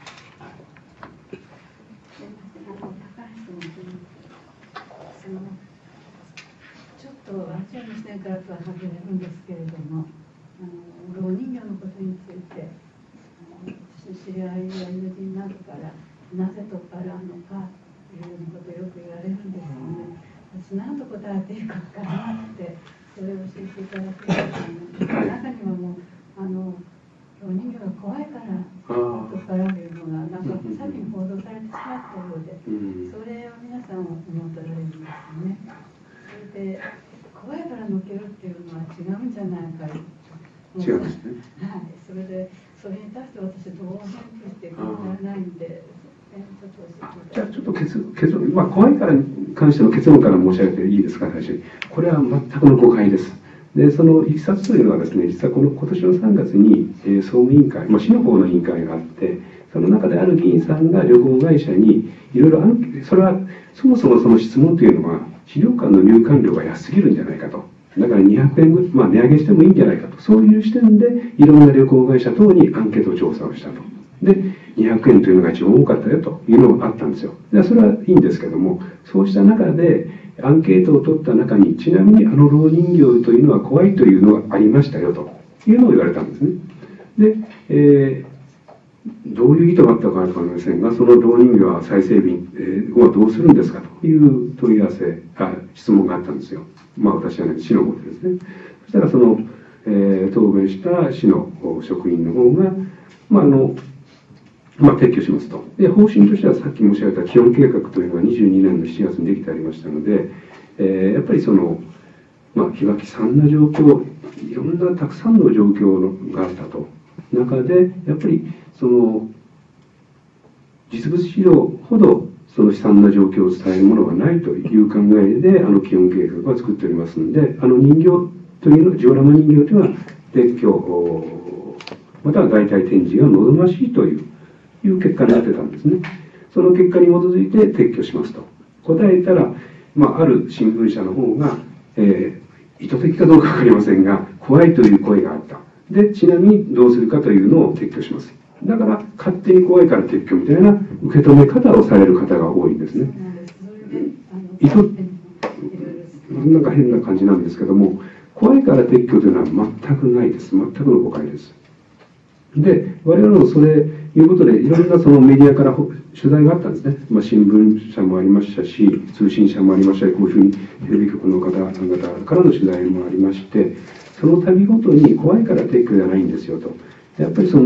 ちょっとあちらの視点からとは外れるんですけれども、あの老人形のことについて、私の知り合いや友人などからなぜ取っ払うのかというようなことをよく言われるんですよね。私何と答えていいか分からなくて、それを教えていただければと思います。中にはもうあの老人形が怖いから取っ払うというのがなんか先に報道されてしまったようで、それを皆さんは思っておられるんですよね。それで怖いからのけるっていうのは違うんじゃないかと。 違うんですね。 はい、それでそれに対して私どう返事していいかわからないんで、 じゃあちょっと結結論、まあ、怖いからに関しての結論から申し上げていいですか、最初に。これは全くの誤解です。で、そのいきさつというのはですね、実はこの今年のさんがつに、えー、総務委員会、まあ、市の方の委員会があって、その中である議員さんが旅行会社にいろいろある、それはそもそもその質問というのは、資料館の入館料が安すぎるんじゃないかと。だからにひゃくえんぐらい、まあ、値上げしてもいいんじゃないかと。そういう視点でいろんな旅行会社等にアンケート調査をしたと。で、にひゃくえんというのが一番多かったよというのがあったんですよ。で、それはいいんですけども、そうした中でアンケートを取った中に、ちなみにあの老人形というのは怖いというのがありましたよというのを言われたんですね。で、えー、どういう意図があったかは分かりませんが、その老人形は再整備はどうするんですかという問い合わせ、あ質問があったんですよ。まあ私はね、市の方でですね。そしたらその、えー、答弁した市の職員の方が、まああの、まあ、撤去しますと。で、方針としてはさっき申し上げた基本計画というのがにじゅうにねんのしちがつにできてありましたので、えー、やっぱりその、まあ、被爆悲惨な状況、いろんなたくさんの状況があったと。中で、やっぱりその、実物資料ほどその悲惨な状況を伝えるものはないという考えで、あの基本計画は作っておりますので、あの人形というの、ジオラマ人形というのは撤去、または代替展示が望ましいという、いう結果になってたんですね。その結果に基づいて撤去しますと答えたら、まあ、ある新聞社の方が、えー、意図的かどうか分かりませんが、怖いという声があった。で、ちなみにどうするかというのを撤去します。だから、勝手に怖いから撤去みたいな受け止め方をされる方が多いんですね。意図、なんか変な感じなんですけども、怖いから撤去というのは全くないです。全くの誤解です。で、我々もそれ、いうことで、いろんなそのメディアから取材があったんですね。まあ、新聞社もありましたし、通信社もありましたし、こういうふうにテレビ局の方々からの取材もありまして、その度ごとに怖いから撤去じゃないんですよと。やっぱりその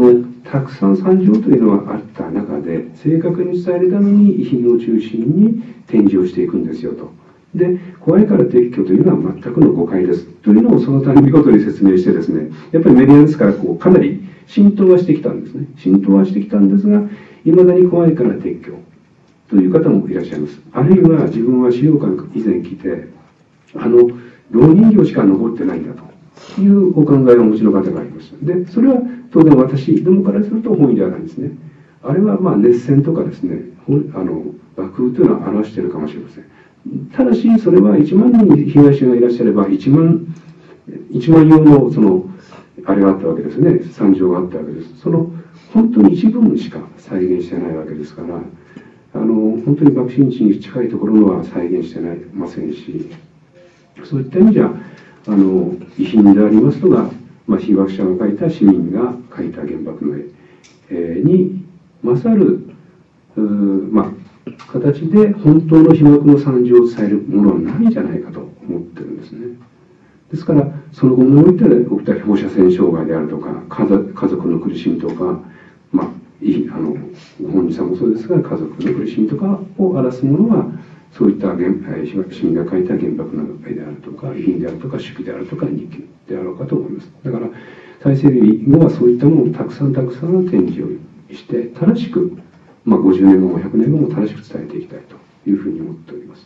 たくさん惨状というのはあった中で、正確に伝えるために遺品を中心に展示をしていくんですよと。で、怖いから撤去というのは全くの誤解ですというのをその度見事に説明してですね、やっぱりメディアですからこうかなり浸透はしてきたんですね。浸透はしてきたんですが、いまだに怖いから撤去という方もいらっしゃいます。あるいは自分は資料館以前来て、あの老人形しか残ってないんだというお考えをお持ちの方がいます。で、それは当然私どもからすると本意ではないんですね。あれはまあ熱戦とかですね、あの爆風というのを表しているかもしれません。ただしそれはいちまんにん被害者がいらっしゃればいちまんいちまん用のそのあれがあったわけですね、惨状があったわけです。その本当に一部分しか再現してないわけですから、あの本当に爆心地に近いところのは再現してないませんし、そういった意味じゃあの遺品でありますとが、まあ、被爆者が描いた市民が描いた原爆の絵、えー、に勝るまあ形で本当の被爆の惨状を伝えるものはないんじゃないかと思ってるんですね。ですからその後において起きた放射線障害であるとか家族家族の苦しみとか、まあ、いあのご本人さんもそうですが家族の苦しみとかを表すものはそういった原市民が描いた原爆の絵であるとか遺品であるとか手記であるとか日記であろうかと思います。だから大西流後はそういったものをたくさんたくさん展示をして正しく、まあ、ごじゅうねんごもひゃくねんごも正しく伝えていきたいというふうに思っております。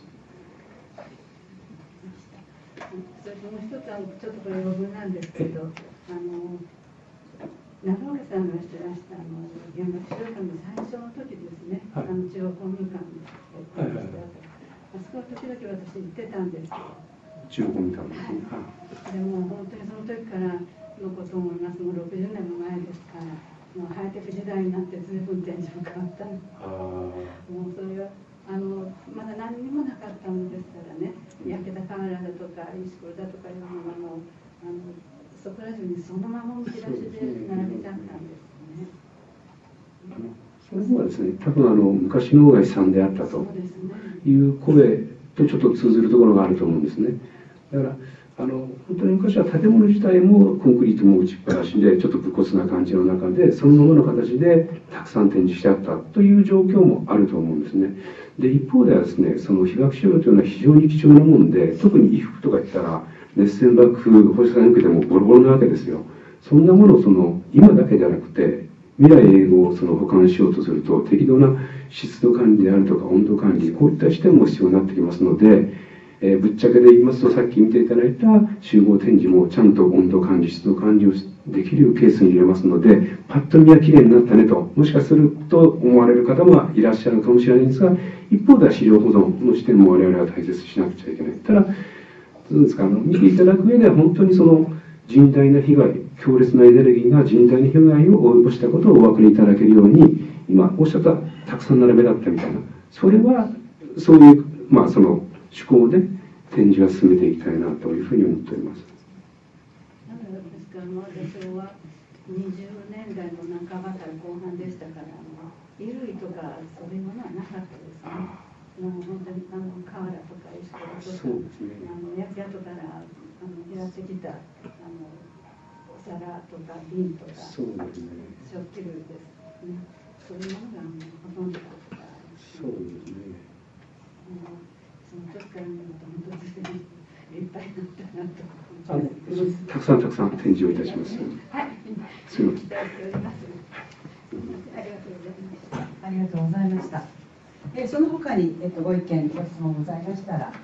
それもう一つはちょっとこれ余分なんですけど、あの長岡さんがしてらしたあの原爆資料館の最初の時ですね、はい、あの中央公民館の、はいはいはい、あそこは時々私行ってたんですけど、 中央公民館ですね、 はい、でも本当にその時からのことを思います。もうろくじゅうねんも前ですから、もうハイテク時代になって随分展示も変わったの。もうそれはあのまだ何にもなかったのですからね、焼けたカメラだとか石ころだとかいうものをあのそこら中にそのままむき出しで並べちゃったんですね。 それはですね、多分あの昔の方が悲惨であったという声とちょっと通ずるところがあると思うんですね。だからあの本当に昔は建物自体もコンクリートも打ちっぱなしでちょっと武骨な感じの中でそのままの形でたくさん展示してあったという状況もあると思うんですね。で一方ではですね、その被爆資料というのは非常に貴重なもんで、特に衣服とか言ったら熱線爆風放射線受けてもボロボロなわけですよ。そんなものをその今だけじゃなくて未来永劫をその保管しようとすると適度な湿度管理であるとか温度管理、こういった視点も必要になってきますので、えー、ぶっちゃけで言いますとさっき見ていただいた集合展示もちゃんと温度管理湿度管理をできるケースに入れますので、パッと見はきれいになったねともしかすると思われる方もいらっしゃるかもしれないんですが、一方では資料保存の視点も我々は大切にしなくちゃいけない。ただどうですか、あの見ていただく上では本当にその甚大な被害、強烈なエネルギーが甚大な被害を及ぼしたことをお分かりいただけるように、今おっしゃったたくさん並べだったみたいな、それはそういうまあその趣向で展示は進めていきたいなというふうに思っております。 なのですから、まあ、昭和にじゅうねんだいの半ばから後半でしたから、衣類とかそういうものはなかったですね。もう本当にあの瓦とか石ころとか、ね、あの焼け跡からあの減らしてきたあのお皿とか瓶とか、 そうですね、 食器類ですね。そういうものがほとんどだったから、 そうですね。 あのその時から見ると本当にいっぱいになったなとあのたくさんたくさん展示をいたします。 はい。 すみません。 期待しております。ありがとうございました。 ありがとうございました。えー、その他に、えっと、ご意見、ご質問ございましたら。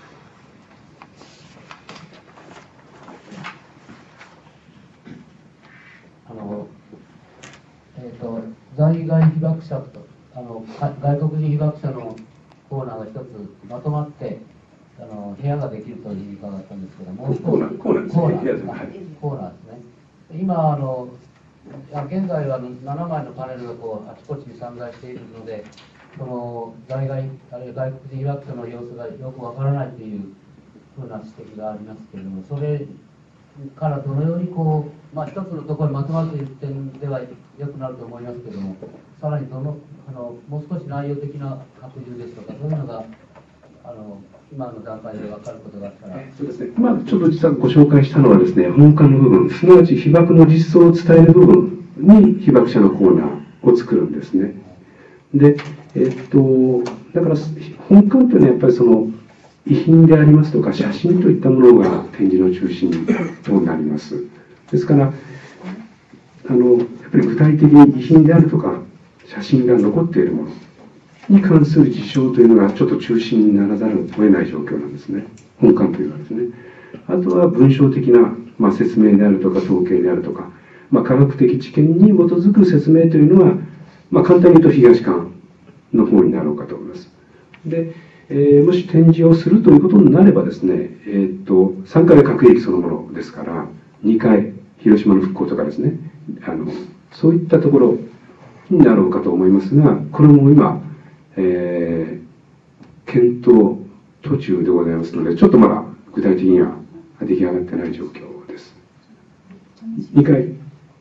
あの、えっと、在外被爆者と、あの、外国人被爆者のコーナーが一つまとまって、あの、部屋ができるというふうに伺ったんですけども、 コーナー、コーナーですね。 コーナーですね。コーナーですね。今、あの、現在はななまいのパネルがこうあちこちに散在しているので、その在外あるいは外国人被爆者の様子がよくわからないというふうな指摘がありますけれども、それからどのようにこう、まあ、一つのところにまとまるという点ではよくなると思いますけれども、さらにどのあのもう少し内容的な拡充ですとか、そういうのがあの今の段階で分かることがあったら。 そうですね、まあ、ちょっと実はご紹介したのはですね、本館の部分、すなわち被爆の実相を伝える部分に被爆者のコーナーを作るんですね。で、えっと、だから本館というのはやっぱりその遺品でありますとか写真といったものが展示の中心となります。ですからあのやっぱり具体的に遺品であるとか写真が残っているものに関する事象というのがちょっと中心にならざるを得ない状況なんですね、本館というのはですね。あとは文章的な、まあ、説明であるとか統計であるとか、まあ、科学的知見に基づく説明というのは、まあ、簡単に言うと東館の方になろうかと思います。で、えー、もし展示をするということになればですね、えー、っとさんかいは核兵器そのものですから、にかい広島の復興とかですね、あのそういったところになろうかと思いますが、これも今、えー、検討途中でございますので、ちょっとまだ具体的には出来上がってない状況です。にかい。はい、はい、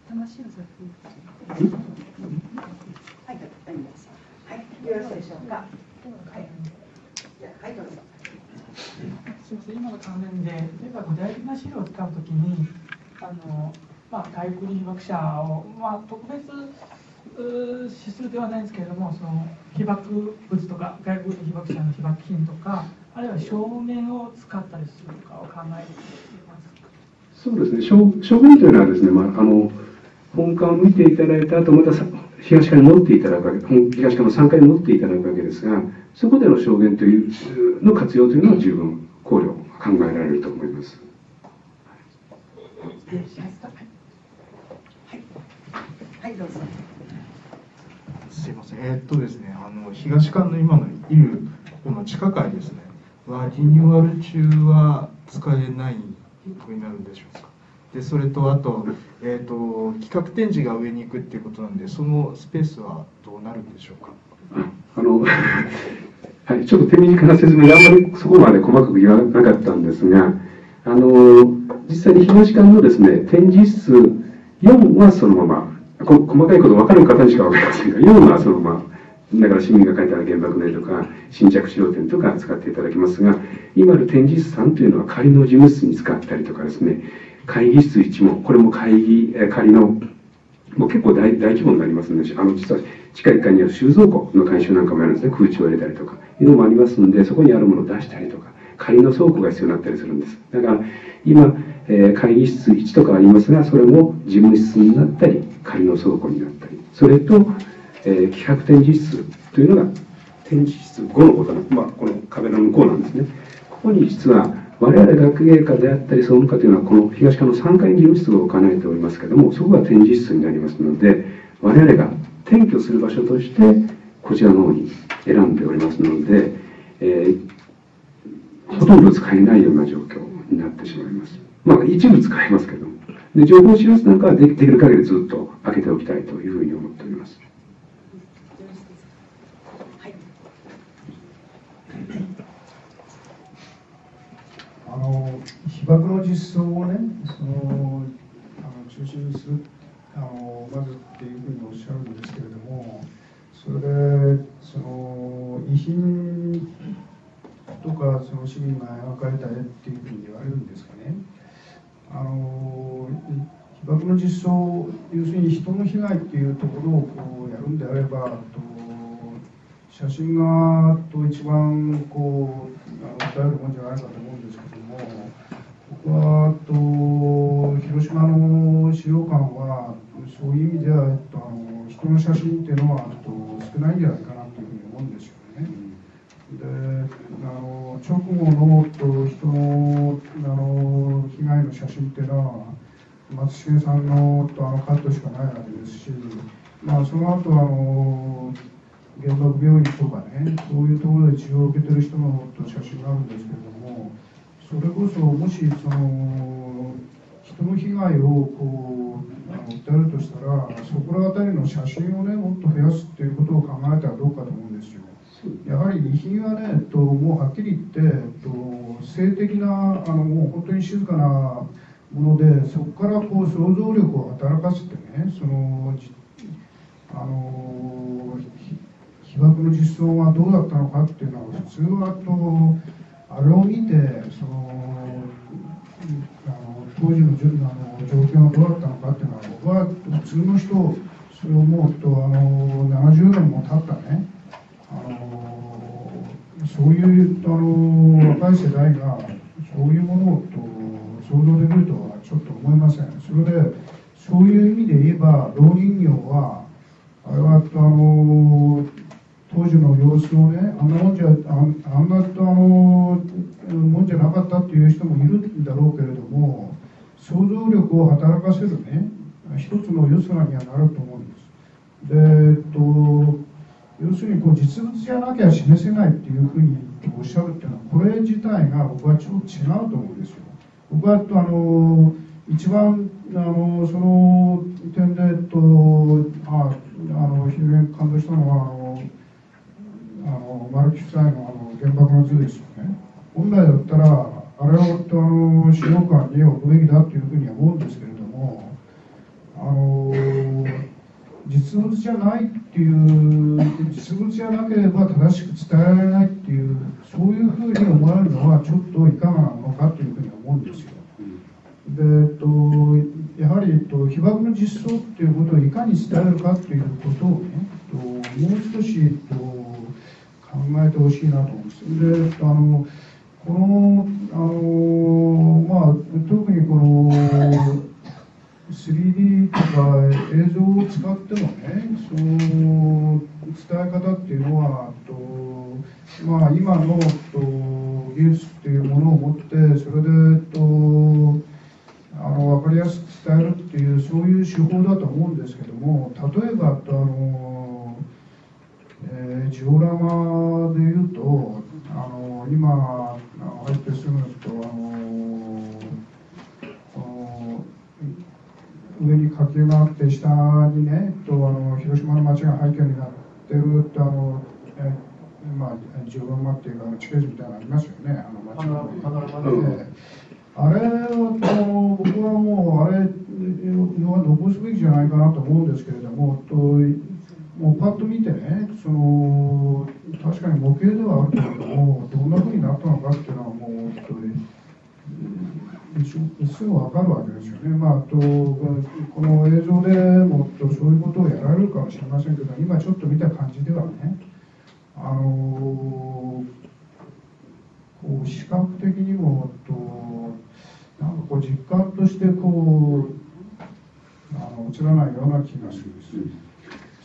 よろしいでしょうか。はい、はい、どうぞ。 すみません、今の関連で、例えば具体的な資料を使うときに、あのまあ、外国人被爆者を、まあ、特別視するではないんですけれども、その被爆物とか外国人被爆者の被爆品とか、あるいは証明を使ったりするかを考えていますか。 そうですね、証証明というのはですね、まあ、あの本館を見ていただいた後、また東館に持っていただくわけ、東館のさんかいに持っていただくわけですが、そこでの証言というの活用というのは十分考慮、考えられると思います。 はい、どうぞ。 すいません、えー、っとですね、あの東館の今のいるこの地下階ですね、はリニューアル中は使えないふうになるんでしょうか。で、それとあと、えー、っと企画展示が上に行くっていうことなんで、そのスペースはどうなるんでしょうか。 あのはい、ちょっと手短な説明であんまりそこまで細かく言わなかったんですが、あの実際に東館のですね展示室よんはそのまま、こ細かいこと分かる方にしか分かりませんが、よんはそのまま、だから市民が書いた原爆の絵とか新着資料展とか使っていただきますが、今ある展示室さんというのは仮の事務室に使ったりとかですね、会議室いちもこれも会議仮のもう結構 大, 大規模になりますので、あの実は地下いっかいにある収蔵庫の改修なんかもやるんですね。空調を入れたりとかいうのもありますので、そこにあるものを出したりとか、仮の倉庫が必要になったりするんです。だから今、えー、会議室いちとかありますが、それも事務室になったり仮の倉庫になったり、それと、えー、企画展示室というのが展示室ごのことなんです。まあ、この壁の向こうなんですね。ここに実は我々学芸課であったり総務課というのはこの東館のさんかいに事務室を兼ねておりますけれども、そこが展示室になりますので、我々が転居する場所としてこちらの方に選んでおりますので、えー、ほとんど使えないような状況になってしまいます。まあ一部使えますけども、で情報知らせなんかはできる限りずっと開けておきたいというふうに思っております。 あの被爆の実相をね、そのあの中心にするあのまずっていうふうにおっしゃるんですけれども、それでその遺品とかその市民が描かれた絵っていうふうに言われるんですかね。あの被爆の実相、要するに人の被害っていうところをこうやるんであれば、と写真がと一番こう訴えるもんじゃないかと思うんですけども、僕はと広島の資料館はそういう意味では、えっと、あの人の写真っていうのはと少ないんじゃないかなというふうに思うんですよね。で、あの直後のと人のあの被害の写真っていうのは松重さんのとあのカットしかないわけですし、まあ、その後あの原爆病院とかね、そういうところで治療を受けてる人の写真があるんですけれども、それこそもしその人の被害をこうあの訴えるとしたら、そこら辺りの写真をねもっと増やすっていうことを考えたらどうかと思うんですよ。やはり遺品はね、ともうはっきり言って、と性的なあのもう本当に静かなもので、そこからこう想像力を働かせてね、そのあの被爆の実相はどうだったのかっていうのは、普通はとあれを見てそのあの当時のあの状況がどうだったのかっていうのは、僕は普通通の人、それを思うと、あのななじゅうねんも経ったね、あのそういうあの若い世代がそういうものをと想像できるとはちょっと思いません。それでそういう意味で言えば、老人形はあれはあの当時の様子をね、あんなもんじゃ あ, あんなあのもんじゃなかったっていう人もいるんだろうけれども、想像力を働かせるね、一つの良さにはなると思うんです。で、えっと、要するにこう実物じゃなきゃ示せないっていうふうにおっしゃるっていうのは、これ自体が僕はちょっと違うと思うんですよ。僕はあの一番あのその点で、えっと、ああの非常に感動したのはあのあのマルキ夫妻のあの原爆の図ですよね。本来だったらあれをあの資料館に置くべきだというふうには思うんですけれども、あの実物じゃないっていう、実物じゃなければ正しく伝えられないっていう、そういうふうに思われるのはちょっといかがなのかというふうに思うんですよ。で、えっと、やはり、えっと、被爆の実相っていうことをいかに伝えるかということをね、えっと、もう少し、えっと、考えてほしいなと思うんです。で、えっと、あのこの、あのまあ、特にこの スリーディー とか映像を使ってのね、その伝え方っていうのは、とまあ、今のと技術っていうものを持って、それでとあの分かりやすく伝えるっていう、そういう手法だと思うんですけども、例えばとあの、えー、ジオラマでいうと、あの今入ってすぐとあの上に火球があって、下にね、とあの広島の街が背景になってるって、あの、えまあ、ジオラマっていうか、地形図みたいなのありますよね、あの街の、ね。あれを僕はもう、あれは残すべきじゃないかなと思うんですけれども、ともうパッと見てね、その確かに模型ではあるけれども、どんなふうになったのかっていうのは、もう、すぐ分かるわけですよね。まあ、とこの映像でもっとそういうことをやられるかもしれませんけど、今ちょっと見た感じではね、あのこう視覚的にもとなんかこう実感としてこうあの映らないような気がするんです。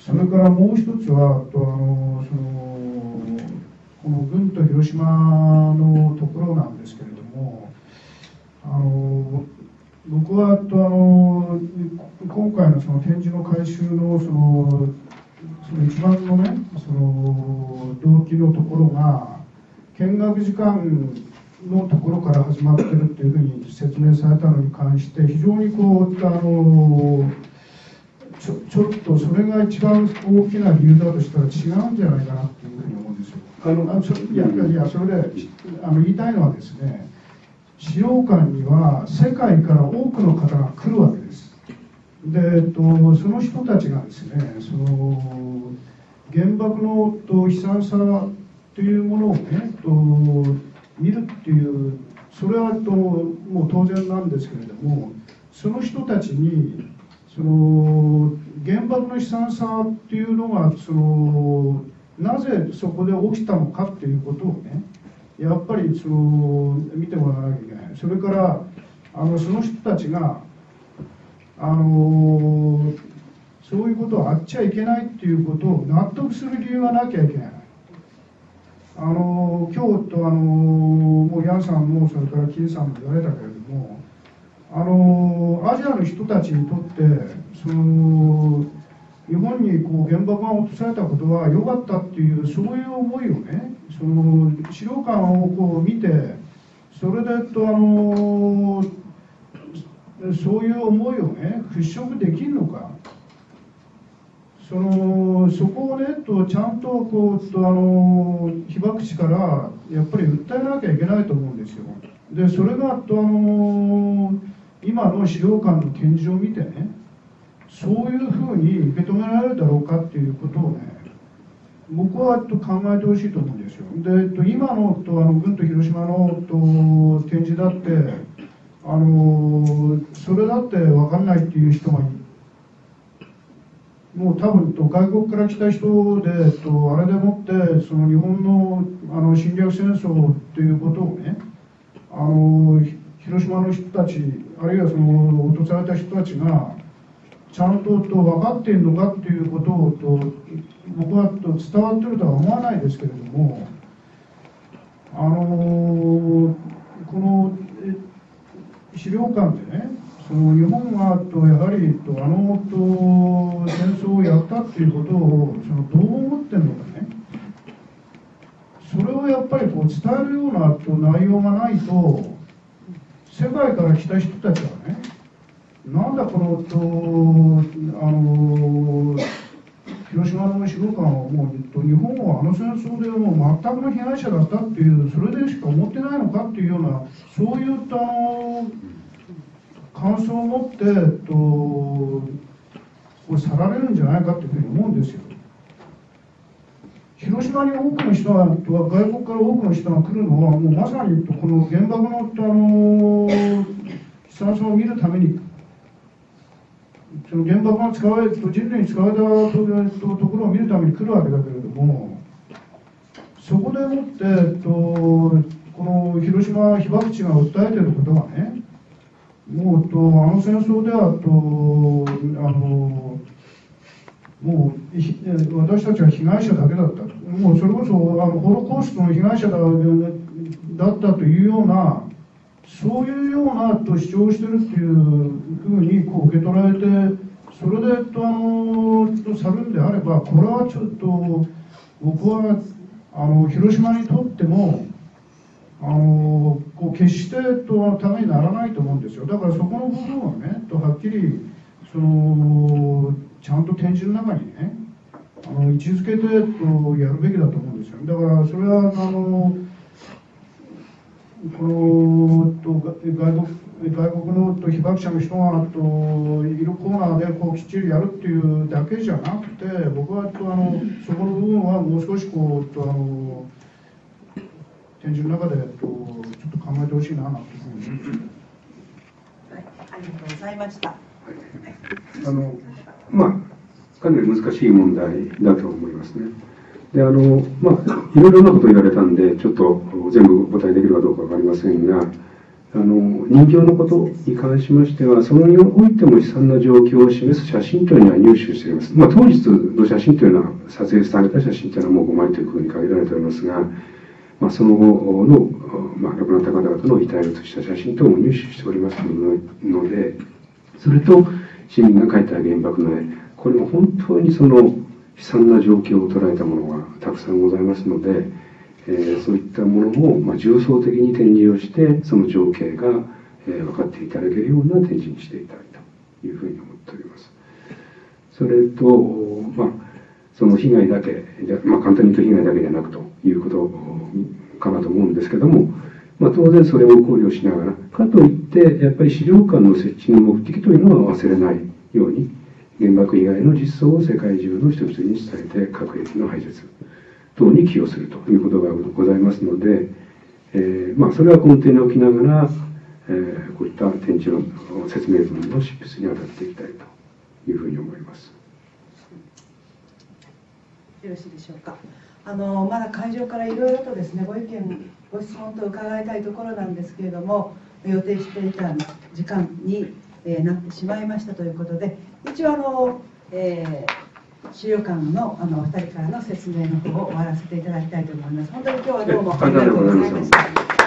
それからもう一つはとあのそのこの軍と広島のところなんですけれども、あの僕はとあの今回のその展示の改修のそのその一番のねその動機のところが見学時間のところから始まっているというふうに説明されたのに関して非常にこうあのちょ, ちょっとそれが一番大きな理由だとしたら違うんじゃないかなというふうに思うんですよ。あのあそいやいやそれであの言いたいのはですね、資料館には世界から多くの方が来るわけです。で、えっと、その人たちがですね、その原爆のと悲惨さというものをねと見るっていう、それはともう当然なんですけれども、その人たちにその原爆の悲惨さっていうのがそのなぜそこで起きたのかっていうことをね、やっぱりその見てもらわなきゃいけない。それからあのその人たちがあのそういうことをあっちゃいけないっていうことを納得する理由がなきゃいけない。あの今日とあのもうヤンさんもそれから金さんも言われたけれども、あのアジアの人たちにとってその日本にこう原爆が落とされたことは良かったっていうそういう思いをね、その資料館をこう見て、それでとあのそういう思いをね払拭できるのか、そのそこをねとちゃんとこうとあの被爆地からやっぱり訴えなきゃいけないと思うんですよ。でそれがとあの今の資料館の展示を見てね、そういうふうに受け止められるだろうかっていうことをね、僕はと考えてほしいと思うんですよ。でと今のとあの軍と広島のと展示だってあのそれだって分かんないっていう人がもう多分と外国から来た人でとあれでもってその日本のあの侵略戦争っていうことをね、あの広島の人たちあるいはその落とされた人たちがちゃんとと分かっているのかっていうことをと僕はと伝わってるとは思わないですけれども、あのこの資料館でね、その日本がとやはりとあのと戦争をやったっていうことをそのどう思ってるのかね、それをやっぱりこう伝えるようなと内容がないと世界から来た人たちはね、なんだこのとあの広島の資料館はもうと日本はあの戦争でもう全くの被害者だったっていうそれでしか思ってないのかっていうようなそういったあの感想を持ってとこれ去られるんじゃないかというふうに思うんですよ。広島に多くの人が外国から多くの人が来るのはもうまさにこの原爆のあの悲惨さを見るために、その原爆が使われ人類に使われたところを見るために来るわけだけれども、そこでもってとこの広島被爆地が訴えていることはね、もうとあの戦争ではとあのもう私たちは被害者だけだった、もうそれこそあのホロコーストの被害者だ、だったというような、そういうようなと主張してるっていうふうにこう受け取られて、それでとあのと去るんであれば、これはちょっと僕はあの広島にとってもあのこう決してとためにならないと思うんですよ。だからそこの部分はねとはっきりそのちゃんと展示の中にねあの位置づけてとやるべきだと思うんですよ。だからそれはあのこのと外国外国のと被爆者の人がといるコーナーでこうきっちりやるっていうだけじゃなくて、僕はとあのそこの部分はもう少しこうとあの展示の中でとちょっと考えてほしいなというふうに思います。 はい、ありがとうございました。 あのまあ、かなり難しい問題だと思いますね。であのまあ、いろいろなことを言われたんで、ちょっと全部お答えできるかどうか分かりませんが、あの人形のことに関しましては、そのにおいても悲惨な状況を示す写真というのは入手しています。まあ、当日の写真というのは、撮影された写真というのはもうごまいというふうに限られておりますが、まあ、その後の、まあ、亡くなった方々の遺体を写した写真等も入手しておりますので、それと市民が描いた原爆の絵、これも本当にその悲惨な状況を捉えたものがたくさんございますので、えー、そういったものも、まあ、重層的に展示をして、その情景が、えー、分かっていただけるような展示にしていただいたというふうに思っております。それと、まあ、その被害だけ、まあ、簡単に言うと被害だけではなくということかなと思うんですけども、まあ、当然それを考慮しながら、かといってやっぱり資料館の設置の目的というのは忘れないように、原爆以外の実相を世界中の人々に伝えて、核兵器の廃絶等に寄与するということがございますので、えーまあ、それは根底に置きながら、えー、こういった展示の説明文の執筆に当たっていきたいというふうに思います。 よろしいでしょうか。あのまだ会場からいろいろとですね、ご意見ご質問と伺いたいところなんですけれども、予定していた時間に、えー、なってしまいましたということで、一応あの、えー、資料館のあのお二人からの説明の方を終わらせていただきたいと思います。本当に今日はどうもありがとうございました。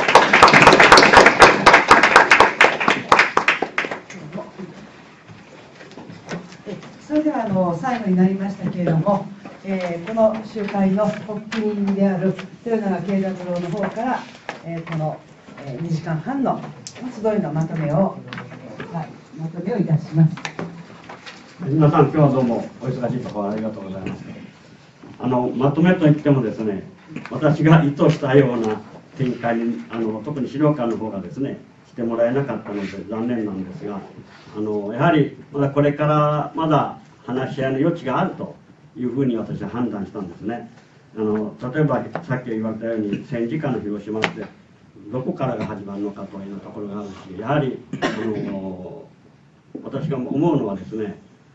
それではあの最後になりましたけれども、えー、この集会の発起人である豊永慶三郎の方から、えー、この、えー、にじかんはんの集いのまとめを、えーはい、まとめをいたします。 皆さん、今日はどうもお忙しいところありがとうございます。あのまとめといってもですね、私が意図したような展開にあの特に資料館の方がですねしてもらえなかったので残念なんですが、あのやはりまだこれからまだ話し合いの余地があるというふうに私は判断したんですね。あの例えばさっき言われたように戦時下の広島ってどこからが始まるのかというところがあるし、やはりあの私が思うのはですね、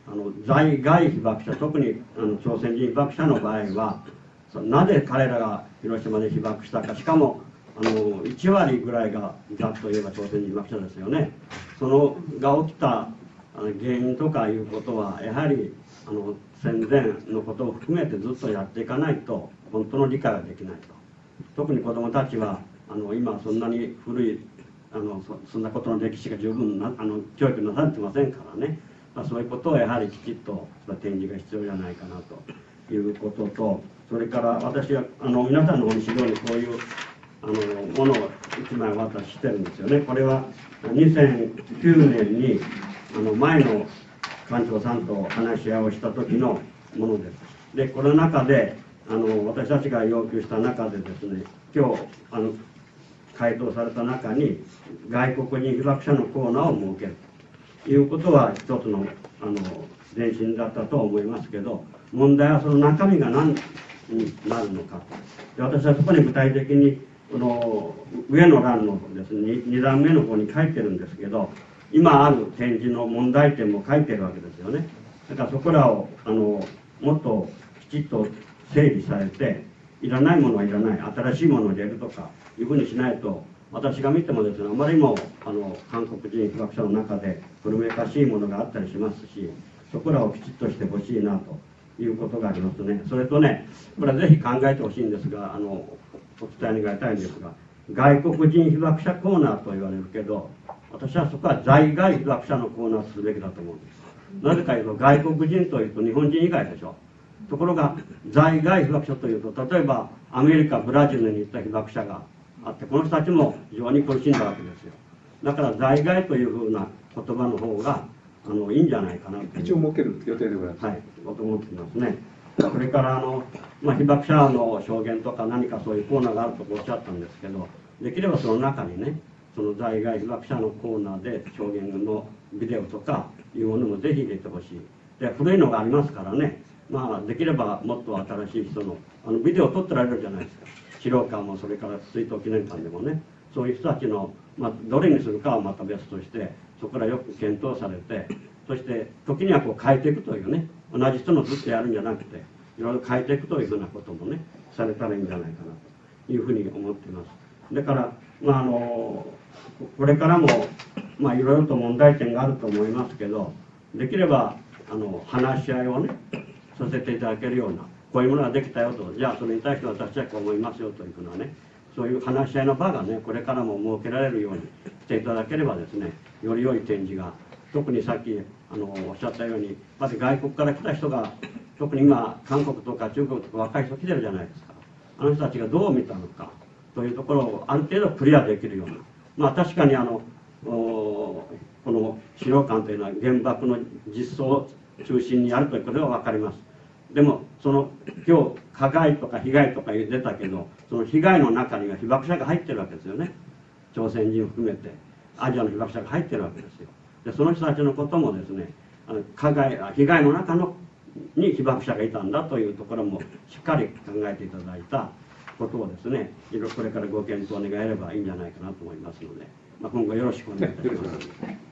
あの在外被爆者、特にあの朝鮮人被爆者の場合は、なぜ彼らが広島で被爆したか、しかもあのいち割ぐらいがざっと言えば朝鮮人被爆者ですよね。そのが起きたあの原因とかいうことは、やはりあの戦前のことを含めてずっとやっていかないと本当の理解ができないと。特に子どもたちはあの今そんなに古いあの そ, そんなことの歴史が十分なあの教育なされてませんからね、まあ、そういうことをやはりきちっと展示が必要じゃないかなということと、それから私はあの皆さんの方に資料にこういうあのものをいちまいお渡ししてるんですよね。これはにせんきゅうねんにあの前の館長さんと話し合いをした時のものです。でこの中であの私たちが要求した中でですね、今日あの回答された中に外国人被爆者のコーナーを設けるということは一つのあの前進だったと思いますけど、問題はその中身が何になるのか。で私はそこに具体的にこの上の欄のですねに段目の方に書いてるんですけど、今ある展示の問題点も書いてるわけですよね。だからそこらをあのもっときちっと整理されて、いらないものはいらない、新しいものを入れるとかいうふうにしないと、私が見てもですね、あまりにもあの韓国人被爆者の中で古めかしいものがあったりしますし、そこらをきちっとしてほしいなということがありますね。それとね、これはぜひ考えてほしいんですが、あのお伝え願いたいんですが、外国人被爆者コーナーと言われるけど、私はそこは在外被爆者のコーナーとするべきだと思うんです。なぜかというと、外国人というと日本人以外でしょ。ところが在外被爆者というと、例えばアメリカ、ブラジルに行った被爆者があって、この人たちも非常に苦しんだわけですよ。だから在外というふうな言葉の方があのいいんじゃないかなと。 一応設ける予定でございます。 はい、と思っていますね。それからあの、まあ、被爆者の証言とか何かそういうコーナーがあるとおっしゃったんですけど、できればその中にね、その在外被爆者のコーナーで証言のビデオとかいうものもぜひ入れてほしい。で古いのがありますからね、まあ、できればもっと新しい人のあのビデオを撮ってられるじゃないですか。資料館もそれから追悼記念館でもね、そういう人たちの、まあ、どれにするかはまた別として、そこからよく検討されて、そして時にはこう変えていくというね、同じ人のずっとやるんじゃなくて、いろいろ変えていくというふうなこともね、されたらいいんじゃないかなというふうに思っています。だから、まあ、あのこれからも、まあ、いろいろと問題点があると思いますけど、できればあの話し合いをねさせていただけるような、こういうものができたよと、じゃあそれに対して私はこう思いますよというふうなね、そういう話し合いの場がね、これからも設けられるようにしていただければですね、より良い展示が、特にさっきあのおっしゃったように、まず外国から来た人が、特に今韓国とか中国とか若い人来てるじゃないですか。あの人たちがどう見たのかというところをある程度クリアできるような、まあ確かにあのこの資料館というのは原爆の実相を中心にあるということは分かります。でもその今日加害とか被害とか出たけど、その被害の中には被爆者が入ってるわけですよね。朝鮮人含めてアジアの被爆者が入ってるわけですよ。でその人たちのこともですね、あの加害被害の中のに被爆者がいたんだというところもしっかり考えていただいたことをですね、これからご検討願えればいいんじゃないかなと思いますので、まあ、今後よろしくお願いいたします。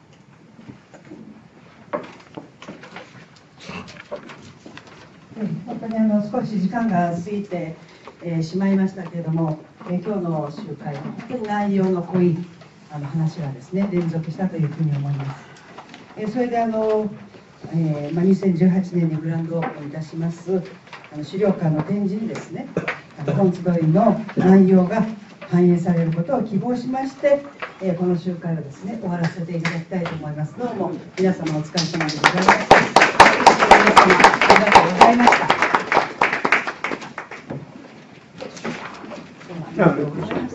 本当にあの少し時間が過ぎて、えー、しまいましたけれども、えー、今日の集会、本当に内容の濃いあの話がですね連続したというふうに思います。えー、それであの、えーまあ、にせんじゅうはちねんにグランドオープンいたしますあの資料館の展示にですね、あの本集いの内容が反映されることを希望しまして、えー、この集会をですね終わらせていただきたいと思います。どうも皆様お疲れ様でございました。皆様ありがとうございました。